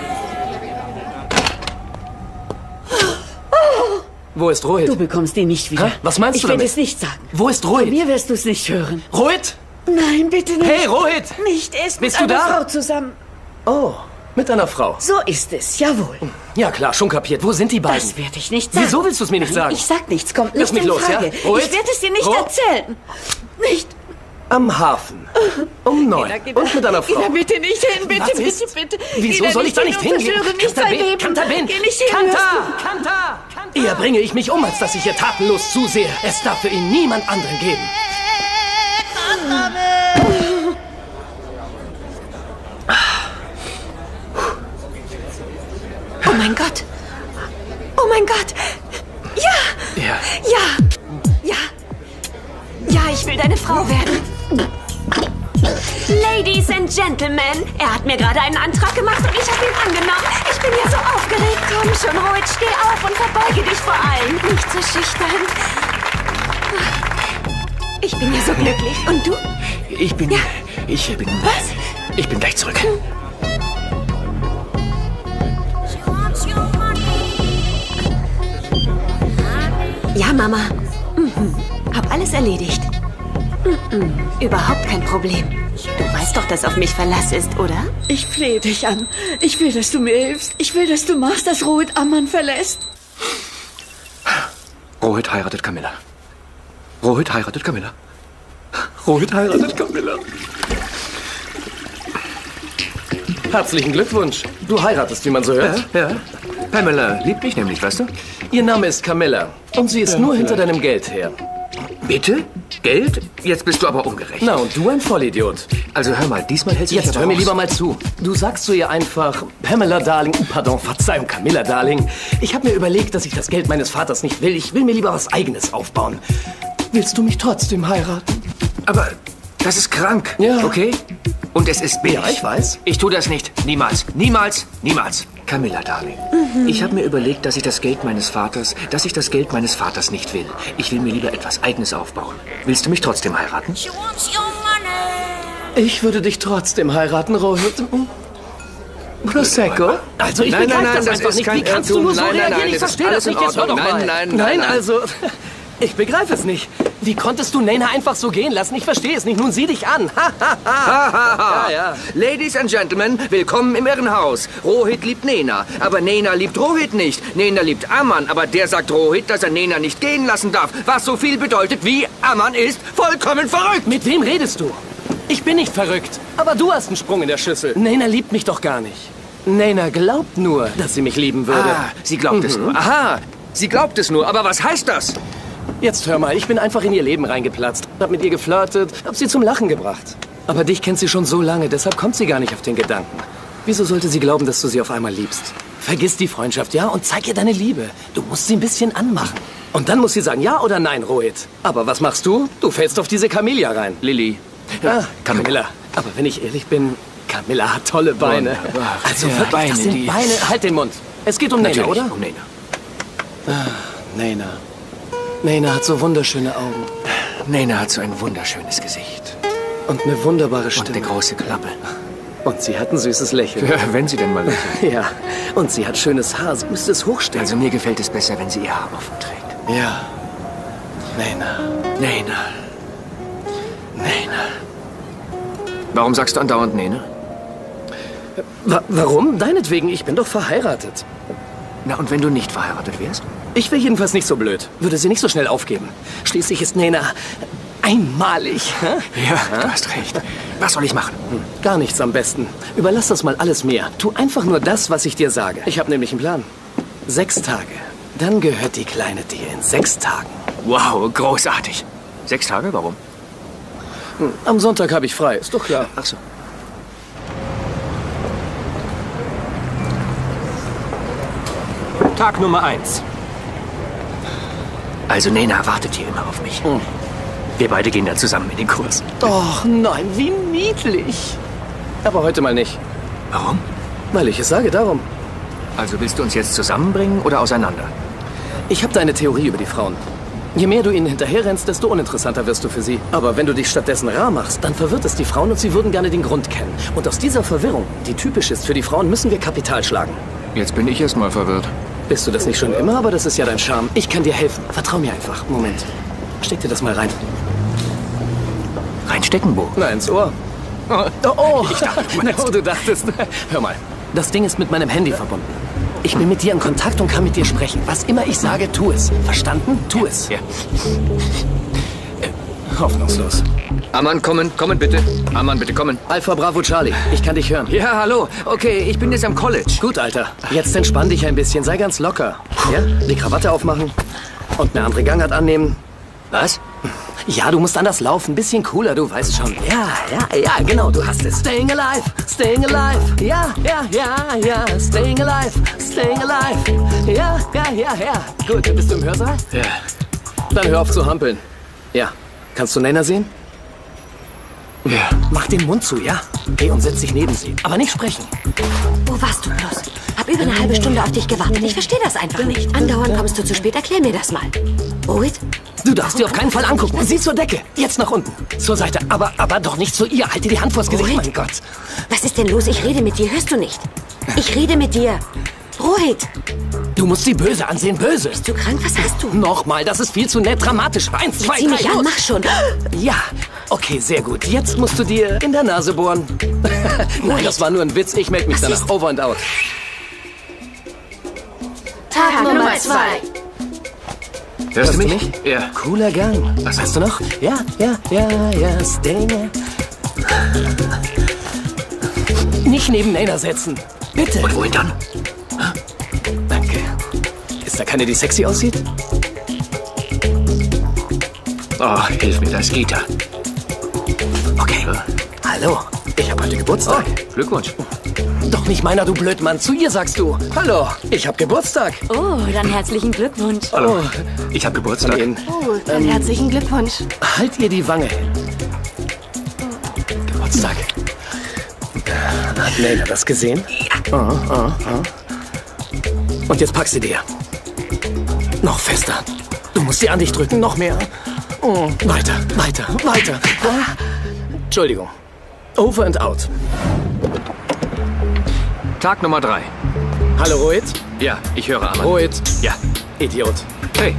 Wo ist Rohit? Du bekommst ihn nicht wieder. Hä? Was meinst du damit? damit? Ich werde es nicht sagen. Wo ist Rohit? Von mir wirst du es nicht hören. Rohit? Nein, bitte nicht. Hey, Rohit! Nicht, er ist Bist mit du einer da? Frau zusammen. Oh, mit einer Frau. So ist es, jawohl. Ja klar, schon kapiert. Wo sind die beiden? Das werde ich nicht sagen. Wieso willst du es mir nicht sagen? Ich sag nichts, kommt Lass nicht mich in los, Frage. ja? Rohit? Ich werde es dir nicht erzählen. Nicht. Am Hafen. Um 9. Und mit einer Frau. Geh da bitte nicht hin, bitte, Was bitte, ist? bitte. Wieso soll ich da nicht hingehen? Verschwöre nicht sein Leben. Kantabin! Geh nicht hin. Kanta! Eher bringe ich mich um, als dass ich hier tatenlos zusehe. Es darf für ihn niemand anderen geben. Oh mein Gott. Oh mein Gott. Ja. Ja. Ja. Ja. Ja, ich will deine Frau werden. Ladies and Gentlemen, er hat mir gerade einen Antrag gemacht und ich habe ihn angenommen. Ich bin ja so aufgeregt. Komm schon, Rohit, steh auf und verbeuge dich vor allen. Nicht so schüchtern. Ich bin ja so glücklich. Und du? Ich bin... Was? Ich bin gleich zurück. Ja, Mama. Hab alles erledigt. Überhaupt kein Problem. Du weißt doch, dass auf mich Verlass ist, oder? Ich flehe dich an. Ich will, dass du mir hilfst. Ich will, dass du machst, dass Rohit Ammann verlässt. Rohit heiratet Camilla. Rohit heiratet Camilla. Rohit heiratet Camilla. Herzlichen Glückwunsch. Du heiratest, wie man so hört. Ja. Pamela liebt mich nämlich, weißt du? Ihr Name ist Camilla. Und sie ist nur hinter deinem Geld her. Bitte? Geld? Jetzt bist du aber ungerecht. Na, und du ein Vollidiot. Also hör mal, diesmal hältst du dich Jetzt aber hör mir raus. lieber mal zu. Du sagst zu ihr einfach, Pamela Darling, pardon, Verzeihung, Camilla Darling. Ich habe mir überlegt, dass ich das Geld meines Vaters nicht will. Ich will mir lieber was Eigenes aufbauen. Willst du mich trotzdem heiraten? Aber das ist krank, ja. Okay? Und es ist billig. Ja, ich weiß. Ich tue das nicht. Niemals. Niemals. Niemals. Camilla, Darling. Ich habe mir überlegt, dass ich das Geld meines Vaters nicht will. Ich will mir lieber etwas Eigenes aufbauen. Willst du mich trotzdem heiraten? Ich würde dich trotzdem heiraten, Rohit. Prosecco? Also ich begreife das einfach nicht. Wie kannst du nur so reagieren? Ich verstehe das nicht. Jetzt hör doch mal. Nein, also... Ich begreife es nicht. Wie konntest du Nena einfach so gehen lassen? Ich verstehe es nicht. Nun sieh dich an. Ja. Ladies and Gentlemen, willkommen im Irrenhaus. Rohit liebt Nena, aber Nena liebt Rohit nicht. Nena liebt Ammann, aber der sagt Rohit, dass er Nena nicht gehen lassen darf. Was so viel bedeutet wie Ammann ist vollkommen verrückt. Mit wem redest du? Ich bin nicht verrückt, aber du hast einen Sprung in der Schüssel. Nena liebt mich doch gar nicht. Nena glaubt nur, dass sie mich lieben würde. Ah, sie glaubt es nur. Aha, sie glaubt es nur. Aber was heißt das? Jetzt hör mal, ich bin einfach in ihr Leben reingeplatzt, hab mit ihr geflirtet, hab sie zum Lachen gebracht. Aber dich kennt sie schon so lange, deshalb kommt sie gar nicht auf den Gedanken. Wieso sollte sie glauben, dass du sie auf einmal liebst? Vergiss die Freundschaft, ja? Und zeig ihr deine Liebe. Du musst sie ein bisschen anmachen. Und dann muss sie sagen, ja oder nein, Rohit. Aber was machst du? Du fällst auf diese Camilla rein. Lilly. Ja, Camilla. Aber wenn ich ehrlich bin, Camilla hat tolle Beine. Also ja, wirklich, Beine, das sind die- Beine. Halt den Mund. Es geht um Nena, Natürlich, oder? um Nena. Nena. Nena hat so wunderschöne Augen. Nena hat so ein wunderschönes Gesicht. Und eine wunderbare Stimme. Und eine große Klappe. Und sie hat ein süßes Lächeln. Ja, wenn sie denn mal lächelt. Ja. Und sie hat schönes Haar. Sie müsste es hochstellen. Also mir gefällt es besser, wenn sie ihr Haar offen trägt. Ja. Nena. Nena. Nena. Warum sagst du andauernd Nena? Warum? Deinetwegen. Ich bin doch verheiratet. Na, und wenn du nicht verheiratet wärst? Ich wäre jedenfalls nicht so blöd. Würde sie nicht so schnell aufgeben. Schließlich ist Nena einmalig. Hä? Ja, du hast recht. Was soll ich machen? Gar nichts am besten. Überlass das mal alles mir. Tu einfach nur das, was ich dir sage. Ich habe nämlich einen Plan. 6 Tage. Dann gehört die Kleine dir in 6 Tagen. Wow, großartig. 6 Tage? Warum? Am Sonntag habe ich frei. Ist doch klar. Ach so. Tag Nummer 1. Also Nena wartet hier immer auf mich. Wir beide gehen dann zusammen in den Kurs. Och nein, wie niedlich. Aber heute mal nicht. Warum? Weil ich es sage, darum. Also willst du uns jetzt zusammenbringen oder auseinander? Ich habe da eine Theorie über die Frauen. Je mehr du ihnen hinterherrennst, desto uninteressanter wirst du für sie. Aber wenn du dich stattdessen rar machst, dann verwirrt es die Frauen und sie würden gerne den Grund kennen. Und aus dieser Verwirrung, die typisch ist für die Frauen, müssen wir Kapital schlagen. Jetzt bin ich erst mal verwirrt. Bist du das nicht schon immer? Aber das ist ja dein Charme. Ich kann dir helfen. Vertrau mir einfach. Moment. Steck dir das mal rein. Reinstecken, Bo? Na, ins Ohr. Oh, Ich dachte, du meinst- oh, du dachtest. Hör mal, das Ding ist mit meinem Handy verbunden. Ich bin mit dir in Kontakt und kann mit dir sprechen. Was immer ich sage, tu es. Verstanden? Tu es. Ja. Hoffnungslos. Ammann, kommen bitte. Ammann, bitte kommen. Alpha Bravo Charlie, ich kann dich hören. Ja, hallo. Okay, ich bin jetzt am College. Gut, Alter. Jetzt entspann dich ein bisschen, sei ganz locker. Ja? Die Krawatte aufmachen und eine andere Gangart annehmen. Was? Ja, du musst anders laufen, bisschen cooler, du weißt schon. Ja, genau, du hast es. Staying alive, staying alive. Ja, staying alive, staying alive. Ja. Gut, bist du im Hörsaal? Ja. Dann hör auf zu hampeln. Ja. Kannst du Nena sehen? Ja. Mach den Mund zu, ja? Geh und setz dich neben sie. Aber nicht sprechen. Wo warst du bloß? Hab über eine halbe Stunde auf dich gewartet. Ich verstehe das einfach nicht. Andauernd kommst du zu spät. Erklär mir das mal. Rohit? Du darfst dir auf keinen Fall angucken. Sieh zur Decke. Jetzt nach unten. Zur Seite. Aber doch nicht zu ihr. Halt dir die Hand vors Gesicht, mein Gott. Was ist denn los? Ich rede mit dir. Hörst du nicht? Ich rede mit dir. Rohit! Du musst sie böse ansehen. Böse. Bist du krank? Was hast du? Nochmal. Das ist viel zu nett dramatisch. 1, 2, 3, Zieh mich an. los. Mach schon. Ja. Okay, sehr gut. Jetzt musst du dir in der Nase bohren. Nein, das war nur ein Witz. Ich melde mich danach. Over and out. Tag Nummer 2. Hörst du mich? Ja. Cooler Gang. Was hast du noch? Ja, Stinger. Nicht neben Nena setzen. Bitte. Und wohin dann? Danke. Ist da keine, die sexy aussieht? Oh, hilf mir, das geht ja. Okay. Hallo. Ich habe heute Geburtstag. Oh, Glückwunsch. Doch nicht meiner, du Blödmann. Zu ihr sagst du. Hallo, ich habe Geburtstag. Oh, dann herzlichen Glückwunsch. Hallo, ich habe Geburtstag. Oh, dann herzlichen Glückwunsch. Halt ihr die Wange hin. Geburtstag. Hat Nena das gesehen? Ja. Und jetzt pack sie dir. Noch fester. Du musst sie an dich drücken, noch mehr. Weiter. Entschuldigung. Over and out. Tag Nummer 3. Hallo, Rohit? Ja, ich höre Aman. Rohit? Ja. Idiot. Hey.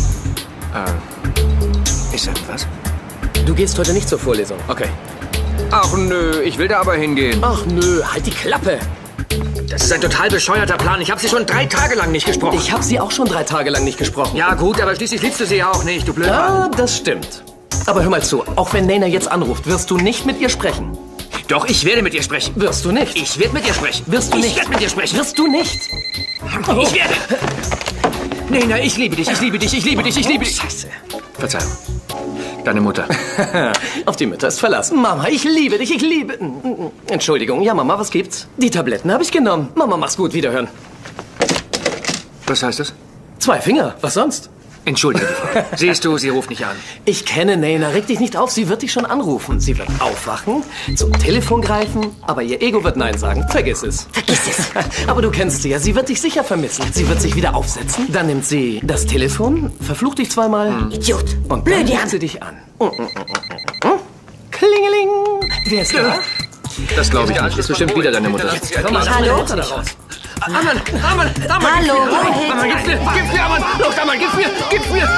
Ist irgendwas? Du gehst heute nicht zur Vorlesung. Okay. Ach nö, ich will da aber hingehen. Ach nö, halt die Klappe. Das ist ein total bescheuerter Plan. Ich habe sie schon 3 Tage lang nicht gesprochen. Ich habe sie auch schon 3 Tage lang nicht gesprochen. Ja gut, aber schließlich liebst du sie ja auch nicht, du Blödmann. Ja, das stimmt. Aber hör mal zu, auch wenn Nena jetzt anruft, wirst du nicht mit ihr sprechen. Doch, ich werde mit ihr sprechen. Wirst du nicht? Ich werde mit ihr sprechen. Wirst du nicht? Ich werde mit ihr sprechen. Wirst du nicht? Ich werde. Nena, ich liebe dich, ich liebe dich, ich liebe dich, ich liebe dich. Scheiße. Verzeihung. Deine Mutter. Auf die Mutter ist verlassen. Mama, ich liebe dich, ich liebe... Entschuldigung, ja Mama, was gibt's? Die Tabletten habe ich genommen. Mama, mach's gut, wiederhören. Was heißt das? 2 Finger, was sonst? Entschuldige. Siehst du, sie ruft nicht an. Ich kenne Nena, reg dich nicht auf, sie wird dich schon anrufen. Sie wird aufwachen, zum Telefon greifen, aber ihr Ego wird Nein sagen. Vergiss es. Vergiss es. Aber du kennst sie ja, sie wird dich sicher vermissen. Sie wird sich wieder aufsetzen, dann nimmt sie das Telefon, verflucht dich zweimal. Idiot. Und dann ruft sie dich an. Klingeling. Wer ist da? Das glaube ich nicht. Ist bestimmt wieder deine Mutter. Komm mal, Hallo? Aman! Hallo, Rohit. Aman, gib's mir, Aman! Los, Aman, gib's mir!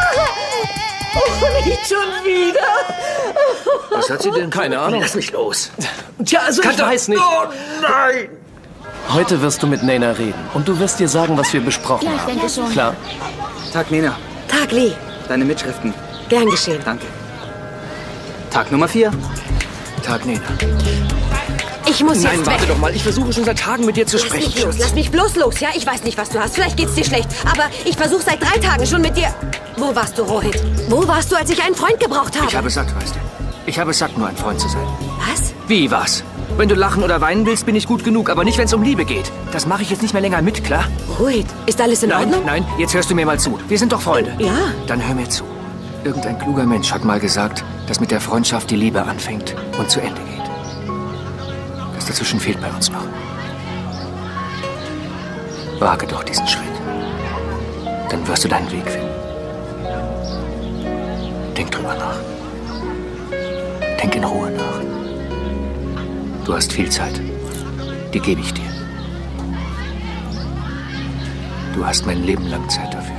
Oh, nicht schon wieder. Was hat sie denn? Keine Ahnung. Lass mich los. Tja, also ich weiß nicht. Oh, nein! Heute wirst du mit Nena reden und du wirst dir sagen, was wir besprochen haben. Ja, ich denke schon. Klar. Tag, Nena. Tag, Lee. Deine Mitschriften. Gern geschehen. Danke. Tag Nummer 4. Tag, Nena. Ich muss Nein, jetzt warte weg. doch mal. Ich versuche schon seit Tagen mit dir zu sprechen. Lass mich los, lass mich bloß los, ja? Ich weiß nicht, was du hast. Vielleicht geht's dir schlecht. Aber ich versuche seit 3 Tagen schon mit dir... Wo warst du, Rohit? Wo warst du, als ich einen Freund gebraucht habe? Ich habe es satt, weißt du. Ich habe es satt, nur ein Freund zu sein. Was? Wie, was? Wenn du lachen oder weinen willst, bin ich gut genug. Aber nicht, wenn es um Liebe geht. Das mache ich jetzt nicht mehr länger mit, klar? Rohit, ist alles in Ordnung? Nein, jetzt hörst du mir mal zu. Wir sind doch Freunde. Ja. Dann hör mir zu. Irgendein kluger Mensch hat mal gesagt, dass mit der Freundschaft die Liebe anfängt und zu Ende geht. Das dazwischen fehlt bei uns noch. Wage doch diesen Schritt. Dann wirst du deinen Weg finden. Denk drüber nach. Denk in Ruhe nach. Du hast viel Zeit. Die gebe ich dir. Du hast mein Leben lang Zeit dafür.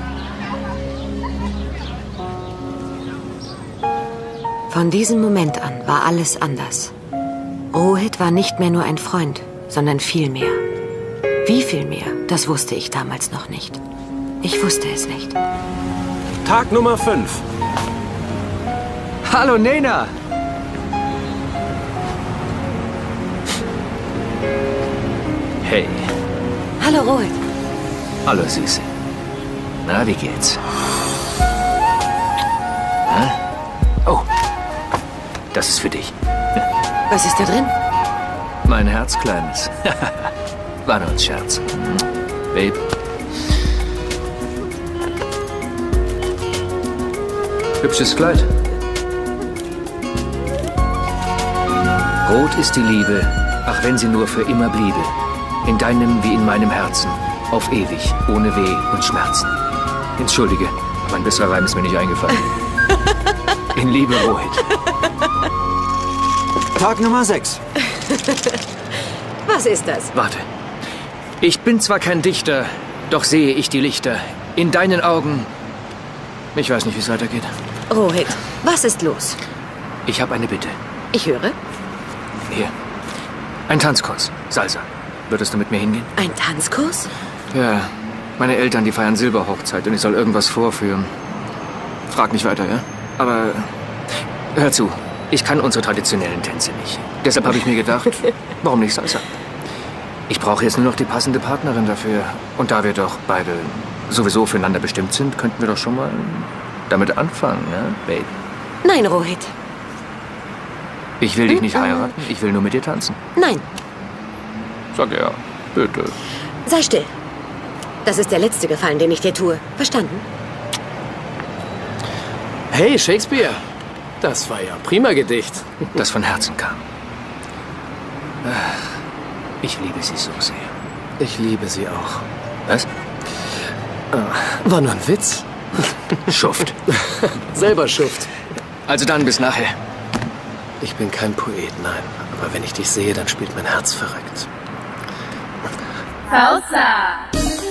Von diesem Moment an war alles anders. Rohit war nicht mehr nur ein Freund, sondern viel mehr. Wie viel mehr, das wusste ich damals noch nicht. Ich wusste es nicht. Tag Nummer 5. Hallo, Nena! Hey. Hallo, Rohit. Hallo, Süße. Na, wie geht's? Hä? Oh, das ist für dich. Was ist da drin? Mein Herz, Kleines. War nur ein Scherz. Babe. Hübsches Kleid. Rot ist die Liebe, ach wenn sie nur für immer bliebe. In deinem wie in meinem Herzen, auf ewig, ohne Weh und Schmerzen. Entschuldige, aber ein besserer Reim ist mir nicht eingefallen. In Liebe, Rohit. Tag Nummer 6. Was ist das? Warte. Ich bin zwar kein Dichter, doch sehe ich die Lichter. In deinen Augen. Ich weiß nicht, wie es weitergeht. Rohit, was ist los? Ich habe eine Bitte. Ich höre. Hier. Ein Tanzkurs. Salsa. Würdest du mit mir hingehen? Ein Tanzkurs? Ja. Meine Eltern, die feiern Silberhochzeit und ich soll irgendwas vorführen. Frag nicht weiter, ja? Aber hör zu. Ich kann unsere traditionellen Tänze nicht. Deshalb habe ich mir gedacht, warum nicht Salsa? Ich brauche jetzt nur noch die passende Partnerin dafür. Und da wir doch beide sowieso füreinander bestimmt sind, könnten wir doch schon mal damit anfangen, ja, Babe? Nein, Rohit. Ich will dich nicht heiraten, ich will nur mit dir tanzen. Nein. Sag ja, bitte. Sei still. Das ist der letzte Gefallen, den ich dir tue. Verstanden? Hey, Shakespeare. Das war ja ein prima Gedicht. Das von Herzen kam. Ich liebe sie so sehr. Ich liebe sie auch. Was? War nur ein Witz. Schuft. Selber Schuft. Also dann, bis nachher. Ich bin kein Poet, nein. Aber wenn ich dich sehe, dann spielt mein Herz verrückt. Salsa!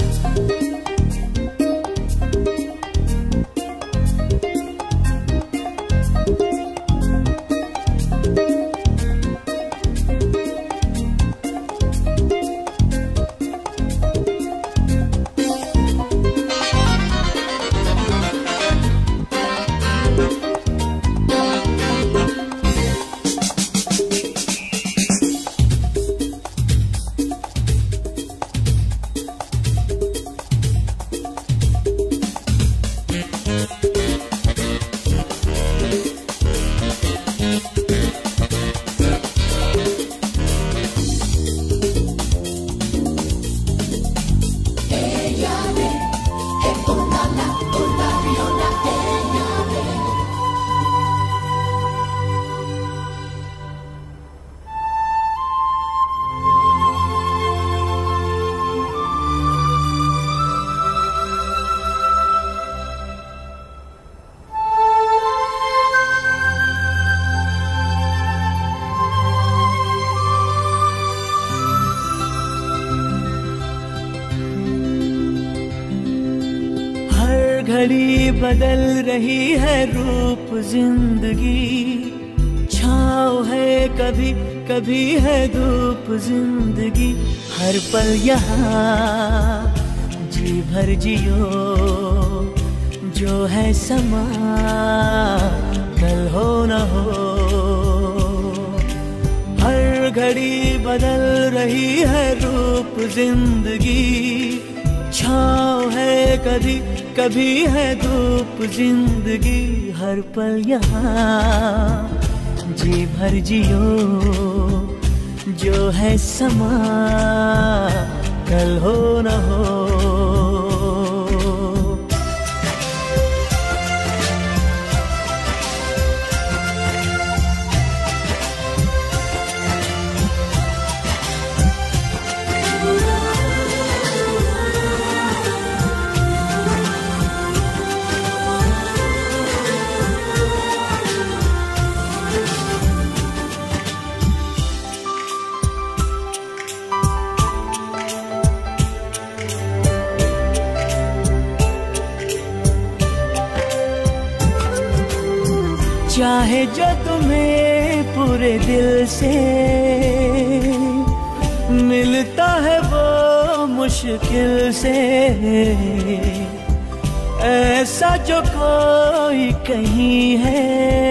घड़ी बदल रही है रूप जिंदगी, छाँव है कभी कभी है धूप जिंदगी, हर पल यहाँ जी भर जियो, जो है समा कल हो न हो। हर घड़ी बदल रही है रूप जिंदगी, छाँव है कभी कभी है धूप जिंदगी, हर पल यहाँ जी भर जियो, जो है समा कल हो न हो। चाहे जो तुम्हें पूरे दिल से, मिलता है वो मुश्किल से, ऐसा जो कोई कहीं है,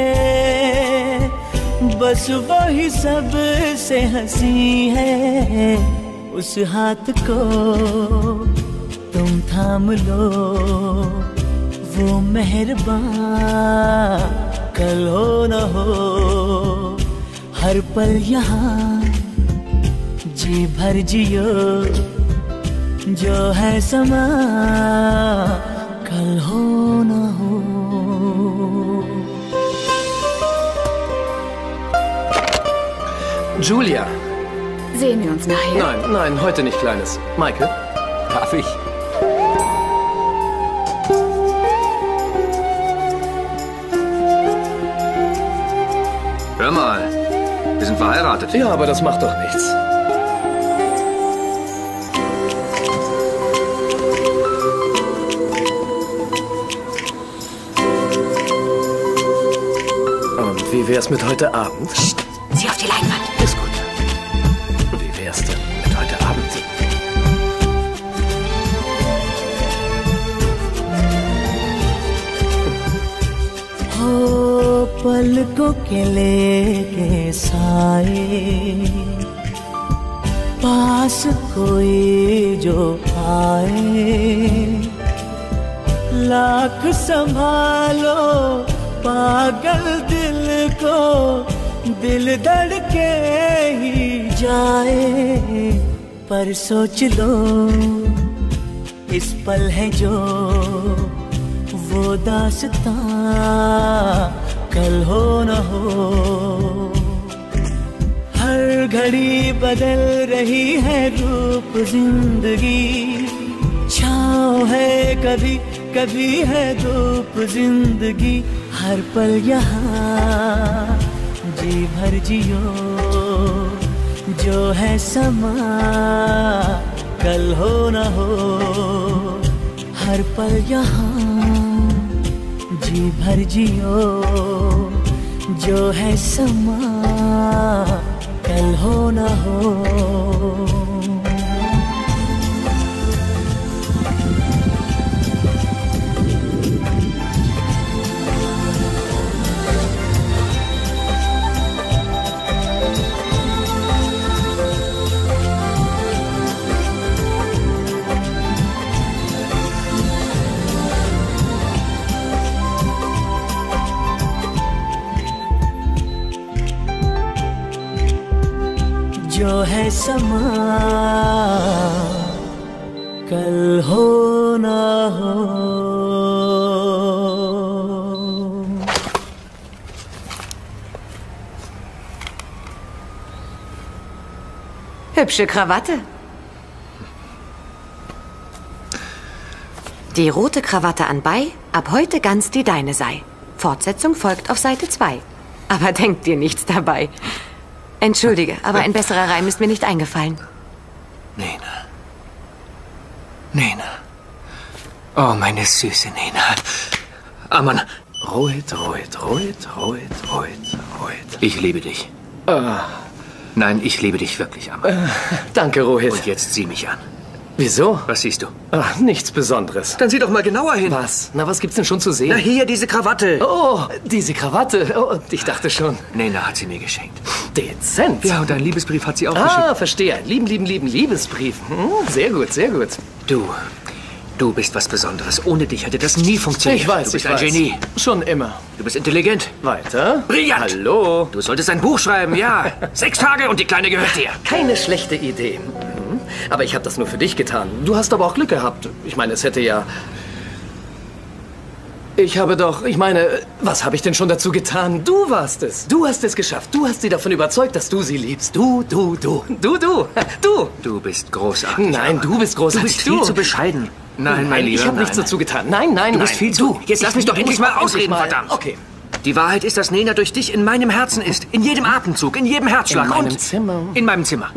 बस वही सब से हंसी है। उस हाथ को तुम थाम लो, वो मेहरबान कल हो न हो। हर पल यहाँ जी भर जियो, जो है समा कल हो न हो। Julia. Sehen wir uns nachher? Nein, heute nicht, Kleines. Michael, darf ich? Hör mal, wir sind verheiratet. Ja, aber das macht doch nichts. Und wie wär's mit heute Abend? Psst, sieh auf die Leinwand. Ist gut. Wie wär's denn mit heute Abend? हो पलकों के लेके साए पास कोई जो आए लाख संभालो पागल दिल को दिल धड़के ही जाए पर सोच लो इस पल है जो वो दास्तां कल हो न हो हर घड़ी बदल रही है रूप जिंदगी छाँव है कभी कभी है धूप जिंदगी हर पल यहाँ जी भर जियो जो है समा कल हो न हो हर पल यहाँ जी भर जियो जो है समा कल हो न हो जो है समा कल हो ना हो Hübsche Krawatte. Die rote Krawatte anbei, ab heute ganz die deine sei. Fortsetzung folgt auf Seite 2. Aber denk dir nichts dabei. Entschuldige, aber ein besserer Reim ist mir nicht eingefallen. Nena. Nena. Oh, meine süße Nena. Aman. Rohit. Ich liebe dich. Nein, ich liebe dich wirklich, Aman. Danke, Rohit. Und jetzt sieh mich an. Wieso? Was siehst du? Ach, nichts Besonderes. Dann sieh doch mal genauer hin. Was? Na, was gibt's denn schon zu sehen? Na, hier, diese Krawatte. Oh, diese Krawatte. Oh, ich dachte schon. Nena hat sie mir geschenkt. Dezent. Ja, und einen Liebesbrief hat sie auch geschickt. Ah, verstehe. Ein lieben Liebesbrief. Sehr gut, sehr gut. Du bist was Besonderes. Ohne dich hätte das nie funktioniert. Ich weiß, du bist ein Genie. Schon immer. Du bist intelligent. Weiter. Brillant. Hallo. Du solltest ein Buch schreiben, ja. 6 Tage und die Kleine gehört dir. Keine schlechte Idee. Aber ich habe das nur für dich getan. Du hast aber auch Glück gehabt. Ich meine, es hätte ja... was habe ich denn schon dazu getan? Du warst es. Du hast es geschafft. Du hast sie davon überzeugt, dass du sie liebst. Du. Du bist großartig. Nein, du bist großartig. Du bist viel zu bescheiden. Nein, mein Lieber. Ich habe nichts dazu getan. Nein. Du bist viel zu... Jetzt lass mich doch endlich mal ausreden, verdammt. Okay. Die Wahrheit ist, dass Nena durch dich in meinem Herzen ist. In jedem Atemzug, in jedem Herzschlag. In meinem Zimmer. In meinem Zimmer.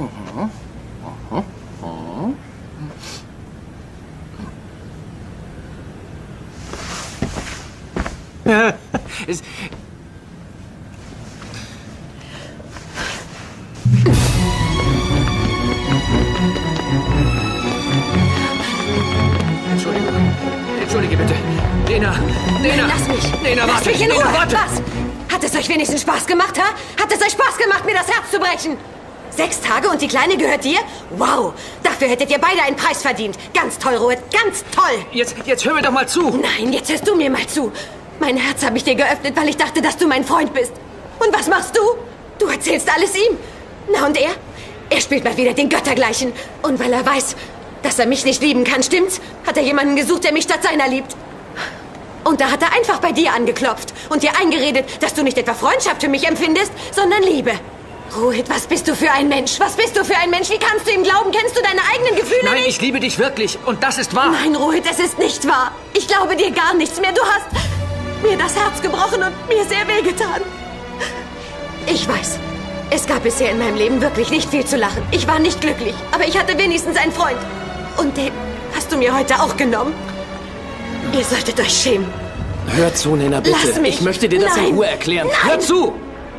Entschuldige bitte. Nena. Lass mich. Nena, warte. Lass mich in Ruhe. Nena, warte. Was? Hat es euch wenigstens Spaß gemacht, ha? Hat es euch Spaß gemacht, mir das Herz zu brechen? 6 Tage und die Kleine gehört dir? Wow, dafür hättet ihr beide einen Preis verdient. Ganz toll, Rohit, ganz toll. Jetzt hör mir doch mal zu. Nein, jetzt hörst du mir mal zu. Mein Herz habe ich dir geöffnet, weil ich dachte, dass du mein Freund bist. Und was machst du? Du erzählst alles ihm. Na und er? Er spielt mal wieder den Göttergleichen. Und weil er weiß, dass er mich nicht lieben kann, stimmt's? Hat er jemanden gesucht, der mich statt seiner liebt. Und da hat er einfach bei dir angeklopft und dir eingeredet, dass du nicht etwa Freundschaft für mich empfindest, sondern Liebe. Rohit, was bist du für ein Mensch? Was bist du für ein Mensch? Wie kannst du ihm glauben? Kennst du deine eigenen Gefühle Nein, nicht? ich liebe dich wirklich. Und das ist wahr. Nein, Rohit, es ist nicht wahr. Ich glaube dir gar nichts mehr. Du hast mir das Herz gebrochen und mir sehr wehgetan. Ich weiß, es gab bisher in meinem Leben wirklich nicht viel zu lachen. Ich war nicht glücklich, aber ich hatte wenigstens einen Freund. Und den hast du mir heute auch genommen. Ihr solltet euch schämen. Hör zu, Nena, bitte. Lass mich. Ich möchte dir das in Ruhe erklären. Nein. Hör zu!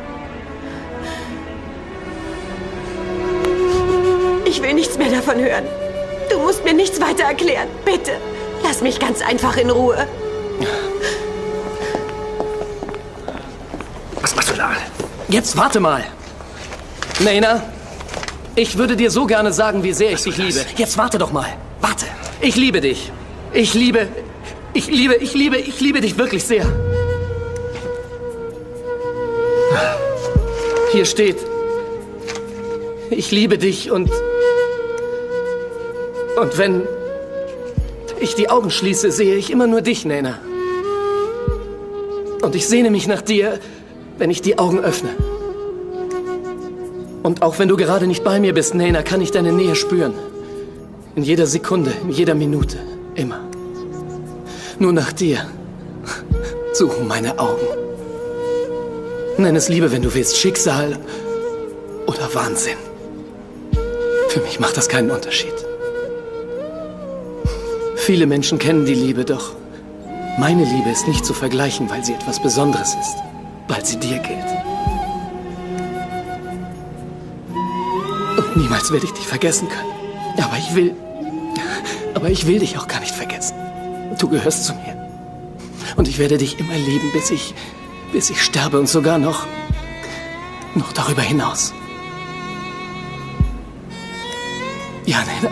Ich will nichts mehr davon hören. Du musst mir nichts weiter erklären. Bitte, lass mich ganz einfach in Ruhe. Was machst du da? Jetzt warte mal. Nena, ich würde dir so gerne sagen, wie sehr ich dich liebe. Jetzt warte doch mal. Warte. Ich liebe dich. Ich liebe dich wirklich sehr. Hier steht, ich liebe dich und wenn ich die Augen schließe, sehe ich immer nur dich, Nena. Und ich sehne mich nach dir, wenn ich die Augen öffne. Und auch wenn du gerade nicht bei mir bist, Nena, kann ich deine Nähe spüren. In jeder Sekunde, in jeder Minute, immer. Nur nach dir suchen meine Augen. Nenn es Liebe, wenn du willst, Schicksal oder Wahnsinn. Für mich macht das keinen Unterschied. Viele Menschen kennen die Liebe, doch meine Liebe ist nicht zu vergleichen, weil sie etwas Besonderes ist, weil sie dir gilt. Und niemals werde ich dich vergessen können. Aber ich will dich auch gar nicht vergessen. Du gehörst zu mir. Und ich werde dich immer lieben, bis ich sterbe und sogar noch darüber hinaus. Ja, Nena.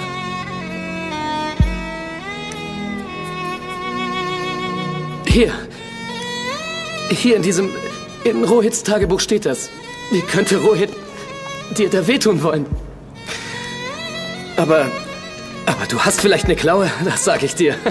Hier in Rohits Tagebuch steht das. Wie könnte Rohit dir da wehtun wollen? Aber du hast vielleicht eine Klaue, das sag ich dir.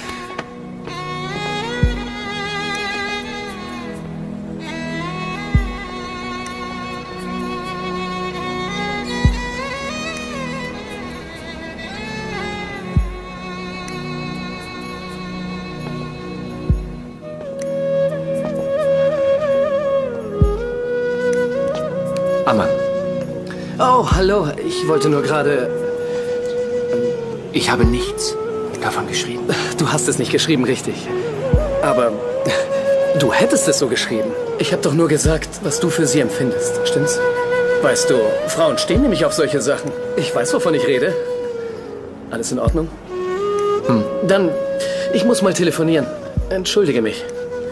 Aman. Oh, hallo. Ich wollte nur gerade... Ich habe nichts davon geschrieben. Du hast es nicht geschrieben, richtig. Aber du hättest es so geschrieben. Ich habe doch nur gesagt, was du für sie empfindest. Stimmt's? Weißt du, Frauen stehen nämlich auf solche Sachen. Ich weiß, wovon ich rede. Alles in Ordnung? Dann, ich muss mal telefonieren. Entschuldige mich.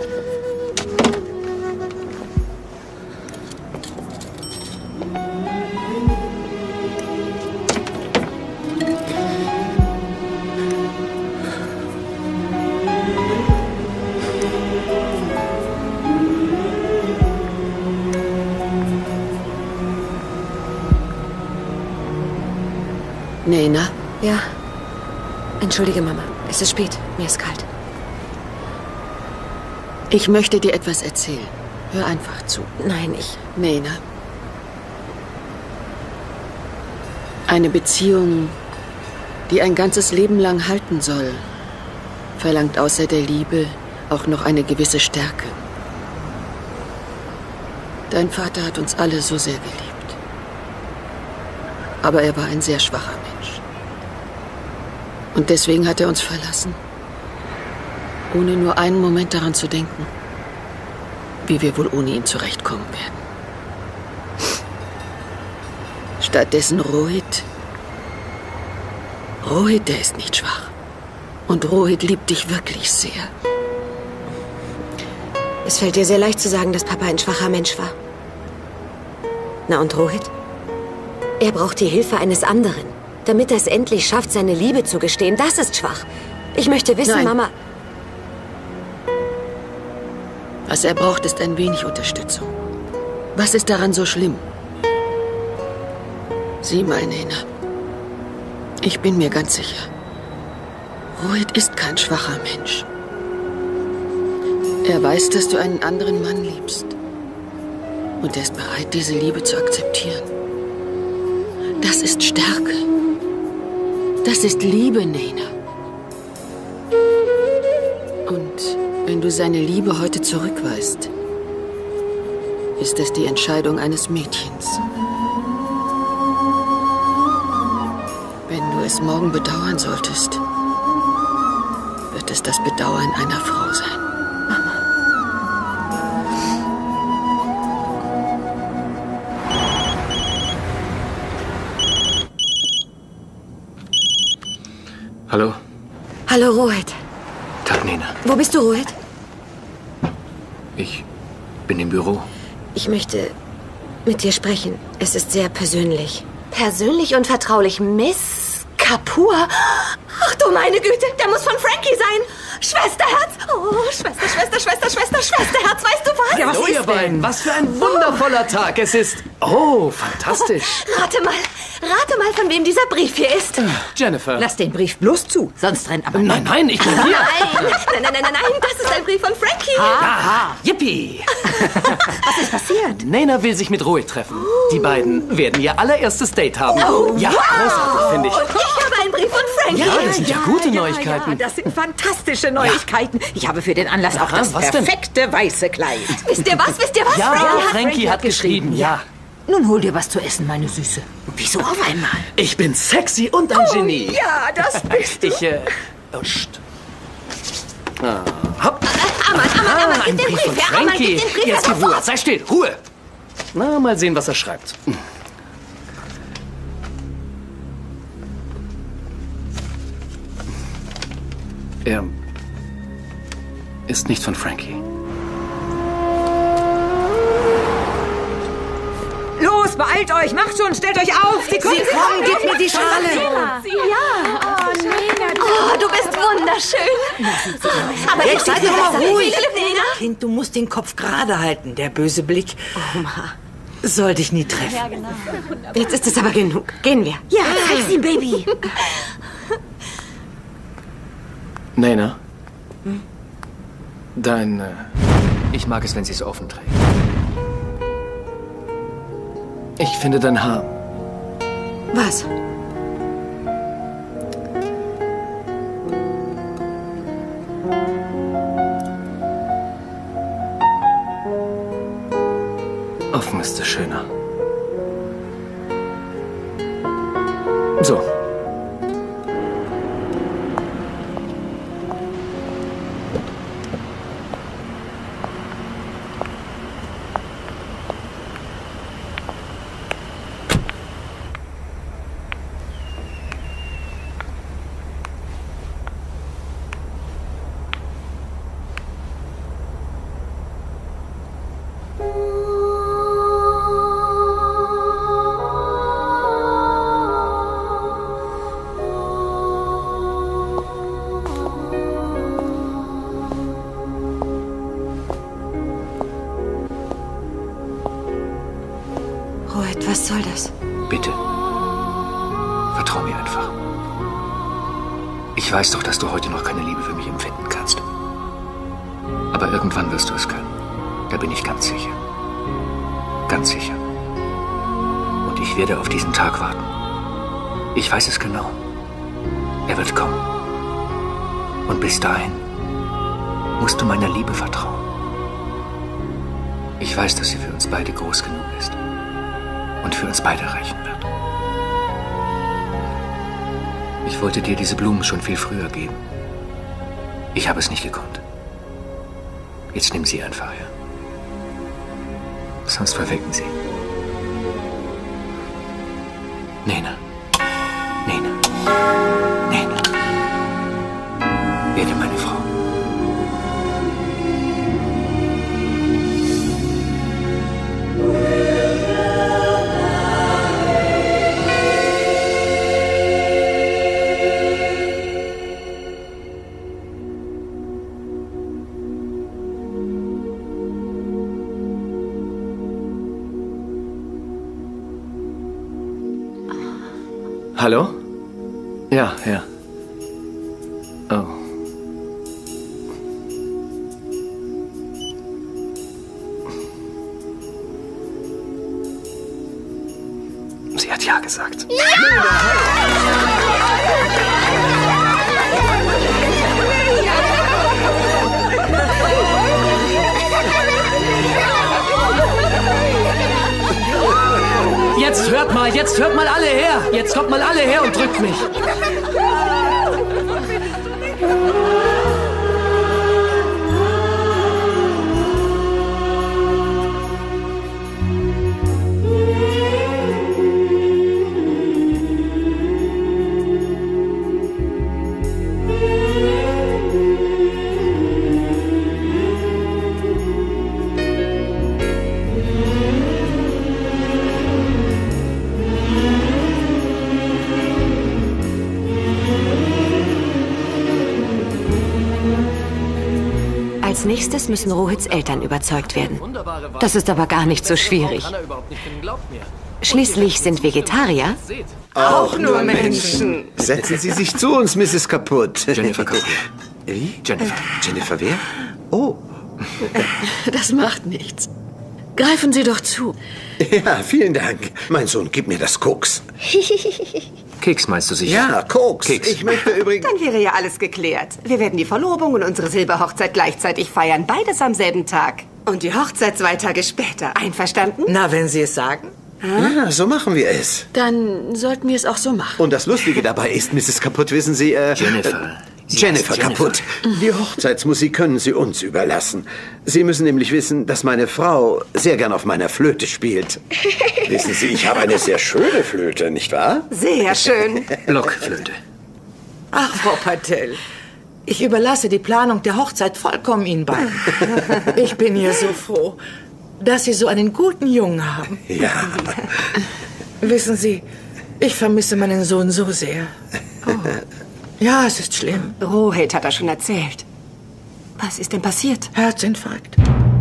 Nena? Ja. Entschuldige, Mama. Es ist spät. Mir ist kalt. Ich möchte dir etwas erzählen. Hör einfach zu. Nein, Nena. Eine Beziehung, die ein ganzes Leben lang halten soll, verlangt außer der Liebe auch noch eine gewisse Stärke. Dein Vater hat uns alle so sehr geliebt. Aber er war ein sehr schwacher Mensch. Und deswegen hat er uns verlassen, ohne nur einen Moment daran zu denken, wie wir wohl ohne ihn zurechtkommen werden. Stattdessen Rohit, der ist nicht schwach. Und Rohit liebt dich wirklich sehr. Es fällt dir sehr leicht zu sagen, dass Papa ein schwacher Mensch war. Na und Rohit? Er braucht die Hilfe eines anderen, damit er es endlich schafft, seine Liebe zu gestehen. Das ist schwach. Ich möchte wissen, Nein. Mama... Was er braucht, ist ein wenig Unterstützung. Was ist daran so schlimm? Sieh mal, Nena. Ich bin mir ganz sicher. Rohit ist kein schwacher Mensch. Er weiß, dass du einen anderen Mann liebst. Und er ist bereit, diese Liebe zu akzeptieren. Das ist Stärke. Das ist Liebe, Nena. Und wenn du seine Liebe heute zurückweist, ist es die Entscheidung eines Mädchens. Wenn du es morgen bedauern solltest, wird es das Bedauern einer Frau sein. Hallo? Hallo, Rohit. Tag, Nena. Wo bist du, Rohit? Ich bin im Büro. Ich möchte mit dir sprechen. Es ist sehr persönlich. Persönlich und vertraulich, Miss Kapoor? Ach du meine Güte, der muss von Frankie sein. Schwesterherz. Oh, Schwesterherz, weißt du was? Ja, hallo, ihr beiden. Was für ein wundervoller Tag es ist. Oh, fantastisch. Rate mal, von wem dieser Brief hier ist. Jennifer. Lass den Brief bloß zu, sonst rennt aber... Nein, ich bin hier. Nein, das ist ein Brief von Frankie. Aha, yippie. Was ist passiert? Nena will sich mit Rohit treffen. Die beiden werden ihr allererstes Date haben. Oh, ja, wow. großartig, finde ich. Und ich habe einen Brief von Frankie. Ja, das sind ja gute Neuigkeiten. Ja, das sind fantastische Neuigkeiten. Ich habe für den Anlass auch das perfekte weiße Kleid. Wisst ihr was? Ja, Frankie hat geschrieben, ja. Nun hol dir was zu essen, meine Süße. Wieso auf einmal? Ich bin sexy und ein Genie. Ja, das bist du. Oh, hopp. Amann, Ein gib den Brief von Brief her. Amann, Frankie. gib den Brief her Jetzt gib Ruhe, sei still, Ruhe. Na, mal sehen, was er schreibt. Er ist nicht von Frankie. Los, beeilt euch, macht schon, stellt euch auf. Sie kommen, gib mir die Schale. Ja. Oh, Nena. Oh, du bist wunderschön. Aber Jetzt seid doch mal ruhig. Nena. Kind, du musst den Kopf gerade halten. Der böse Blick soll dich nie treffen. Ja, genau. Jetzt ist es aber genug. Gehen wir. Ja, sexy Baby. Nena? Ich mag es, wenn sie es offen trägt. Ich finde dein Haar. Was? Offen ist es schöner. So. Rohit, was soll das? Bitte. Vertrau mir einfach. Ich weiß doch, dass du heute noch keine Liebe für mich empfinden kannst. Aber irgendwann wirst du es können. Da bin ich ganz sicher. Ganz sicher. Und ich werde auf diesen Tag warten. Ich weiß es genau. Er wird kommen. Und bis dahin musst du meiner Liebe vertrauen. Ich weiß, dass sie für uns beide groß genug ist. Und für uns beide reichen wird. Ich wollte dir diese Blumen schon viel früher geben. Ich habe es nicht gekonnt. Jetzt nimm sie einfach her. Sonst verwelken sie. Nena. Nena. Nena. Werde meine Frau. Hallo? Ja. Oh. Sie hat ja gesagt. Jetzt hört mal alle her. Jetzt kommt mal alle her und drückt mich. Als nächstes müssen Rohits Eltern überzeugt werden. Das ist aber gar nicht so schwierig. Schließlich sind Vegetarier. Auch nur Menschen. Setzen Sie sich zu uns, Mrs. Kaputt. Jennifer Kaputt. Wie? Jennifer wer? Oh. Das macht nichts. Greifen Sie doch zu. Ja, vielen Dank. Mein Sohn, gib mir das Koks. Keks meinst du sicher? Ja, Koks. Keks. Ich möchte übrigens... Dann wäre ja alles geklärt. Wir werden die Verlobung und unsere Silberhochzeit gleichzeitig feiern. Beides am selben Tag. Und die Hochzeit 2 Tage später. Einverstanden? Na, wenn Sie es sagen. Ja, so machen wir es. Dann sollten wir es auch so machen. Und das Lustige dabei ist, Mrs. Kaputt, wissen Sie, Jennifer Kaputt. Die Hochzeitsmusik können Sie uns überlassen. Sie müssen nämlich wissen, dass meine Frau sehr gern auf meiner Flöte spielt. Wissen Sie, ich habe eine sehr schöne Flöte, nicht wahr? Sehr schön. Blockflöte. Ach, Frau Patel, ich überlasse die Planung der Hochzeit vollkommen Ihnen beiden. Ich bin ja so froh, dass Sie so einen guten Jungen haben. Ja. Wissen Sie, ich vermisse meinen Sohn so sehr. Oh. Ja, es ist schlimm. Rohit hat er schon erzählt. Was ist denn passiert? Herzinfarkt.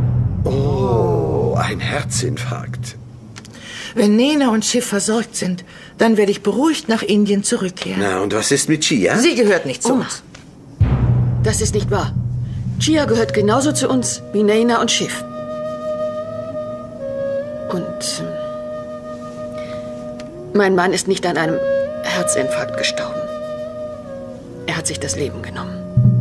Oh, ein Herzinfarkt. Wenn Nena und Shiv versorgt sind, dann werde ich beruhigt nach Indien zurückkehren. Na, und was ist mit Chia? Sie gehört nicht zu uns. Das ist nicht wahr. Chia gehört genauso zu uns wie Nena und Shiv. Und mein Mann ist nicht an einem Herzinfarkt gestorben. Er hat sich das Leben genommen.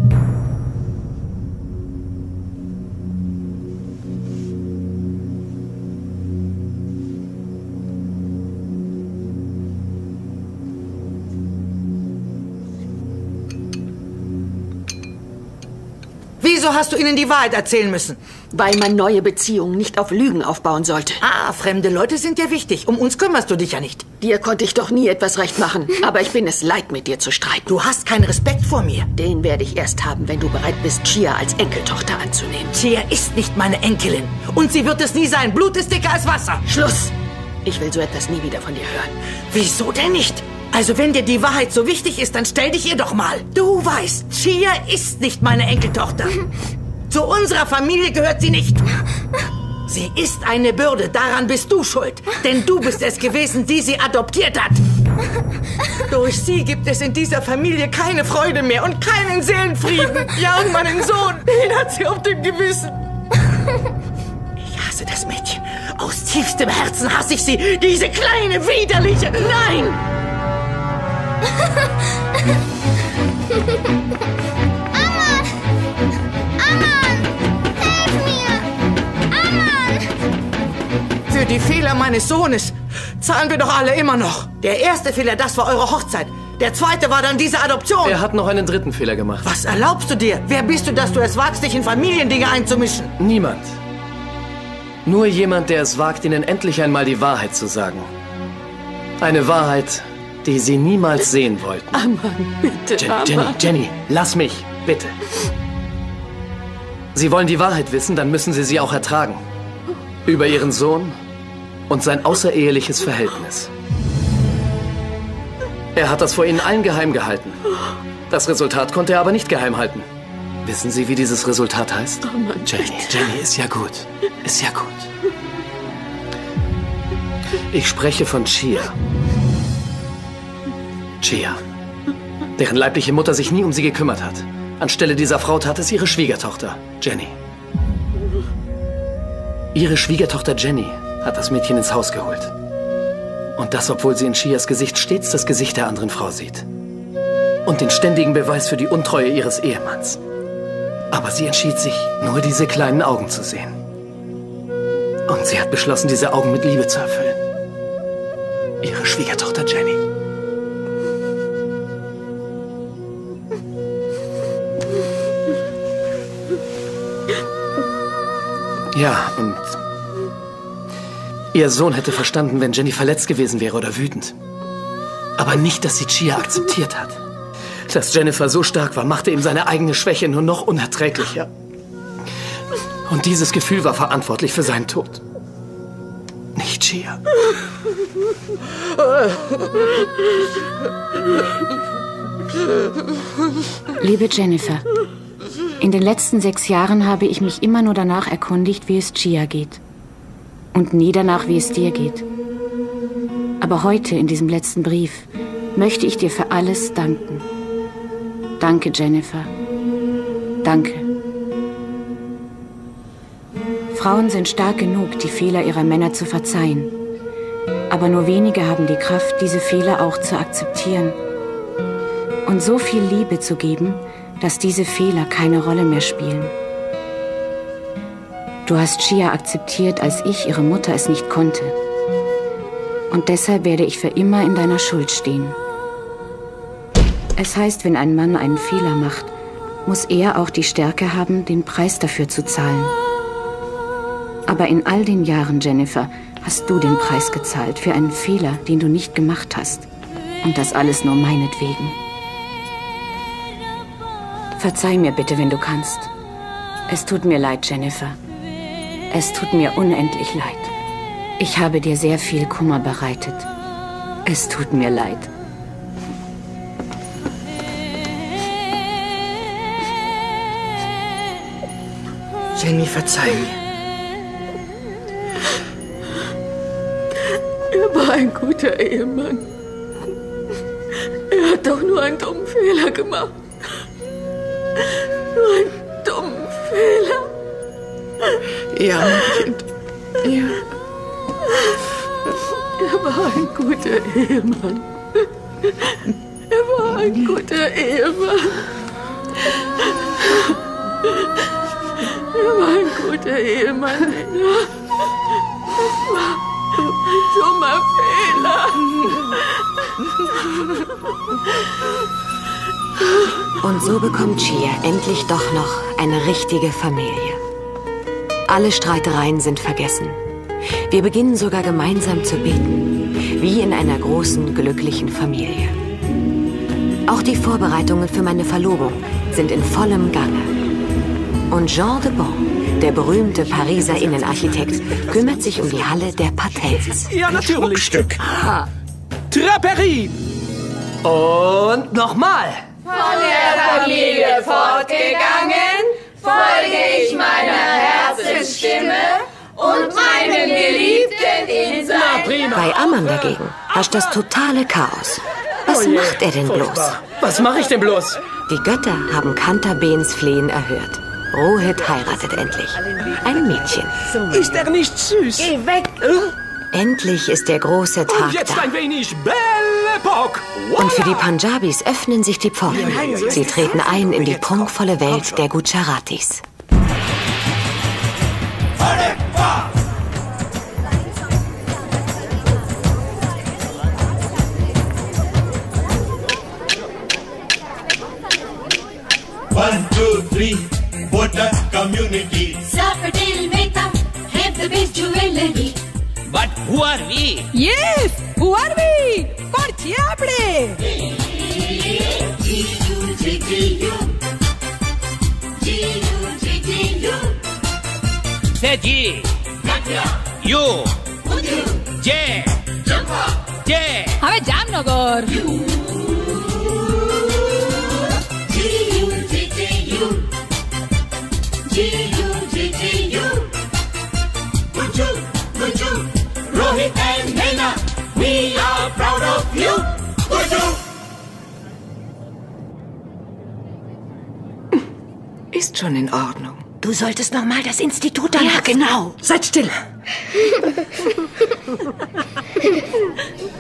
Wieso hast du ihnen die Wahrheit erzählen müssen? Weil man neue Beziehungen nicht auf Lügen aufbauen sollte. Ah, fremde Leute sind dir wichtig. Um uns kümmerst du dich ja nicht. Dir konnte ich doch nie etwas recht machen. Aber ich bin es leid, mit dir zu streiten. Du hast keinen Respekt vor mir. Den werde ich erst haben, wenn du bereit bist, Chia als Enkeltochter anzunehmen. Chia ist nicht meine Enkelin. Und sie wird es nie sein. Blut ist dicker als Wasser. Schluss! Ich will so etwas nie wieder von dir hören. Wieso denn nicht? Also wenn dir die Wahrheit so wichtig ist, dann stell dich ihr doch mal. Du weißt, Chia ist nicht meine Enkeltochter. Zu unserer Familie gehört sie nicht. Sie ist eine Bürde, daran bist du schuld. Denn du bist es gewesen, die sie adoptiert hat. Durch sie gibt es in dieser Familie keine Freude mehr und keinen Seelenfrieden. Ja, und meinen Sohn, den hat sie auf dem Gewissen. Ich hasse das Mädchen. Aus tiefstem Herzen hasse ich sie. Diese kleine, widerliche... Nein! Für die Fehler meines Sohnes zahlen wir doch alle immer noch. Der erste Fehler, das war eure Hochzeit. Der zweite war dann diese Adoption. Er hat noch einen dritten Fehler gemacht. Was erlaubst du dir? Wer bist du, dass du es wagst, dich in Familiendinge einzumischen? Niemand. Nur jemand, der es wagt, ihnen endlich einmal die Wahrheit zu sagen. Eine Wahrheit, die sie niemals sehen wollten. Aman, bitte, Jenny, lass mich, bitte. Sie wollen die Wahrheit wissen, dann müssen Sie sie auch ertragen. Über Ihren Sohn und sein außereheliches Verhältnis. Er hat das vor Ihnen allen geheim gehalten. Das Resultat konnte er aber nicht geheim halten. Wissen Sie, wie dieses Resultat heißt? Oh Mann, Jenny, ist ja gut. Ist ja gut. Ich spreche von Chia. Chia, deren leibliche Mutter sich nie um sie gekümmert hat. Anstelle dieser Frau tat es ihre Schwiegertochter, Jenny. Ihre Schwiegertochter Jenny hat das Mädchen ins Haus geholt. Und das, obwohl sie in Chias Gesicht stets das Gesicht der anderen Frau sieht. Und den ständigen Beweis für die Untreue ihres Ehemanns. Aber sie entschied sich, nur diese kleinen Augen zu sehen. Und sie hat beschlossen, diese Augen mit Liebe zu erfüllen. Ihre Schwiegertochter Jenny. Ja, und ihr Sohn hätte verstanden, wenn Jenny verletzt gewesen wäre oder wütend. Aber nicht, dass sie Chia akzeptiert hat. Dass Jennifer so stark war, machte ihm seine eigene Schwäche nur noch unerträglicher. Und dieses Gefühl war verantwortlich für seinen Tod. Nicht Chia. Liebe Jennifer, in den letzten 6 Jahren habe ich mich immer nur danach erkundigt, wie es Chia geht. Und nie danach, wie es dir geht. Aber heute, in diesem letzten Brief, möchte ich dir für alles danken. Danke, Jennifer. Danke. Frauen sind stark genug, die Fehler ihrer Männer zu verzeihen. Aber nur wenige haben die Kraft, diese Fehler auch zu akzeptieren. Und so viel Liebe zu geben, dass diese Fehler keine Rolle mehr spielen. Du hast Chia akzeptiert, als ich, ihre Mutter, es nicht konnte. Und deshalb werde ich für immer in deiner Schuld stehen. Es heißt, wenn ein Mann einen Fehler macht, muss er auch die Stärke haben, den Preis dafür zu zahlen. Aber in all den Jahren, Jennifer, hast du den Preis gezahlt für einen Fehler, den du nicht gemacht hast. Und das alles nur meinetwegen. Verzeih mir bitte, wenn du kannst. Es tut mir leid, Jennifer. Es tut mir unendlich leid. Ich habe dir sehr viel Kummer bereitet. Es tut mir leid. Jenny, verzeih mir. Er war ein guter Ehemann. Er hat doch nur einen dummen Fehler gemacht. Nur einen dummen Fehler. Ja, mein Kind. Ja. Er war ein guter Ehemann. Er war ein guter Ehemann. Er war ein guter Ehemann, Nina. Das war ein dummer Fehler. Und so bekommt Chia endlich doch noch eine richtige Familie. Alle Streitereien sind vergessen. Wir beginnen sogar gemeinsam zu beten, wie in einer großen, glücklichen Familie. Auch die Vorbereitungen für meine Verlobung sind in vollem Gange. Und Jean de Bon, der berühmte Pariser Innenarchitekt, kümmert sich um die Halle der Patels. Ja, natürlich. Stück. Draperie. Und nochmal. Von der Familie fortgegangen, folge ich meiner Herzensstimme und meinem Geliebten in sein... Bei Ammann dagegen herrscht das totale Chaos. Was macht er denn bloß? Was mache ich denn bloß? Die Götter haben Kantabens Flehen erhört. Rohit heiratet endlich. Ein Mädchen. Ist er nicht süß? Geh weg! Endlich ist der große Tag Und jetzt da. ein wenig Belle Epoque. Und für die Punjabis öffnen sich die Pforten. Sie treten ein in die prunkvolle Welt der Gujaratis. One, two, three, voter community. Safadil Mehta, have the best jewelry. But who are we? Yes, who are we? Parti abre. Say G. You. J. J. हमें Jamnagar. Rohit and Naina, we are proud of you. Ist schon in Ordnung. Du solltest noch mal das Institut anrufen. Ja, genau. Seid still.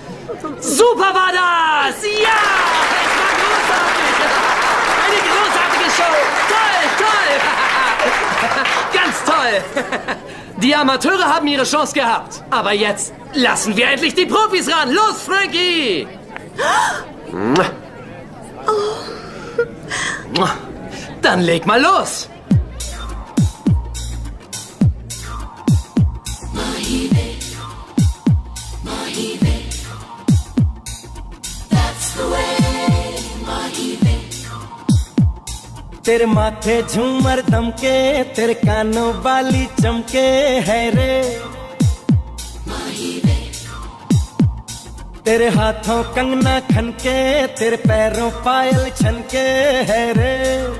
Super war das! Ja! Es war großartig! Eine großartige Show! Toll, toll! Ganz toll! Die Amateure haben ihre Chance gehabt. Aber jetzt lassen wir endlich die Profis ran. Los, Frankie! Dann leg mal los! तेरे माथे झूमर दमके, तेरे कानों वाली चमके है रे। तेरे हाथों कंगना खनके, तेरे पैरों पायल छनके है रे।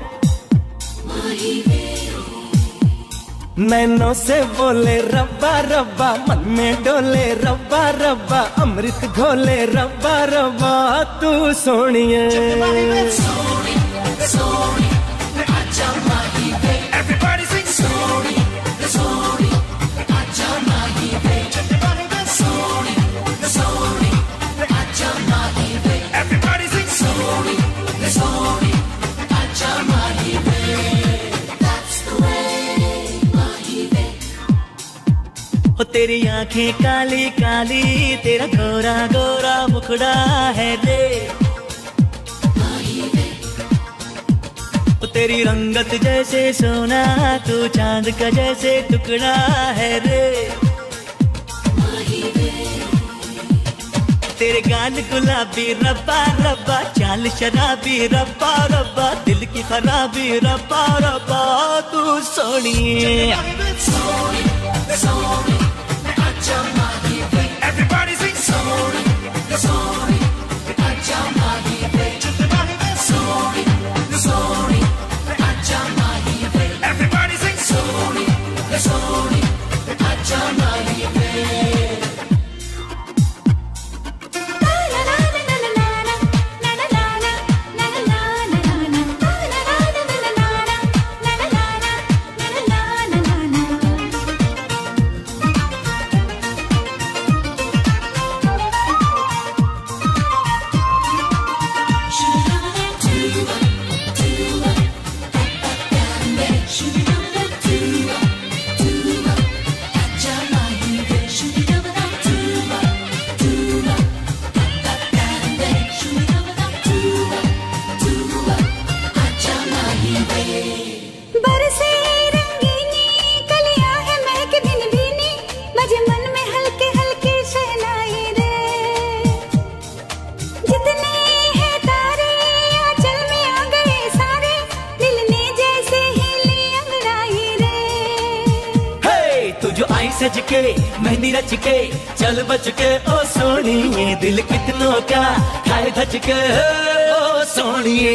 नैनों से बोले रब्बा रब्बा, मन में डोले रब्बा रब्बा, अमृत घोले रब्बा रब्बा, तू सोनिए। Everybody sing sorry, sorry, acha nahi ve. Sorry, sorry, acha nahi ve. Everybody sing sorry, sorry, acha nahi ve. That's the way, nahi ve. हो तेरी आंखें काली काली, तेरा गोरा गोरा मुखड़ा है रे। तेरी रंगत जैसे सोना, तू चांद का जैसे टुकड़ा है रे। तेरे गाल गुलाबी रब्बा रब्बा, चाल शराबी रब्बा रब्बा, दिल की खराबी रब्बा रब्बा, तू सोनिए। Everybody sing sorry, sorry, acha nahi ve. Sorry, sorry. Everybody sing sorry, sorry, acha nahi ve. सज के मेहंदी रच के चल बच के ओ सोनिए, दिल कितनों का खाए धच के ओ सोनिए।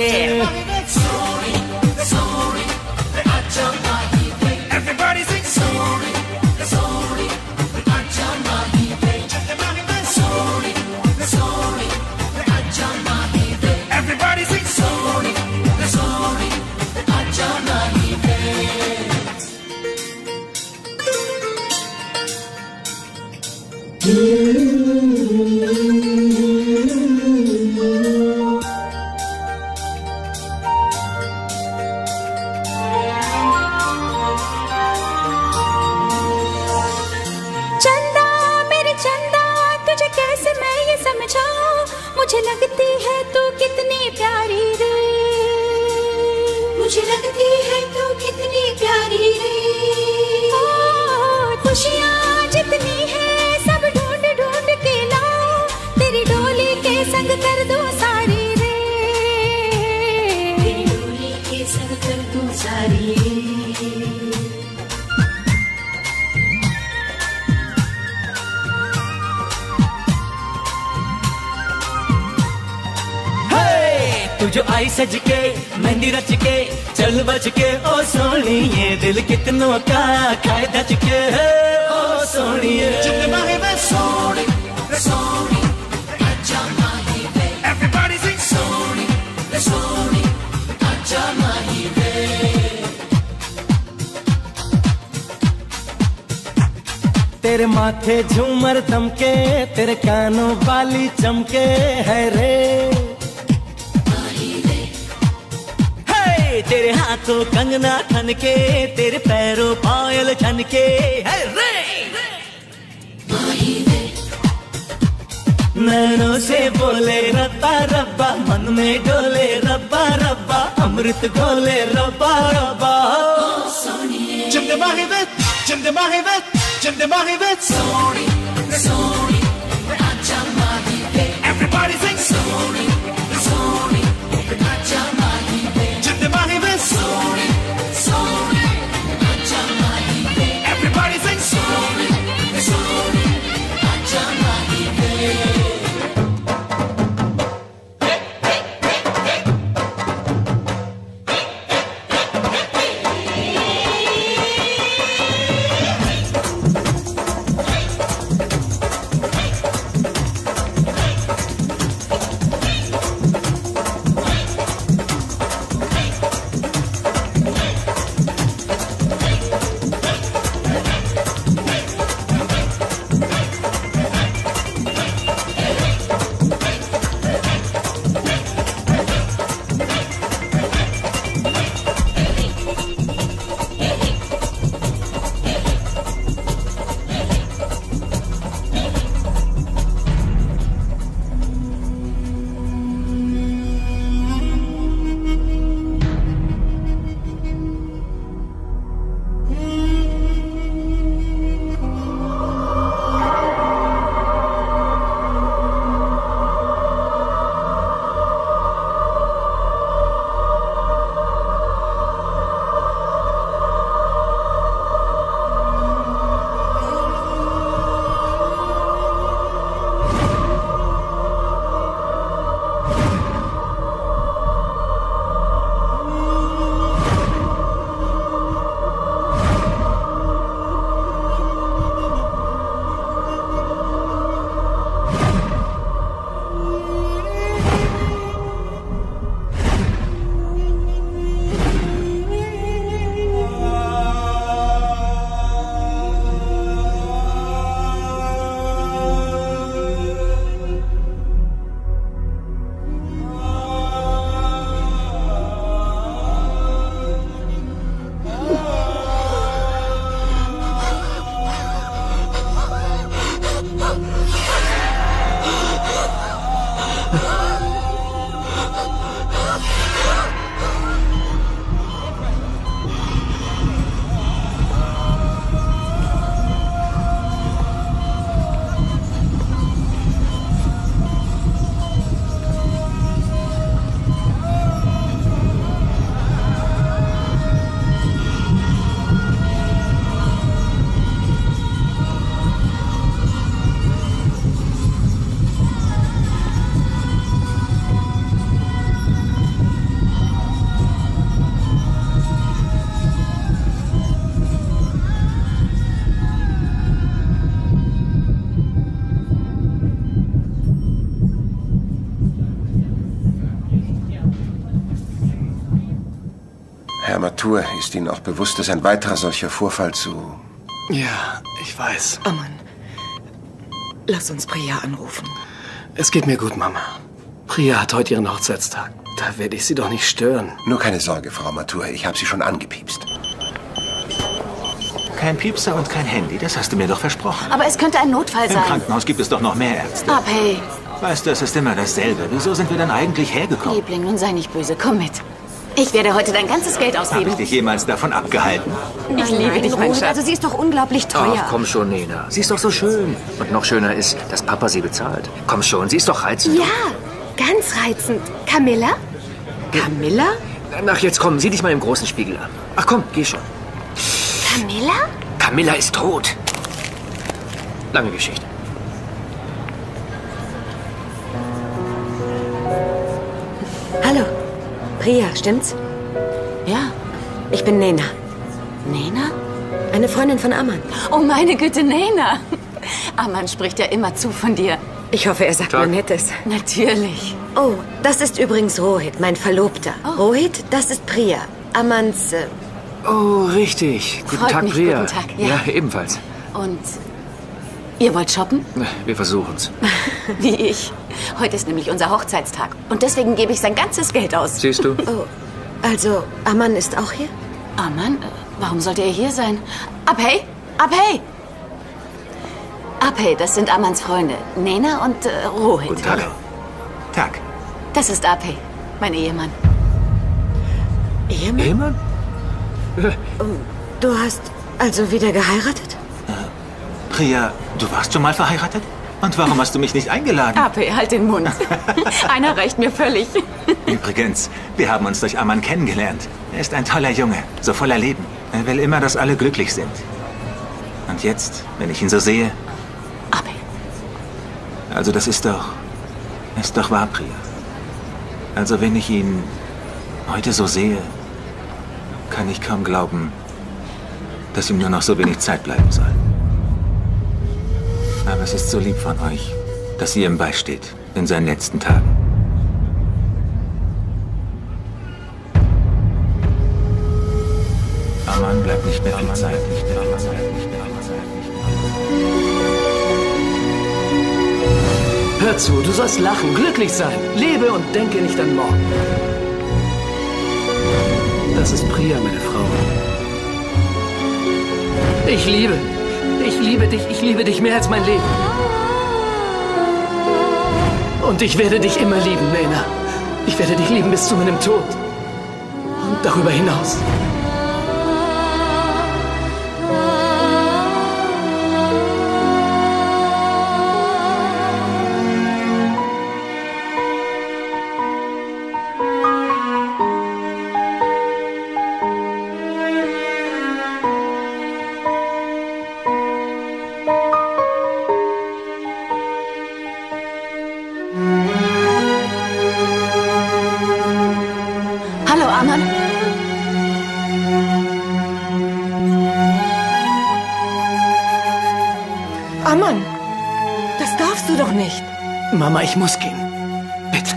Everybody sing sorry, sorry, acha nahi ve. Sorry, sorry, acha nahi ve. Everybody sing sorry, sorry, acha nahi ve. चंदा मेरे चंदा, तुझे कैसे मैं ये समझाऊं, मुझे लगती है तू कितनी प्यारी रे। मुझे लगती है तू कितनी प्यारी रे। खुशियाँ जितनी है सब ढूंढ ढूंढ के लाओ, तेरी डोली के संग कर दो साड़ी रे। तेरी डोली के संग कर दो साड़ी रे। तू जो आई सज के मेहंदी रच के चल बच के ओ सोनिए, दिल कितनों का खाए धच के ओ सोनिए। Sorry, sorry, acha nahi ve. Everybody sing sorry, sorry, acha nahi ve. तेरे माथे झूमर दमके तेरे कानों बाली चमके है रे तेरे हाथों कंगना खनके तेरे पैरों पायल छनके है रे नैनों से बोले रब्बा रब्बा मन में डोले रब्बा रब्बा अमृत घोले रब्बा रब्बा Cimdemahi vet, cimdemahi vet, cimdemahi vet. Sorry, sorry, acamahi vet. Everybody sing. Sorry, sorry, acamahi vet. Cimdemahi vet. Sorry, sorry, acamahi vet. Everybody sing. Sorry, sorry, acamahi vet. Herr Matur, ist Ihnen auch bewusst, dass ein weiterer solcher Vorfall zu... Ja, ich weiß. Aman, lass uns Priya anrufen. Es geht mir gut, Mama. Priya hat heute ihren Hochzeitstag. Da werde ich sie doch nicht stören. Nur keine Sorge, Frau Matur. Ich habe Sie schon angepiepst. Kein Piepser und kein Handy, das hast du mir doch versprochen. Aber es könnte ein Notfall sein. Im Krankenhaus gibt es doch noch mehr Ärzte. Abhey. Weißt du, es ist immer dasselbe. Wieso sind wir dann eigentlich hergekommen? Liebling, nun sei nicht böse. Komm mit. Ich werde heute dein ganzes Geld ausgeben. Habe ich dich jemals davon abgehalten? Ich liebe dich, mein Schatz. Also sie ist doch unglaublich teuer. Ach, komm schon, Nena. Sie ist doch so schön. Und noch schöner ist, dass Papa sie bezahlt. Komm schon, sie ist doch reizend. Ja, ganz reizend. Camilla? Camilla? Ach, jetzt komm, sieh dich mal im großen Spiegel an. Ach komm, geh schon. Camilla? Camilla ist tot. Lange Geschichte. Hallo. Priya, stimmt's? Ja. Ich bin Nena. Nena? Eine Freundin von Aman. Oh, meine Güte, Nena. Aman spricht ja immerzu von dir. Ich hoffe, er sagt mir Nettes. Natürlich. Oh, das ist übrigens Rohit, mein Verlobter. Oh. Rohit, das ist Priya. Amans... Oh, richtig. Guten Freut Tag, mich, Priya. guten Tag, ja. Ja, ebenfalls. Und Ihr wollt shoppen? Wir versuchen's. Wie ich. Heute ist nämlich unser Hochzeitstag. Und deswegen gebe ich sein ganzes Geld aus. Siehst du? Oh, also Aman ist auch hier? Aman? Warum sollte er hier sein? Abhey? Abhey! Abhey, das sind Amans Freunde. Nena und Rohit. Guten Tag. Tag. Das ist Abhey, mein Ehemann. Ehemann? Ehemann? Du hast also wieder geheiratet? Priya, du warst schon mal verheiratet? Und warum hast du mich nicht eingeladen? Abhey, halt den Mund. Einer reicht mir völlig. Übrigens, wir haben uns durch Aman kennengelernt. Er ist ein toller Junge, so voller Leben. Er will immer, dass alle glücklich sind. Und jetzt, wenn ich ihn so sehe... Abhey. Also das ist doch wahr, Priya. Also wenn ich ihn heute so sehe, kann ich kaum glauben, dass ihm nur noch so wenig Zeit bleiben soll. Aber es ist so lieb von euch, dass ihr ihm beisteht in seinen letzten Tagen. Aman bleibt nicht mehr viel Zeit. Hör zu, du sollst lachen, glücklich sein. Lebe und denke nicht an morgen. Das ist Priya, meine Frau. Ich liebe dich mehr als mein Leben. Und ich werde dich immer lieben, Nena. Ich werde dich lieben bis zu meinem Tod. Und darüber hinaus. Hallo, Aman. Aman, das darfst du doch nicht. Mama, ich muss gehen. Bitte.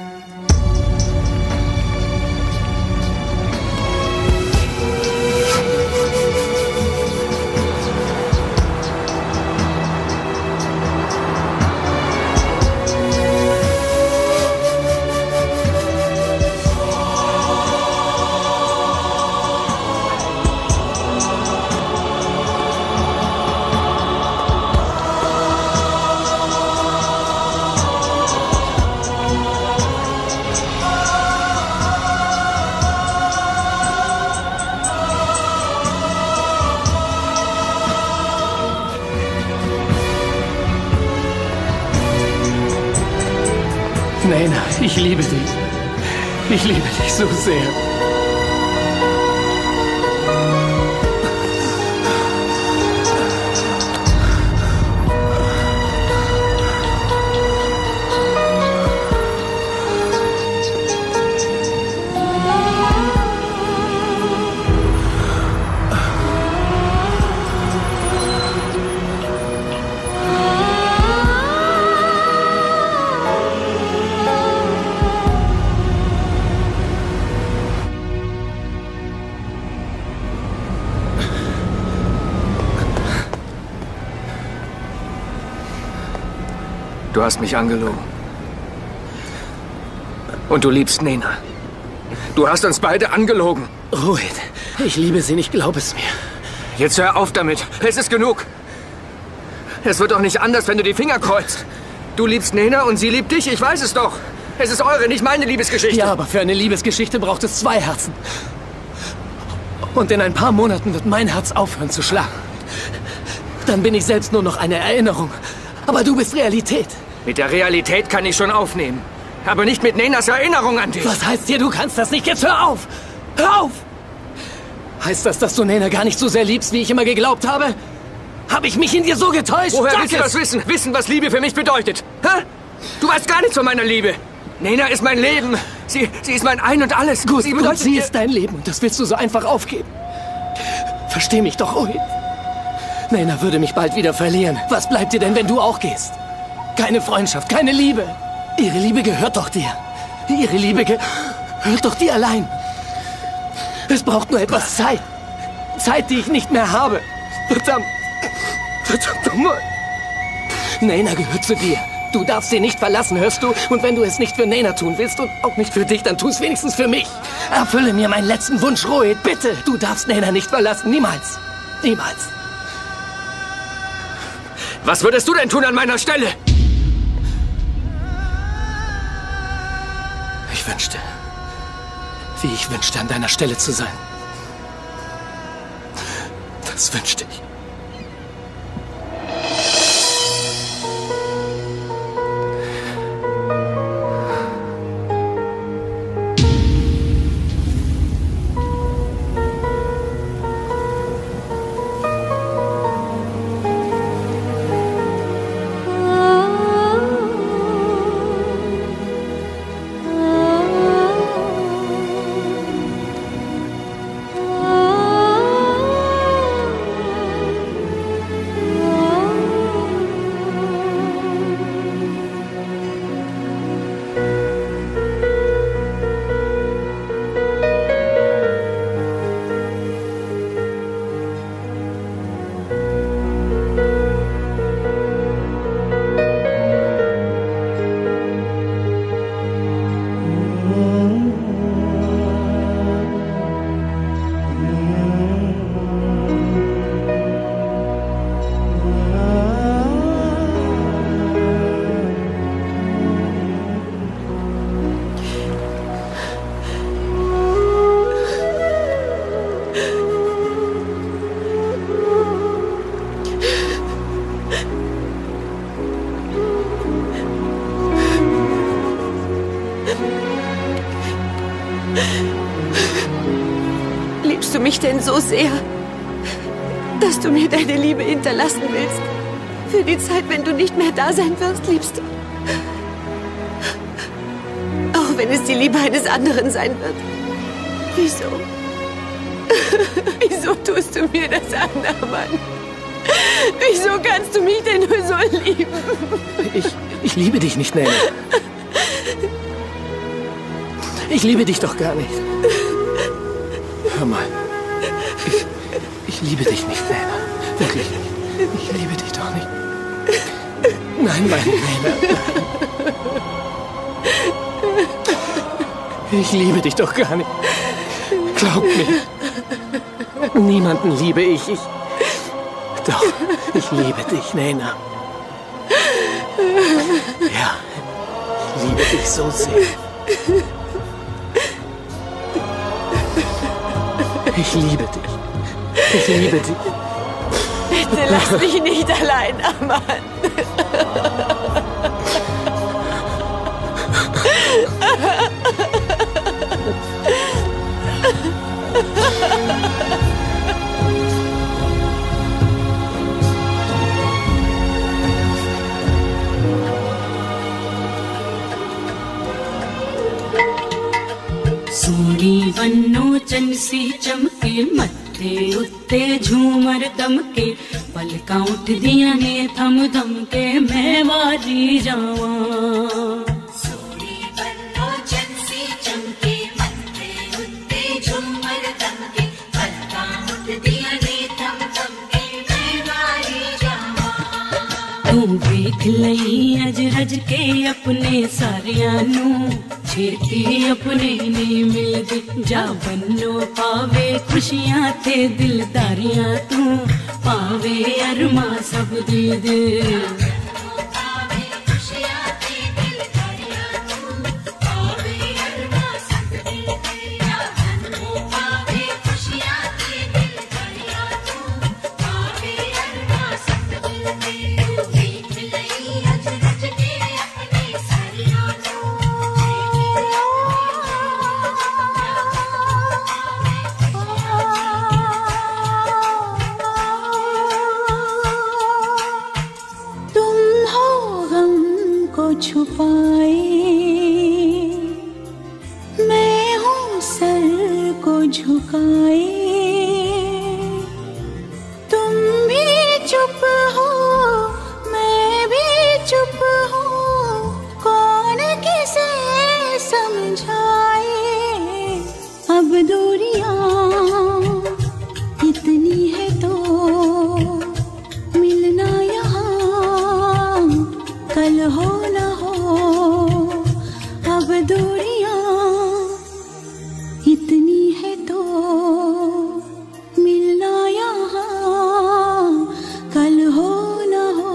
Nena, ich liebe dich. Ich liebe dich so sehr. Du hast mich angelogen. Und du liebst Nena. Du hast uns beide angelogen. Rohit, ich liebe sie nicht, glaub es mir. Jetzt hör auf damit. Es ist genug. Es wird doch nicht anders, wenn du die Finger kreuzt. Du liebst Nena und sie liebt dich, ich weiß es doch. Es ist eure, nicht meine Liebesgeschichte. Ja, aber für eine Liebesgeschichte braucht es zwei Herzen. Und in ein paar Monaten wird mein Herz aufhören zu schlagen. Dann bin ich selbst nur noch eine Erinnerung. Aber du bist Realität. Mit der Realität kann ich schon aufnehmen. Aber nicht mit Nenas Erinnerung an dich. Was heißt hier, du kannst das nicht? Jetzt hör auf! Hör auf! Heißt das, dass du Nena gar nicht so sehr liebst, wie ich immer geglaubt habe? Habe ich mich in dir so getäuscht? Woher willst du das wissen? Wissen, was Liebe für mich bedeutet? Hä? Du weißt gar nichts von meiner Liebe. Nena ist mein Leben. Sie ist mein Ein und Alles. Gut, sie ist dein Leben und das willst du so einfach aufgeben. Versteh mich doch, Rohit. Nena würde mich bald wieder verlieren. Was bleibt dir denn, wenn du auch gehst? Keine Freundschaft, keine Liebe. Ihre Liebe gehört doch dir. Ihre Liebe gehört doch dir allein. Es braucht nur etwas Zeit. Zeit, die ich nicht mehr habe. Verdammt. Verdammt nochmal. Nena gehört zu dir. Du darfst sie nicht verlassen, hörst du? Und wenn du es nicht für Nena tun willst und auch nicht für dich, dann tu es wenigstens für mich. Erfülle mir meinen letzten Wunsch, Rohit, bitte. Du darfst Nena nicht verlassen, niemals. Niemals. Was würdest du denn tun an meiner Stelle? Ich wünschte, an deiner Stelle zu sein. Das wünschte ich. Liebst du mich denn so sehr, dass du mir deine Liebe hinterlassen willst? Für die Zeit, wenn du nicht mehr da sein wirst, liebst du? Auch wenn es die Liebe eines anderen sein wird. Wieso? Wieso tust du mir das an, Aman? Wieso kannst du mich denn nur so lieben? Ich liebe dich nicht, Nena. Ich liebe dich doch gar nicht. Hör mal. Ich liebe dich nicht, Nena. Wirklich nicht. Ich liebe dich doch nicht. Nein, meine Nena. Ich liebe dich doch gar nicht. Glaub mir. Niemanden liebe ich. Doch, ich liebe dich, Nena. Ja, ich liebe dich so sehr. Ich liebe dich. Ich liebe dich. Bitte lass mich nicht allein, Aman. Suri बन्नो चनसी चमके मत्थे उत्ते झूमर दमके पलकां उठ दियां ने थम थम के मैं वारी जावां सूरी बन्नो चनसी चमके मत्थे उत्ते झूमर दमके पलकां उठ दियां ने थम थम के मैं वारी जावां तू वेख लई अज रज के अपने सारियां नू छेती अपने नहीं मिलती जा बन्नो पावे खुशियां ते दिलदारियां तू पावे अरमा सब दे छुपाए मैं हूँ सर को झुकाए तुम भी चुप हो मैं भी चुप हूँ कौन किसे समझाए अब दूरियां इतनी है तो मिलना यहाँ कल हो न हो अब दूरियां इतनी है तो मिलना यहाँ कल हो न हो।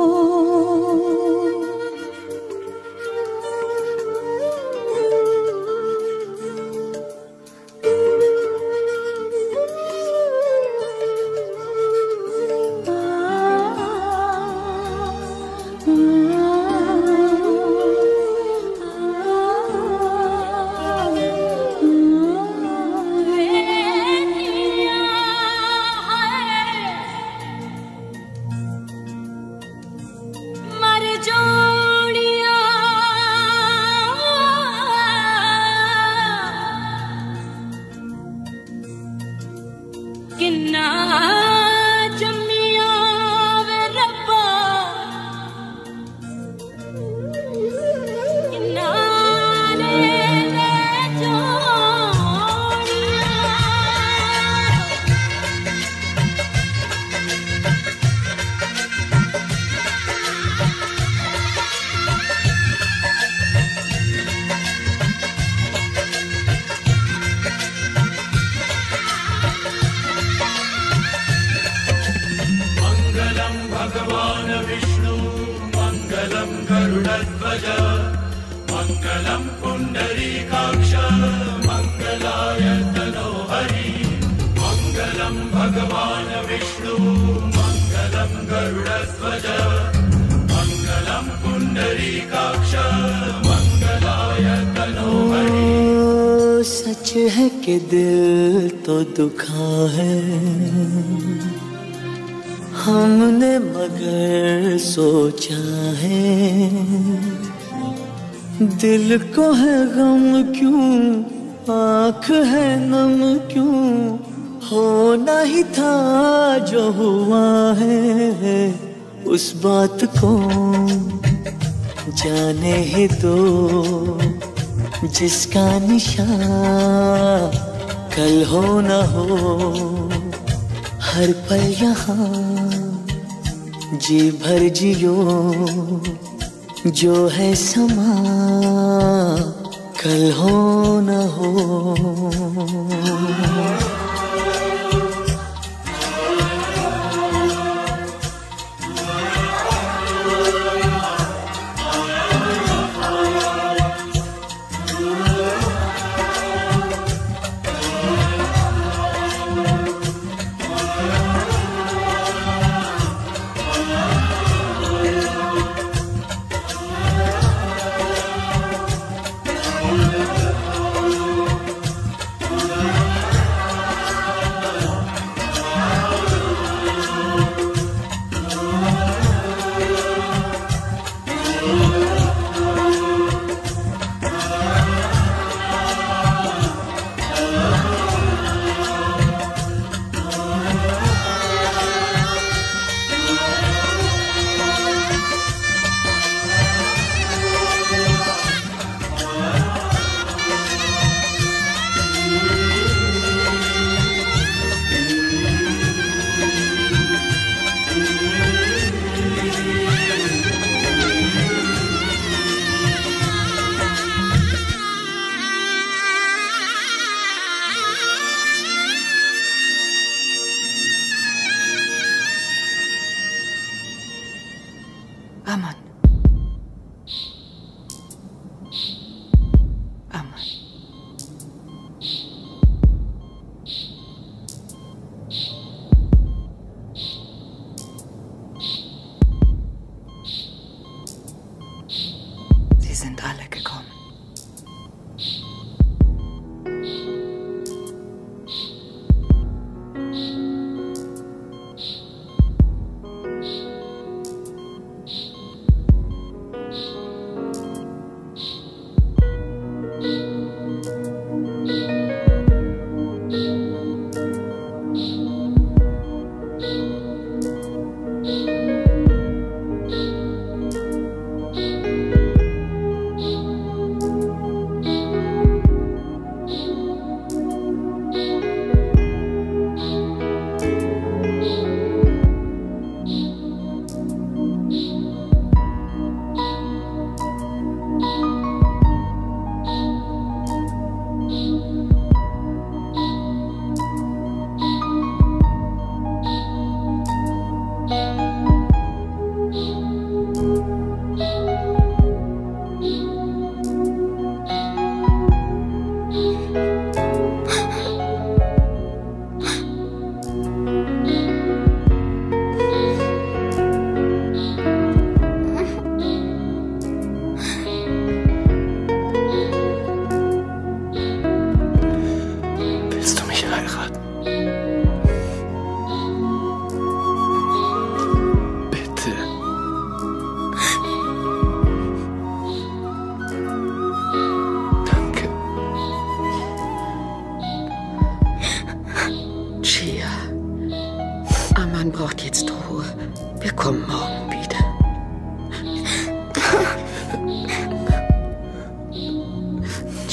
सच है कि दिल तो दुखा है हमने मगर सोचा है दिल को है गम क्यों आँख है नम क्यों होना ही था जो हुआ है उस बात को जाने ही दो जिसका निशान कल हो न हो हर पल यहाँ जी भर जियो जो है समा कल हो न हो।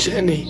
Jenny.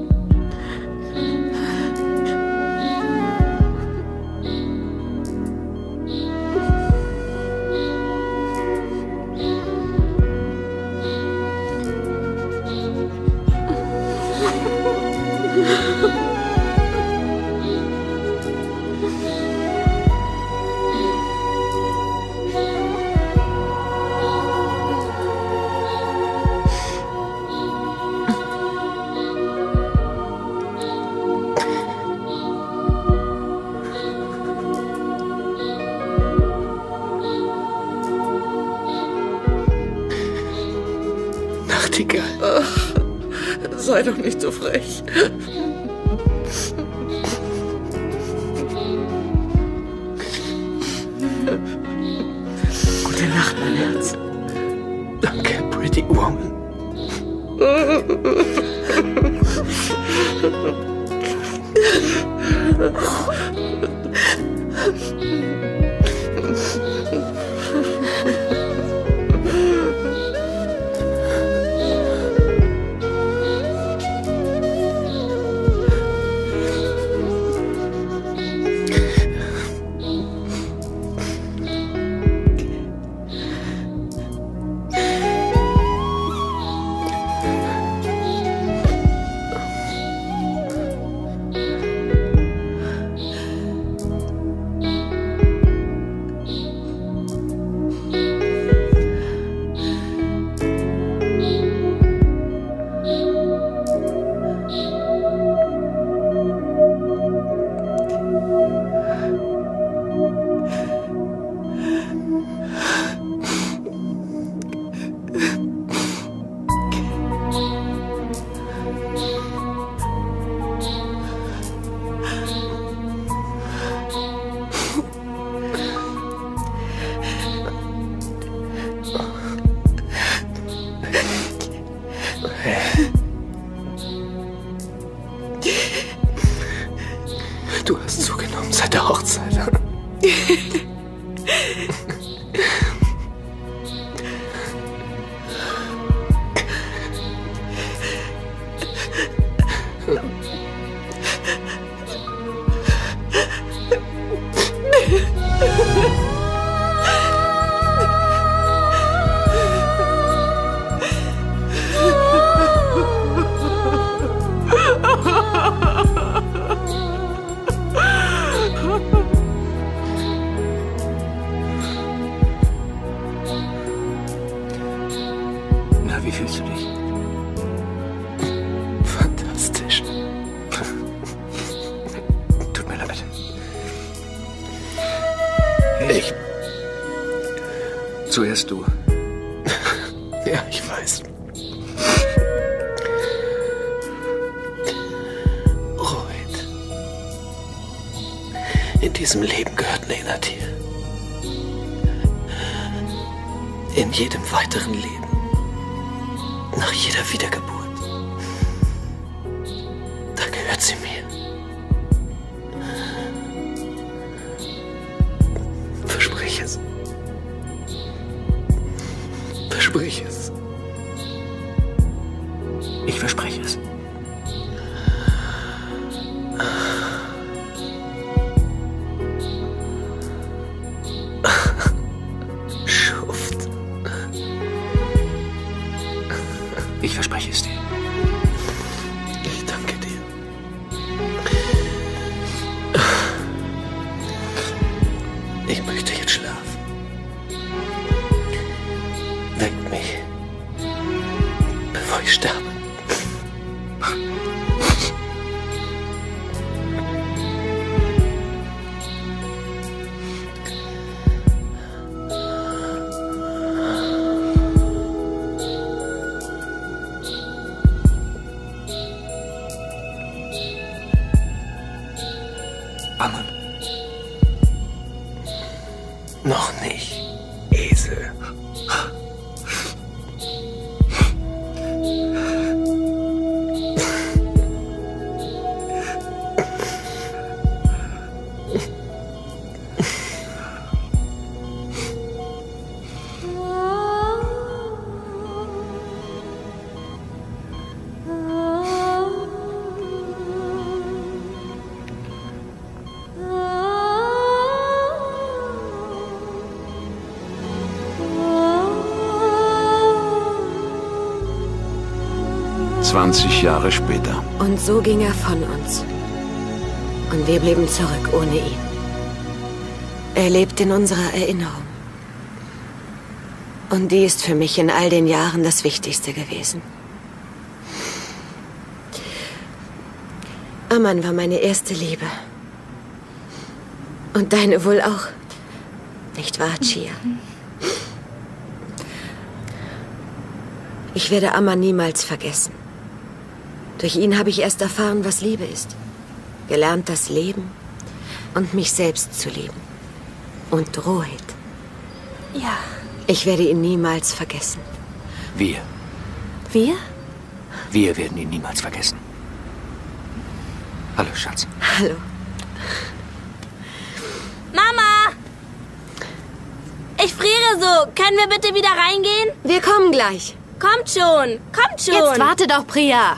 Nachtigall. Ach, sei doch nicht so frech. Gute Nacht, mein Herz. Danke, Pretty Woman. Du hast zugenommen seit der Hochzeit. Na, wie fühlst du dich? Fantastisch. Tut mir leid. Ich. Zuerst du. Ja, ich weiß. Rohit. In diesem Leben gehört Lena dir. In jedem weiteren Leben. Nach jeder Wiedergeburt. Da gehört sie mir. Versprich es. Versprich es. Ich verspreche es. Schuft. Ich verspreche es dir. Ich danke dir. Ich möchte jetzt schlafen. Weckt mich, bevor ich sterbe. Amen. Noch nicht, Esel. 20 Jahre später. Und so ging er von uns. Und wir blieben zurück ohne ihn. Er lebt in unserer Erinnerung. Und die ist für mich in all den Jahren das Wichtigste gewesen. Aman war meine erste Liebe. Und deine wohl auch. Nicht wahr, Chia? Ich werde Aman niemals vergessen. Durch ihn habe ich erst erfahren, was Liebe ist. Gelernt, das Leben und mich selbst zu lieben. Und Rohit. Ja. Ich werde ihn niemals vergessen. Wir. Wir? Wir werden ihn niemals vergessen. Hallo, Schatz. Hallo. Mama! Ich friere so. Können wir bitte wieder reingehen? Wir kommen gleich. Kommt schon. Kommt schon. Jetzt warte doch, Priya.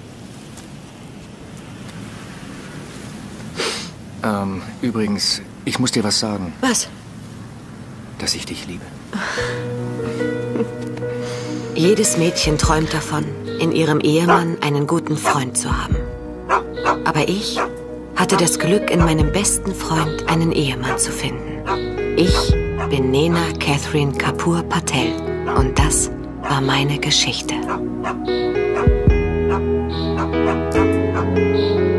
Übrigens, ich muss dir was sagen. Was? Dass ich dich liebe. Jedes Mädchen träumt davon, in ihrem Ehemann einen guten Freund zu haben. Aber ich hatte das Glück, in meinem besten Freund einen Ehemann zu finden. Ich bin Nena Catherine Kapoor Patel. Und das war meine Geschichte.